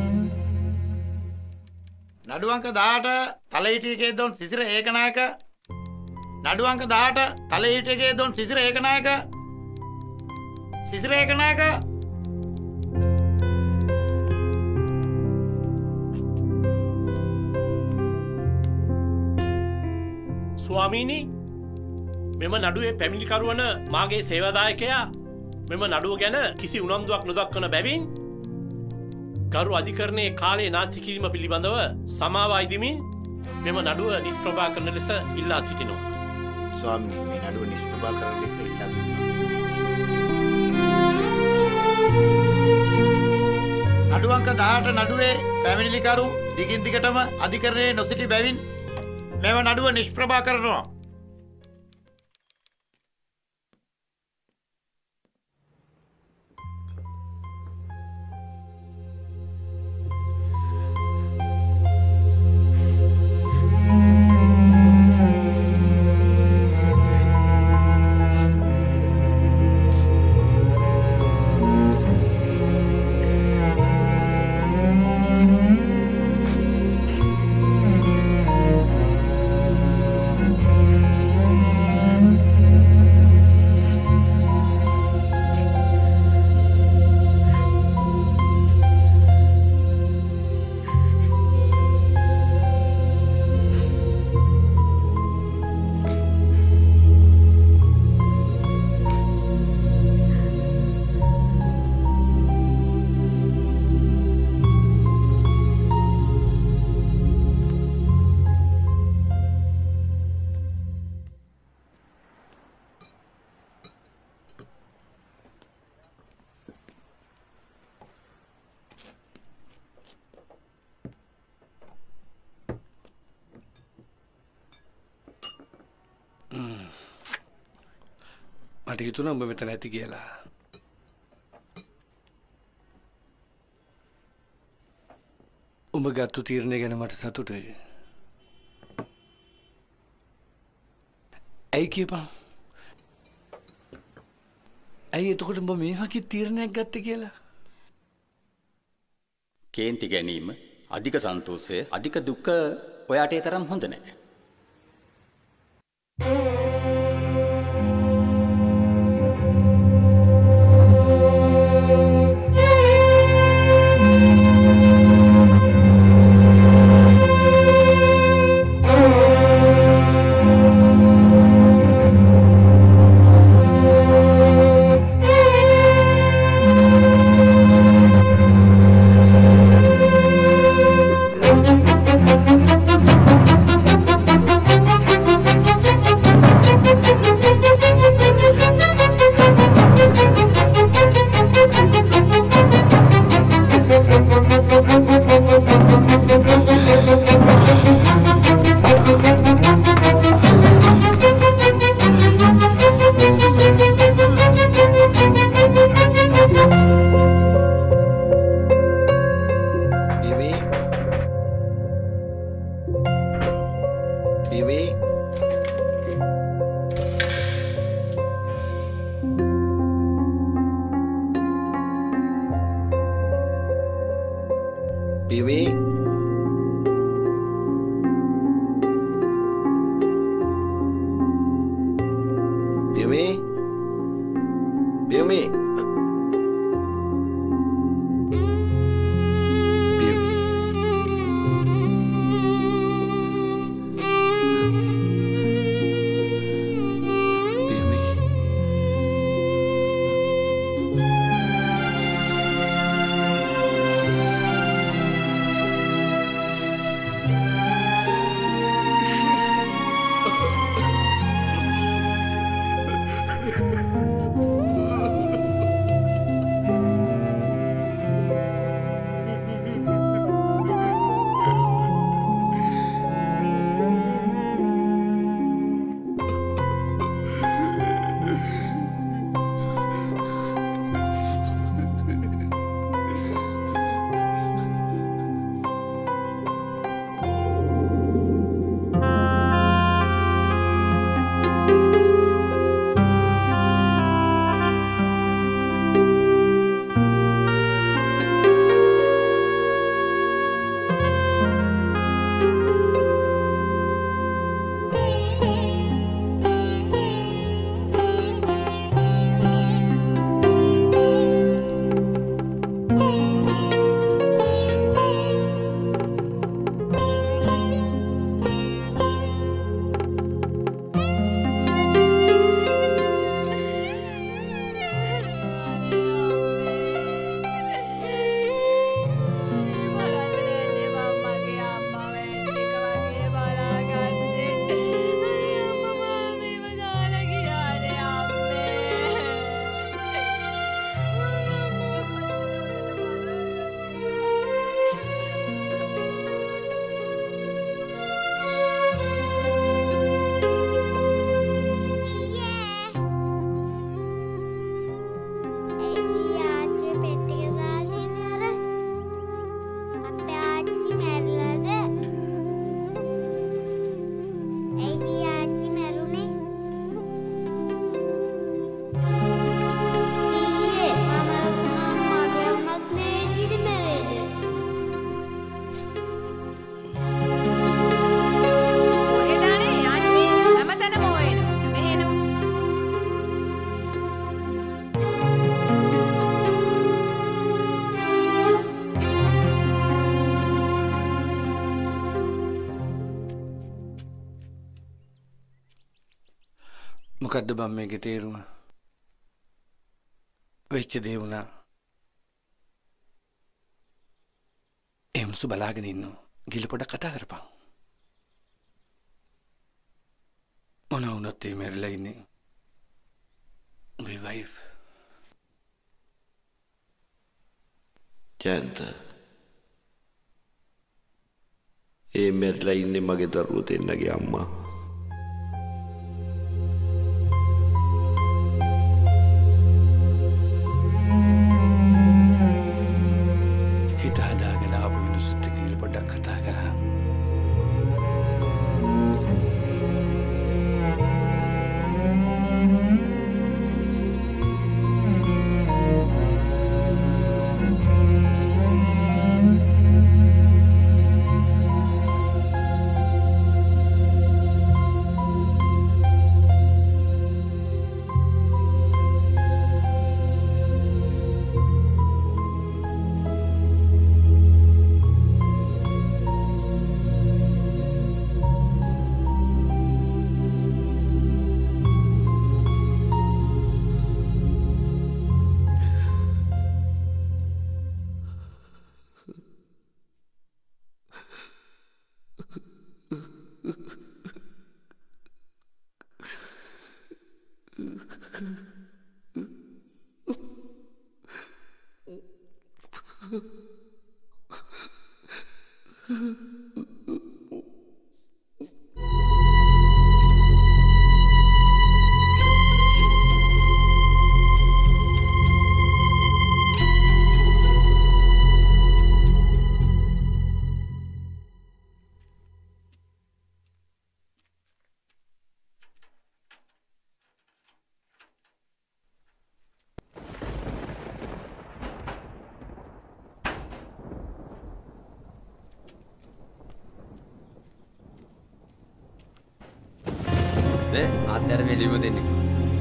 නඩු අංක දහඅට තලහිටියකේ දොන් සිසිර ඒකනායක. නඩු අංක දහඅට තලහිටියගේ දොන් සිසිර ඒකනායක සිසිර ඒකනායක ස්වාමීනි මෙම නඩුවේ පැමිණිලිකරුවන මාගේ සේවාදායකයා මෙම නඩුව ගැන කිසි උනන්දුවක් නොදක්වන බැවින් ගරු අධිකරණයේ කාලේ නාස්ති කිරීම පිළිබඳව සමාව අයදිමින් මෙම නඩුව නිෂ්ප්‍රභා කරන ලෙස ඉල්ලා සිටිනවා. ස්වාමීනි මේ නඩුව නිෂ්ප්‍රභා කරන ලෙස ඉල්ලා සිටිනවා. නඩු අංක දහඅට නඩුවේ පැමිණිලිකරු දිගින් දිගටම අධිකරණයේ නොසිටි බැවින් මෙම නඩුව නිෂ්ප්‍රභා කරනවා. මට හිතුණා උඹ මෙතන ඇති කියලා. උඹ ගත්තු තීරණය ගැන මට සතුටුයි. ඇයි කියපන්? ඇයි එතකොට උඹ මේ වගේ තීරණයක් ගත්තේ කියලා? කේන්ති ගැනීම, අධික සන්තෝෂය, අධික දුක ඔයාට ඒ තරම් හොඳ නැහැ. මොකද්ද බම් මේකේ තේරුම? වෙච්ච දේ වුණා. එම්සු බලාගෙන ඉන්නවා. ගිල පොඩක් කතා කරපන්. මොන වුණත් ඒ මැරිලා ඉන්නේ. උගේ වයිෆ්. ජයන්ත. ඒ මැරිලා ඉන්නේ මගේ දරුවෝ දෙන්නගේ අම්මා. හිත හදාගෙන ආපු මිනිස්සුත් එක්ක ගිල පොඩක් කතා කරා. ආත්‍යර මේ ලියුම දෙන්න කිව්වා.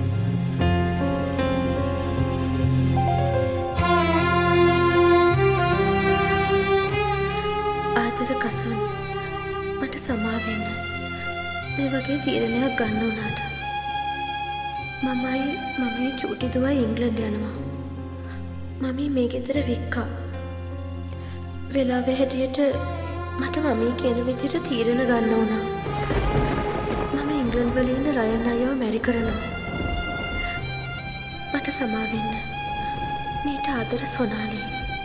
ආදර කසුන් මට සමා වෙන්න. මේ වගේ තීරණයක් ගන්න උනාට. මමයි මමයි චූටි දුවයි ඉංග්ලන්ඩ් යනවා. මමී මේ ගෙදර වික්කා. වෙලාවෙ හැටියට මට මමී කියන විදිහට තීරණ ගන්න උනා. ඉංග්ලන්ඩ් වල ඉන්න රයන් අයව මැරි කරනවා. මට සමා වෙන්න. මීට ආදර සොනාලි.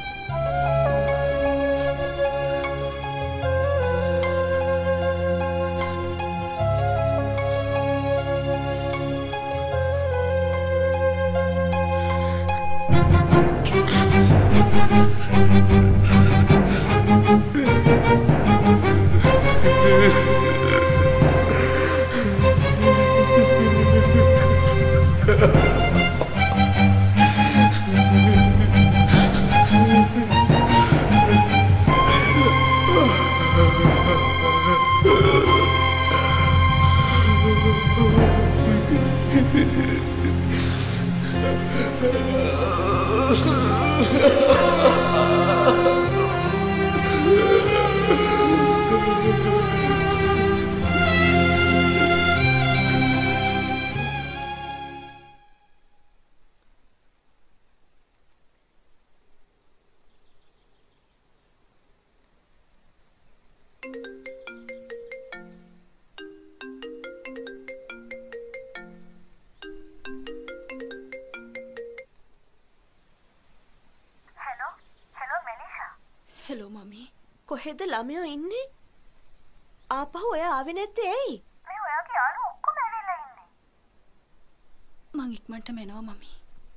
හෙලෝ මමී කොහෙද ළමයෝ ඉන්නේ? ආපහු ඔය ආවේ නැත්තේ ඇයි? මේ ඔයාගේ යාළුවෝ ඔක්කොම ඇවිල්ලා ඉන්නේ. මං ඉක්මනටම එනවා මමී.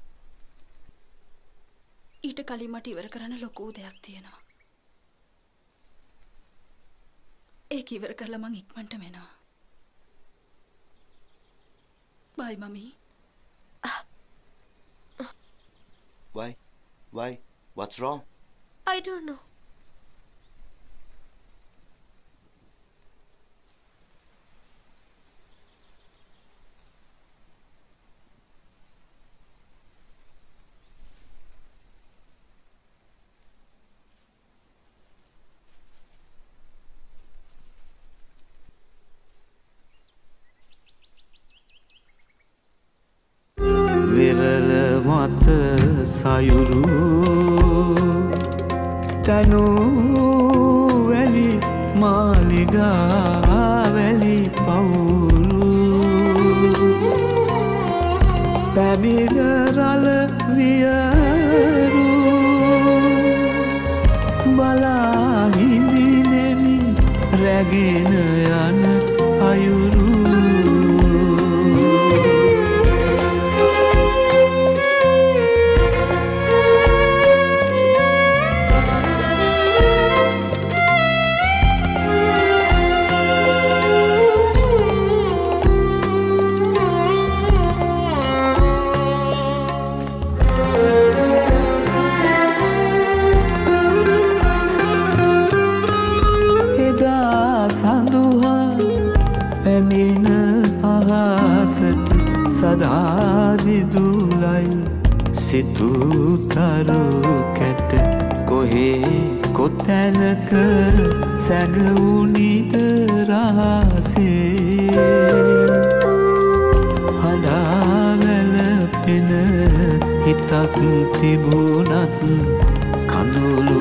ඊට කලින් මට ඉවර කරන්න ලොකු දෙයක් තියෙනවා. ඒක ඉවර කරලා මං ඉක්මනටම එනවා. බයි මමී. Why? Why? What's wrong? I don't know. මත සයුරු තනු වැලි මාලිගා වැලි පවුරු පැමිණ රළ වියරු බලා හිඳිනෙමි රැගෙන යන අයුරු සදාදිදුලයි සිතුතරු කැට කොහේ කොතැනක සැඟවුනිද රහසේ හදාවැලපෙන හිතක් තිබුණත් කඳුළු